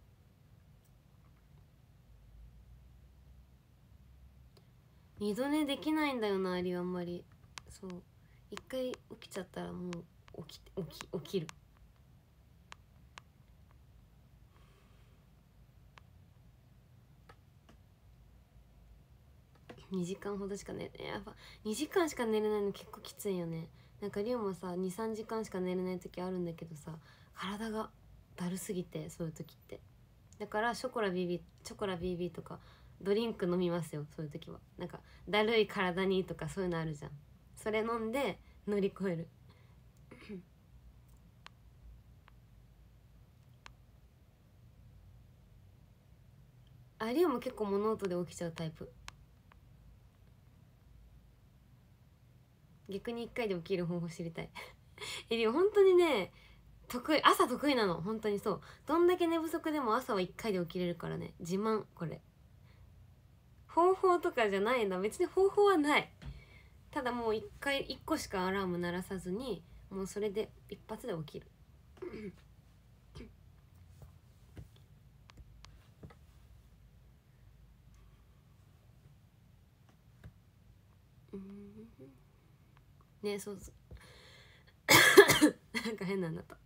二度寝できないんだよなありあんまり。そう一回起きちゃったらもう起き起き起きる。にじかんほどしか寝れやっぱにじかんしか寝れないの結構きついよね。なんかリオもさにさんじかんしか寝れない時あるんだけどさ、体がだるすぎて、そういう時ってだからショコラ ビービー チョコラ ビービー とかドリンク飲みますよ。そういう時はなんかだるい体にとかそういうのあるじゃん。それ飲んで乗り越えるあリオも結構物音で起きちゃうタイプ。逆にいっかいで起きる方法知りたいえリオ本当にね得意、朝得意なの本当に。そうどんだけ寝不足でも朝はいっかいで起きれるからね、自慢。これ方法とかじゃないな、別に方法はない。ただもういっかいいっこしかアラーム鳴らさずにもうそれで一発で起きるうんね、そうそうなんか変なんだった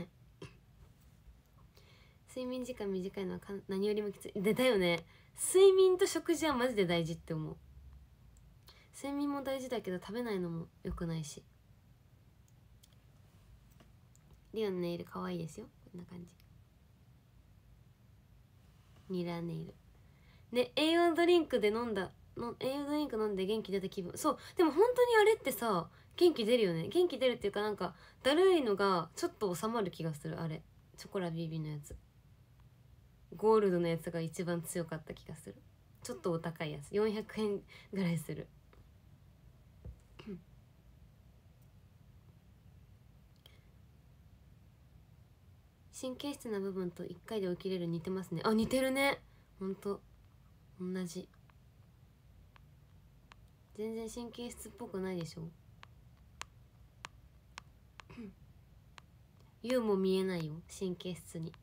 睡眠時間短いのはか何よりもきついでだよね。睡眠と食事はマジで大事って思う。睡眠も大事だけど食べないのも良くないし。リオのネイル可愛いですよ。こんな感じ。ニラネイルね。栄養ドリンクで飲んだの栄養ドリンク飲んで元気出た気分。そうでも本当にあれってさ元気出るよね。元気出るっていうかなんかだるいのがちょっと収まる気がする。あれチョコラ ビービー のやつゴールドのやつが一番強かった気がする。ちょっとお高いやつよんひゃくえんぐらいする神経質な部分といっかいで起きれる似てますね。あ似てるね。ほんと同じ。全然神経質っぽくないでしょユウも見えないよ神経質に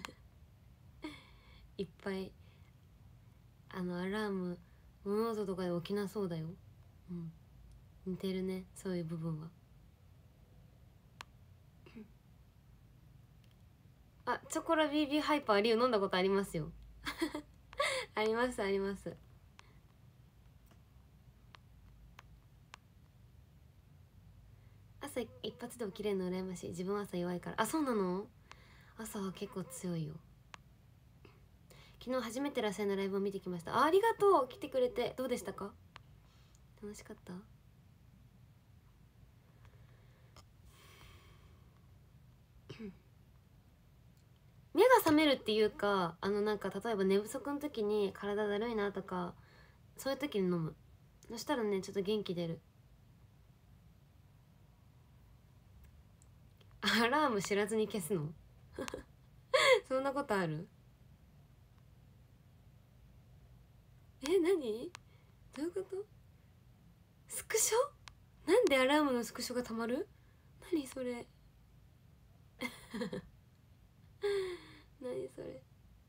いっぱいあのアラーム物音とかで起きなそうだよ。うん似てるねそういう部分は。あチョコラ ビービー ハイパーリュウ飲んだことありますよありますあります。朝一発で起きれるの羨ましい。自分は朝弱いから。あそうなの。朝は結構強いよ。昨日初めてらっしゃいのライブを見てきました。 あ, ありがとう来てくれて。どうでしたか。楽しかった。目が覚めるっていうかあのなんか例えば寝不足の時に体だるいなとかそういう時に飲む。そしたらねちょっと元気出る。アラーム知らずに消すのそんなことある。え何どういうこと。スクショなんでアラームのスクショがたまる。何それ何それ。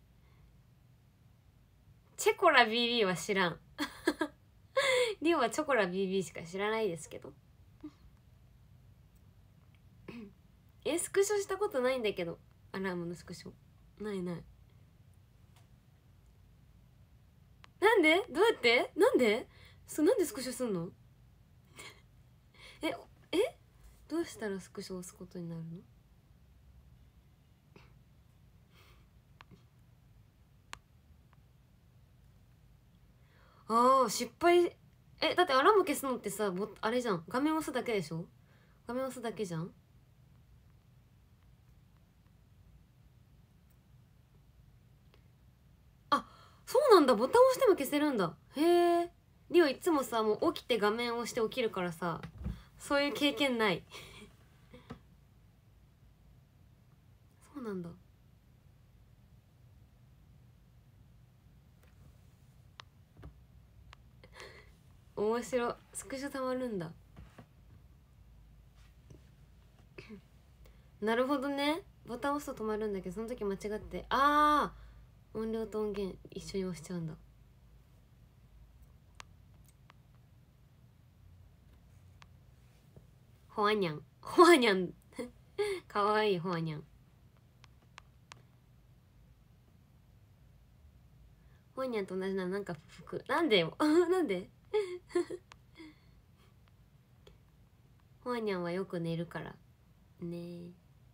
チェコラ ビービー は知らんリオはチョコラ ビービー しか知らないですけどえスクショしたことないんだけど。アラームのスクショないない。なんでどうやってなんでそなんでスクショすんのええどうしたらスクショを押すことになるの。あー失敗。えだってアラーム消すのってさボあれじゃん。画面押すだけでしょ。画面押すだけじゃん。あそうなんだ。ボタン押しても消せるんだ。へえ。リオいつもさもう起きて画面押して起きるからさそういう経験ないそうなんだ。面白い。スクショたまるんだなるほどね。ボタン押すと止まるんだけどその時間違ってああ音量と音源一緒に押しちゃうんだ。ホワニャンホワニャンかわいいホワニャン。ホワニャンと同じなのなんか服なんでよなんでホワニャンはよく寝るからね。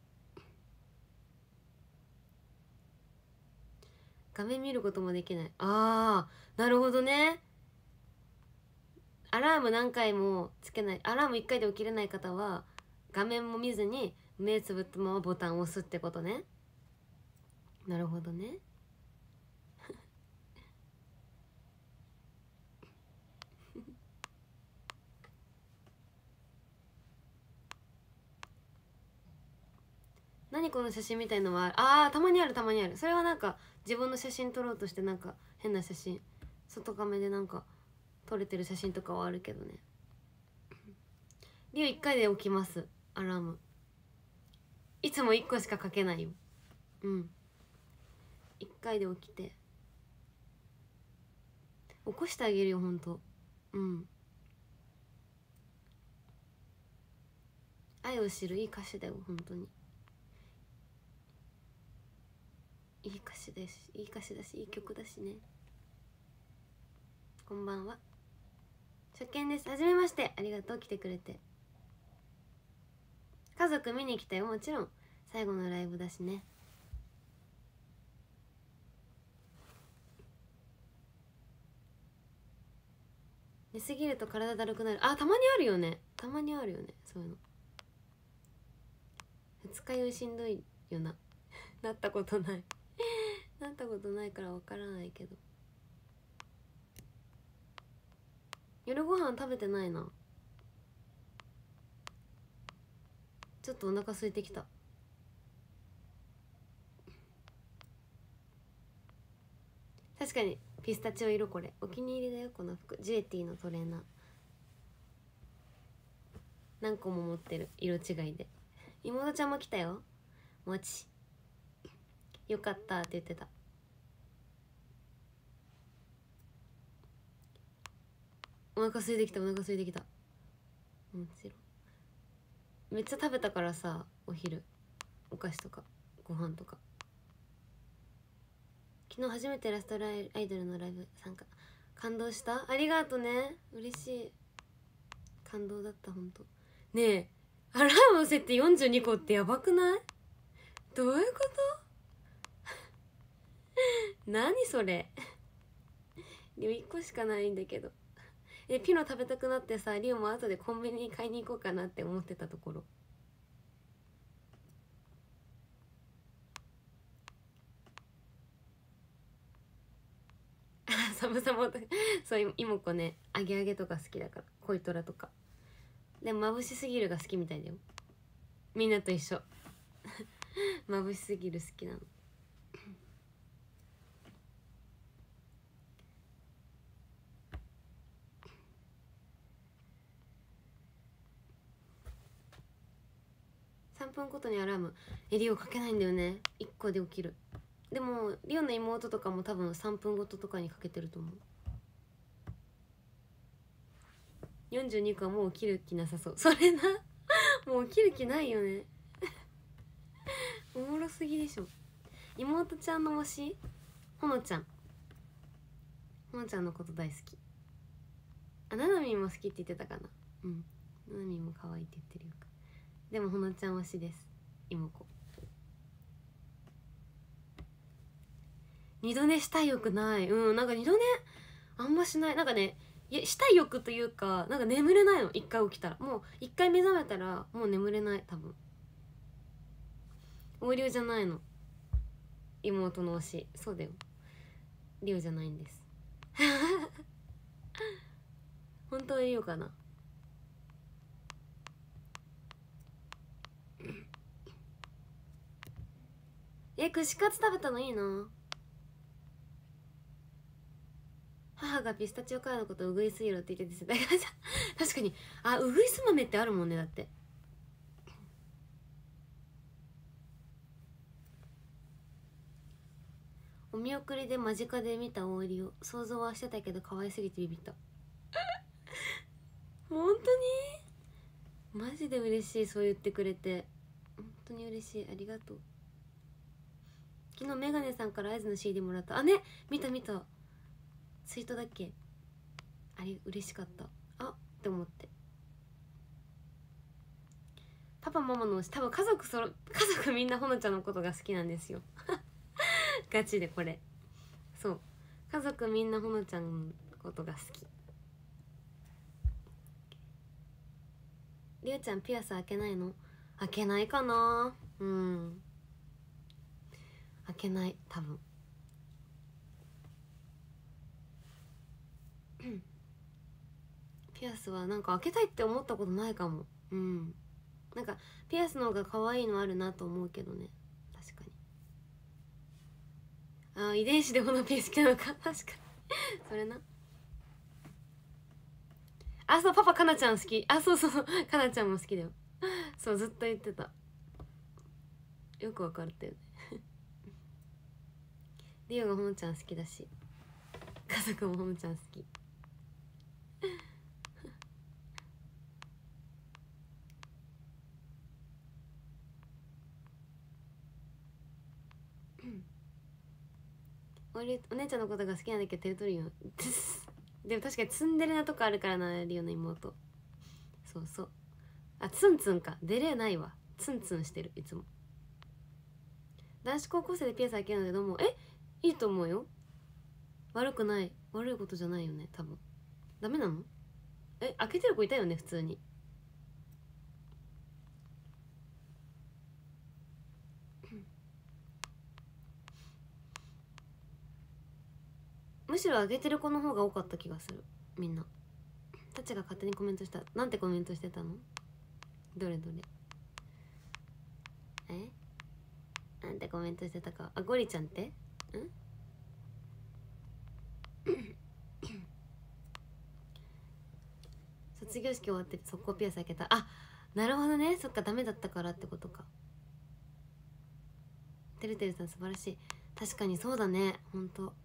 画面見ることもできない。あーなるほどね。アラーム何回もつけないアラームいっかいで起きれない方は画面も見ずに目つぶったままボタンを押すってことね。なるほどね何この写真みたいのはあーたまにあるたまにある。それはなんか自分の写真撮ろうとしてなんか変な写真外カメでなんか撮れてる写真とかはあるけどね。リュウいっかいで起きますアラーム。いつもいっこしかかけないよ。うんいっかいで起きて起こしてあげるよほんと。うんいを知る、いい歌詞だよ本当に。いい歌詞だし、いい歌詞だし、いい曲だしね。こんばんは、初見です。はじめまして。ありがとう、来てくれて。家族見に来たよ。もちろん最後のライブだしね。寝すぎると体だるくなる。あ、たまにあるよね、たまにあるよね、そういうの。二日酔いしんどいよななったことないなったことないからわからないけど。夜ご飯食べてないな。ちょっとお腹空いてきた。確かにピスタチオ色、これお気に入りだよ。この服ジュエティのトレーナー、何個も持ってる、色違いで。妹ちゃんも来たよ。もちよかったって言ってた。お腹空いてきた、お腹空いてきた。もちろんめっちゃ食べたからさ、お昼お菓子とかご飯とか。昨日初めてラストライアイドルのライブ参加、感動した。ありがとね、嬉しい。感動だったほんと。ねえ、アラームの設定よんじゅうにこってやばくない？どういうこと何それでもいっこしかないんだけど。え、ピノ食べたくなってさ、リオも後でコンビニに買いに行こうかなって思ってたところ。サムサムそう、妹子ね、揚げ揚げとか好きだから、恋トラとか。でも眩しすぎるが好きみたいだよ。みんなと一緒眩しすぎる好きなのさんぷんごとにアラーム。え、リオかけないんだよね、いっこで起きる。でもリオの妹とかも多分さんぷんごととかにかけてると思う。よんじゅうにこはもう起きる気なさそう。それなもう起きる気ないよねおもろすぎでしょ。妹ちゃんの推しほのちゃん、ほのちゃんのこと大好き。あ、ななみんも好きって言ってたかな。うん、ななみんも可愛いって言ってるよ。でもほのちゃん推しです、妹子。二度寝したい欲ない。うん、なんか二度寝あんましない。なんかね、いやしたい欲というか、なんか眠れないの。一回起きたら、もう一回目覚めたらもう眠れない。多分横流じゃないの、妹の推し。そうだよ、リオじゃないんです本当はリオかな。え、串カツ食べたのいいな。母がピスタチオカーのことをウグイス色って言ってて、だからさ確かに、あ、ウグイス豆ってあるもんね。だってお見送りで間近で見た大入りを想像はしてたけど可愛すぎてビビった本当にマジで嬉しい、そう言ってくれて本当に嬉しい。ありがとう。昨日メガネさんから合図の シーディー もらった。あ、ね、見た見た、ツイートだっけ。あれ嬉しかった。あって思って。パパママの推し、多分家族そろ家族みんなほのちゃんのことが好きなんですよガチでこれ。そう、家族みんなほのちゃんのことが好き。りおちゃんピアス開けないの？開けないかな。うん、開けない多分ピアスはなんか開けたいって思ったことないかも。うん、なんかピアスの方が可愛いのあるなと思うけどね。確かに。あー、遺伝子でほのピー好きなのか確かにそれな。あ、そう、パパかなちゃん好き。あ、そうそうそう、かなちゃんも好きだよそう、ずっと言ってた。よくわかるってよねリオがほのちゃん好きだし、家族もほのちゃん好き俺お姉ちゃんのことが好きなんだけどテレトリオンでも確かにツンデレなとこあるからな、リオの妹。そうそう、あツンツンか、デレないわ、ツンツンしてるいつも。男子高校生でピアス開けるのでどうも、えいいと思うよ、悪くない、悪いことじゃないよね多分。ダメなの？え開けてる子いたよね普通に。むしろ開けてる子の方が多かった気がする。みんなたちが勝手にコメントした。なんてコメントしてたの？どれどれ、えなんてコメントしてたか。あゴリちゃんってん卒業式終わって速攻ピアス開けた。あなるほどね、そっかダメだったからってことか。てるてるさん素晴らしい。確かにそうだね、ほんと。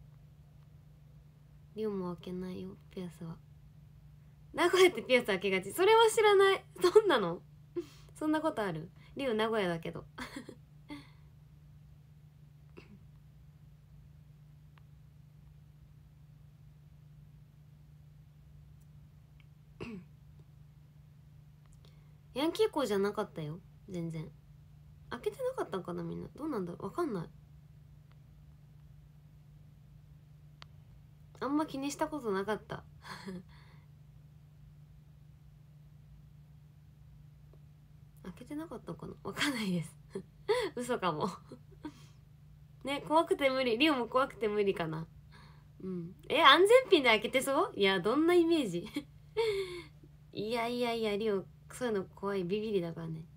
リオも開けないよピアスは。名古屋ってピアス開けがち、それは知らない。そんなのそんなことある？リオ名古屋だけどヤンキー校じゃなかったよ全然。開けてなかったんかなみんな、どうなんだろう、わかんない。あんま気にしたことなかった開けてなかったのかな、わかんないです嘘かもね、怖くて無理、リオも怖くて無理かな。うんえ安全ピンで開けてそう？いやどんなイメージいやいやいや、リオそういうの怖い、ビビりだからね。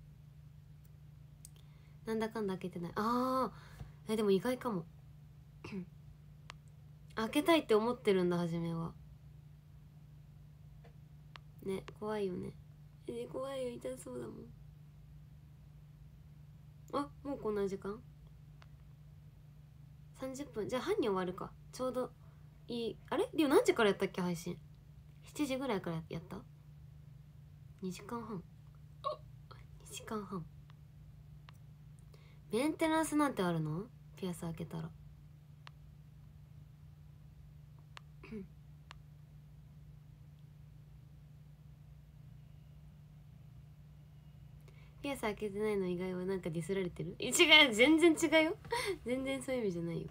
なんだかんだ開けてない。あーえでも意外かも開けたいって思ってるんだ初めはね。怖いよね。え怖いよ、痛そうだもん。あもうこんな時間さんじゅっぷん、じゃあ半に終わるか、ちょうどいい。あれリオ何時からやったっけ配信？しちじぐらいからやった？にじかんはん、にじかんはん。メンテナンスなんてあるの？ピアス開けたらピアス開けてないの以外はなんかディスられてる？違う、全然違うよ全然そういう意味じゃないよ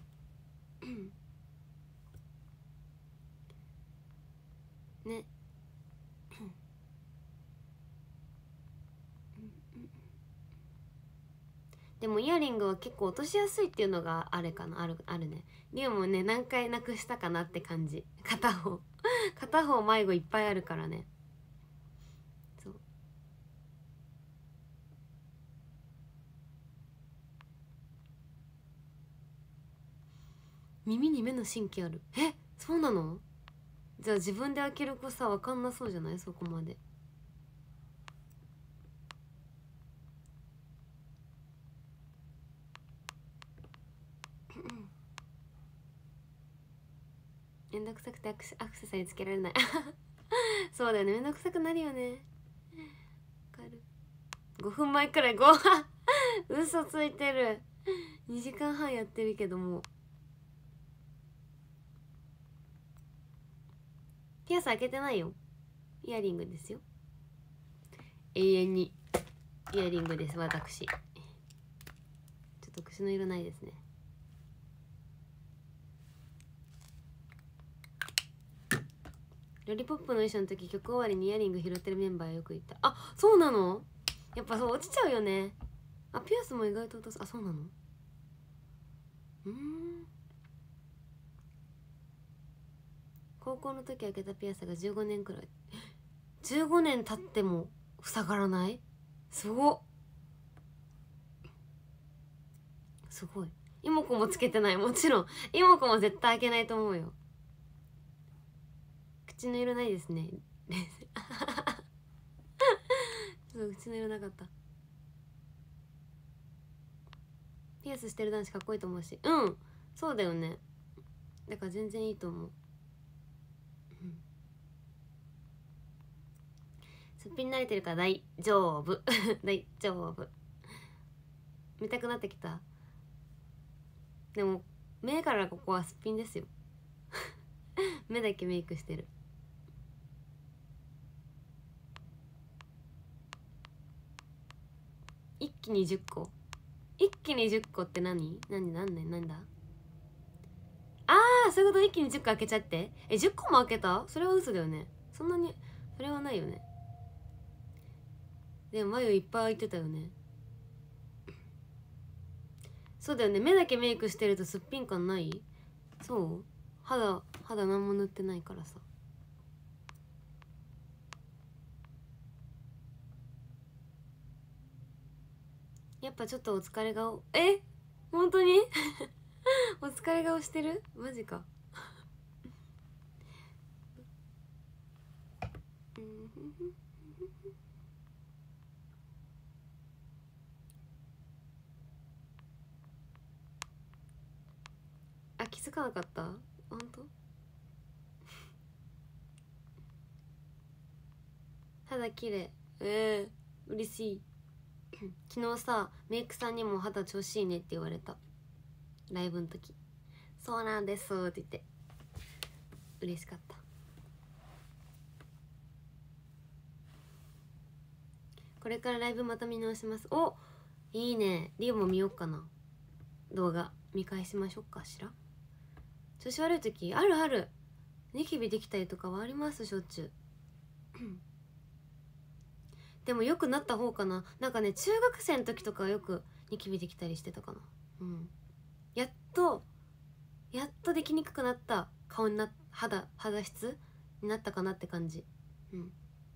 ねでもイヤリングは結構落としやすいっていうのがあれかな、あるあるね。リオもね何回なくしたかなって感じ。片方片方迷子いっぱいあるからね。そう耳に目の神経ある。えそうなの？じゃあ自分で開ける子さ分かんなそうじゃない？そこまでめんどくさくてアクセアクセサリーつけられないそうだよね、めんどくさくなるよね。わかる。ごふんまえくらいご嘘ついてる。にじかんはんやってるけどもピアス開けてないよ。イヤリングですよ。永遠にイヤリングです私。ちょっと口の色ないですね。ロリポップの衣装の時曲終わりにイヤリング拾ってるメンバーよくいた。あそうなの？やっぱそう落ちちゃうよね。あピアスも意外と落とす。あそうなの？うーん高校の時開けたピアスがじゅうごねんくらい。じゅうごねん経っても塞がらない？すごっ、すごい。イモコもつけてない。もちろんイモコも絶対開けないと思うよ。口の色ないですねそう口の色なかった。ピアスしてる男子かっこいいと思うし、うんそうだよね。だから全然いいと思う。すっぴん慣れてるから大丈夫大丈夫。見たくなってきた。でも目からここはすっぴんですよ目だけメイクしてる。一気にじゅっこ、一気にじゅっこって何何何何何だ。ああ、そういうこと。一気にじゅっこ開けちゃって。え、じゅっこも開けた？それは嘘だよね。そんなにそれはないよね。でも眉いっぱい開いてたよね。そうだよね。目だけメイクしてるとすっぴん感ない？そう？肌肌何も塗ってないからさ。やっぱちょっとお疲れ顔。え、本当にお疲れ顔してる？マジかあ、気づかなかった？本当？肌綺麗。えー、嬉しい昨日さ、メイクさんにも肌調子いいねって言われた。ライブの時。そうなんですって言って嬉しかった。これからライブまた見直します。お、いいね。リオも見よっかな。動画見返しましょうかしら。調子悪い時あるある。ニキビできたりとかはあります、しょっちゅうでもよくなった方かな。なんかね、中学生の時とかはよくニキビできたりしてたかな。うん、やっとやっとできにくくなった顔にな、肌肌質になったかなって感じ。うん、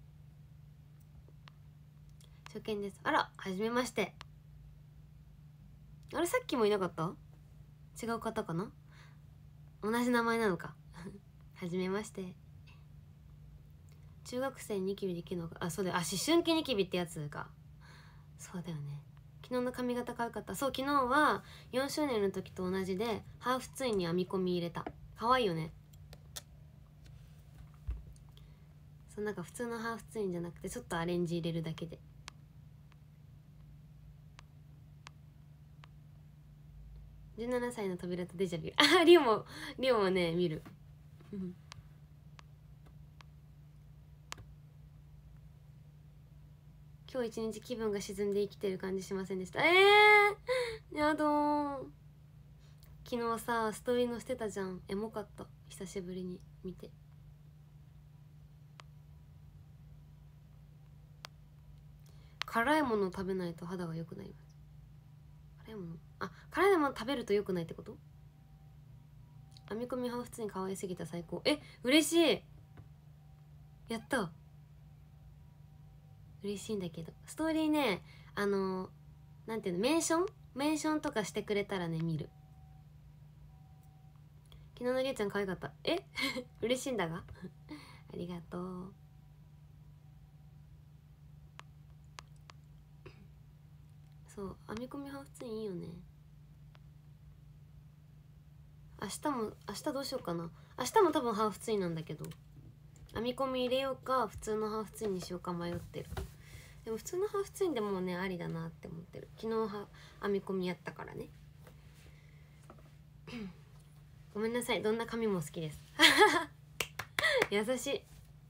初見です。あら、はじめまして。あれ、さっきもいなかった？違う方かな。同じ名前なのかはじめまして。中学生にニキビできるのか。あ、そうだよ。あ、思春期ニキビってやつか。そうだよね。昨日の髪型可愛かった。そう、昨日はよんしゅうねんの時と同じでハーフツインに編み込み入れた。可愛いよね。そう、なんか普通のハーフツインじゃなくてちょっとアレンジ入れるだけで。じゅうななさいの扉とデジャビュあ、リオもリオもね見る今日一日気分が沈んで生きてる感じしませんでした。えー、やだー。昨日さストーリー載せてたじゃん。エモかった。久しぶりに見て。辛いものを食べないと肌が良くなります。辛いもの、あ、辛いもの食べると良くないってこと？編み込みは普通に可愛すぎた。最高。え、嬉しい。やった。嬉しいんだけど、ストーリーね、あのなんていうの、メンションメンションとかしてくれたらね見る。昨日のりえちゃん可愛かった。え嬉しいんだがありがとう。そう、編み込みは普通にいいよね。明日も明日どうしようかな。明日も多分ハーフツインなんだけど、編み込み入れようか普通のハーフツインにしようか迷ってる。でも普通のハーフツインでもねありだなって思ってる。昨日は編み込みやったからねごめんなさい、どんな髪も好きです優しい。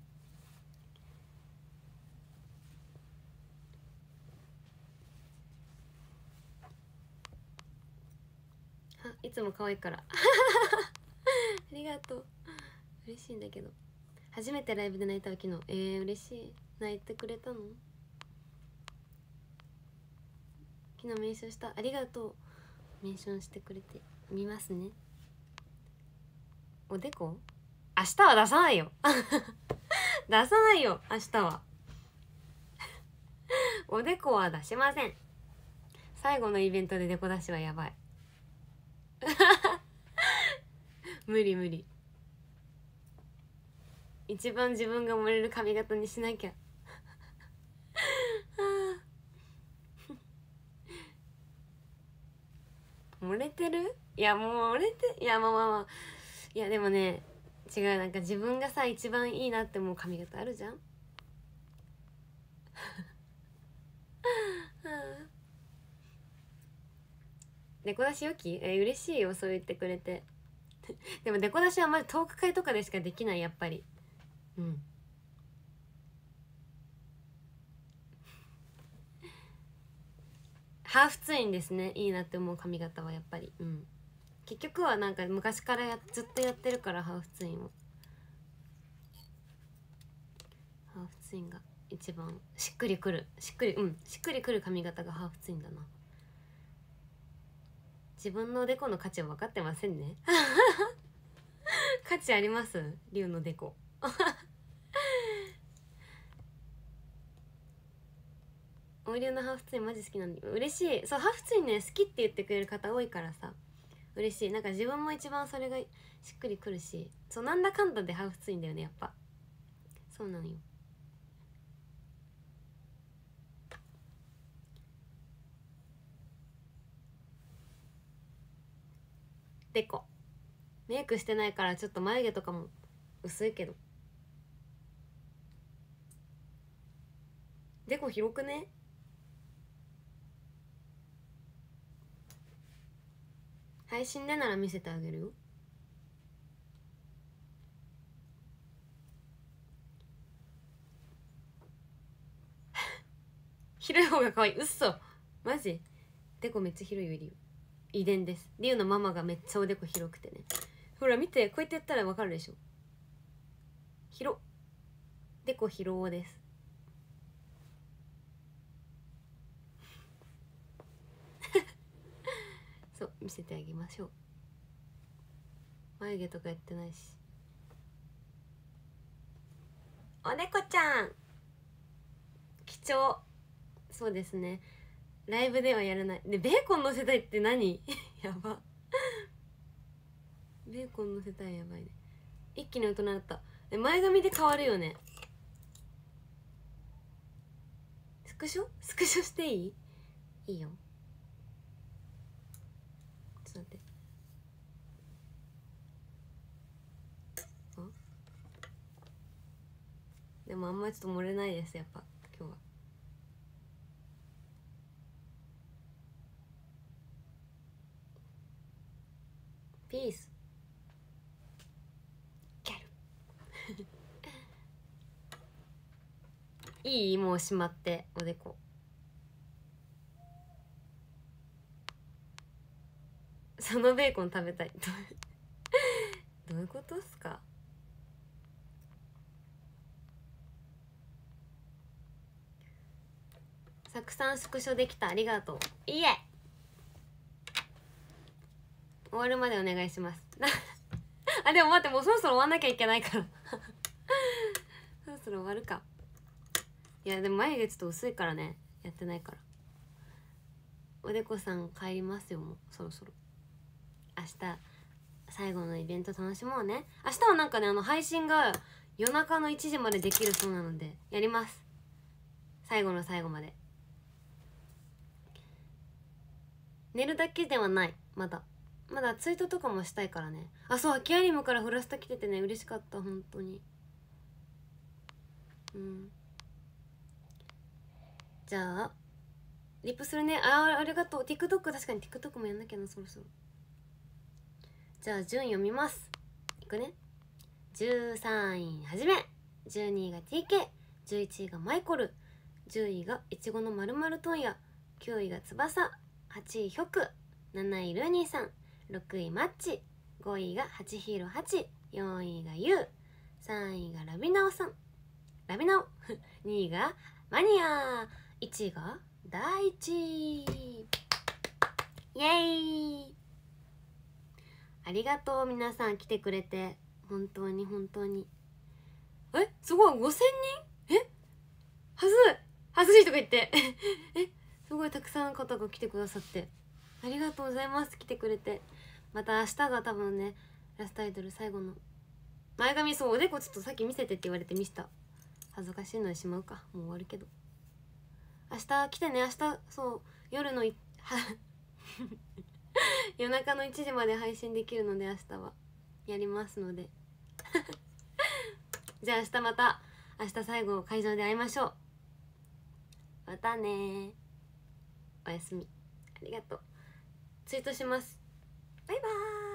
あ、いつも可愛いからありがとう。嬉しいんだけど。初めてライブで泣いたわ昨日。えー、嬉しい。泣いてくれたの？昨日メンションした。ありがとう。メンションしてくれて見ますね。おでこ明日は出さないよ出さないよ明日はおでこは出しません。最後のイベントでデコ出しはやばい無理無理。一番自分が盛れる髪型にしなきゃ漏れてる？いやもう漏れて、いやまあまあまあ、いやでもね違う、なんか自分がさ一番いいなって思う髪型あるじゃんデコ出しよきえ嬉しいよ、そう言ってくれてでもデコ出しはまずトーク会とかでしかできない、やっぱり。うんハーフツインですね、いいなって思う髪型はやっぱり。うん結局はなんか昔からやずっとやってるから、ハーフツインを。ハーフツインが一番しっくりくる、しっくりうんしっくりくる髪型がハーフツインだな。自分のデコの価値は分かってませんね価値ありますリュウのデコオイリュウのハーフツインマジ好きなんで嬉しい。そうハーフツインね好きって言ってくれる方多いからさ嬉しい。なんか自分も一番それがしっくりくるし、そうなんだかんだでハーフツインだよねやっぱ。そうなのよ。デコメイクしてないからちょっと眉毛とかも薄いけど、デコ広くね。配信でなら見せてあげるよ広い方が可愛い。うっそマジデコめっちゃ広いよリュウ。遺伝です。リュウのママがめっちゃおでこ広くてね。ほら見て、こうやってやったらわかるでしょ。広デコ広ですそう見せてあげましょう。眉毛とかやってないし。おでこちゃん貴重。そうですねライブではやらないで。ベーコン乗せたいって何やばベーコン乗せたいやばいね。一気に大人だった。え前髪で変わるよね。スクショスクショしていいいいよ。ちょっと待って。あでもあんまりちょっと漏れないですやっぱ今日は。ピースギャルいいもうしまっておでこ。そのベーコン食べたいどういうことっすか。たくさんスクショできた、ありがとう。いえ終わるまでお願いしますあでも待って、もうそろそろ終わんなきゃいけないからそろそろ終わるか。いやでも眉毛ちょっと薄いからね、やってないから。おでこさん帰りますよもうそろそろ。明日最後のイベント楽しもうね。明日はなんかねあの配信が夜中のいちじまでできるそうなのでやります、最後の最後まで。寝るだけではない、まだまだツイートとかもしたいからね。あそう、アキアリムからフラスタ来ててね嬉しかった、本当に。うんじゃあリップするね。あありがとう。 TikTok 確かに TikTok もやんなきゃなそろそろ。じゃあ順位読みます。いくね。じゅうさんいはじめ、じゅうにいが ティーケー、 じゅういちいがマイコル、じゅういがいちごのまるまる問屋、きゅういが翼、はちいヒョク、なないルーニーさん、ろくいマッチ、ごいがはちヒーローはち、よんいがユウ、さんいがラビナオさんラビナオにいがマニア、いちいが第一。イエーイ。ありがとう皆さん来てくれて、本当に本当に。えすごいごせんにん。えはずはずいとか言ってえすごいたくさんの方が来てくださってありがとうございます。来てくれて。また明日が多分ねラストアイドル最後の前髪。そうおでこちょっとさっき見せてって言われて見した。恥ずかしいのにしまうか、もう終わるけど。明日来てね。明日そう夜のいは夜中のいちじまで配信できるので明日はやりますのでじゃあ明日また明日最後会場で会いましょう。またねおやすみ。ありがとう。 ツイートします。バイバーイ。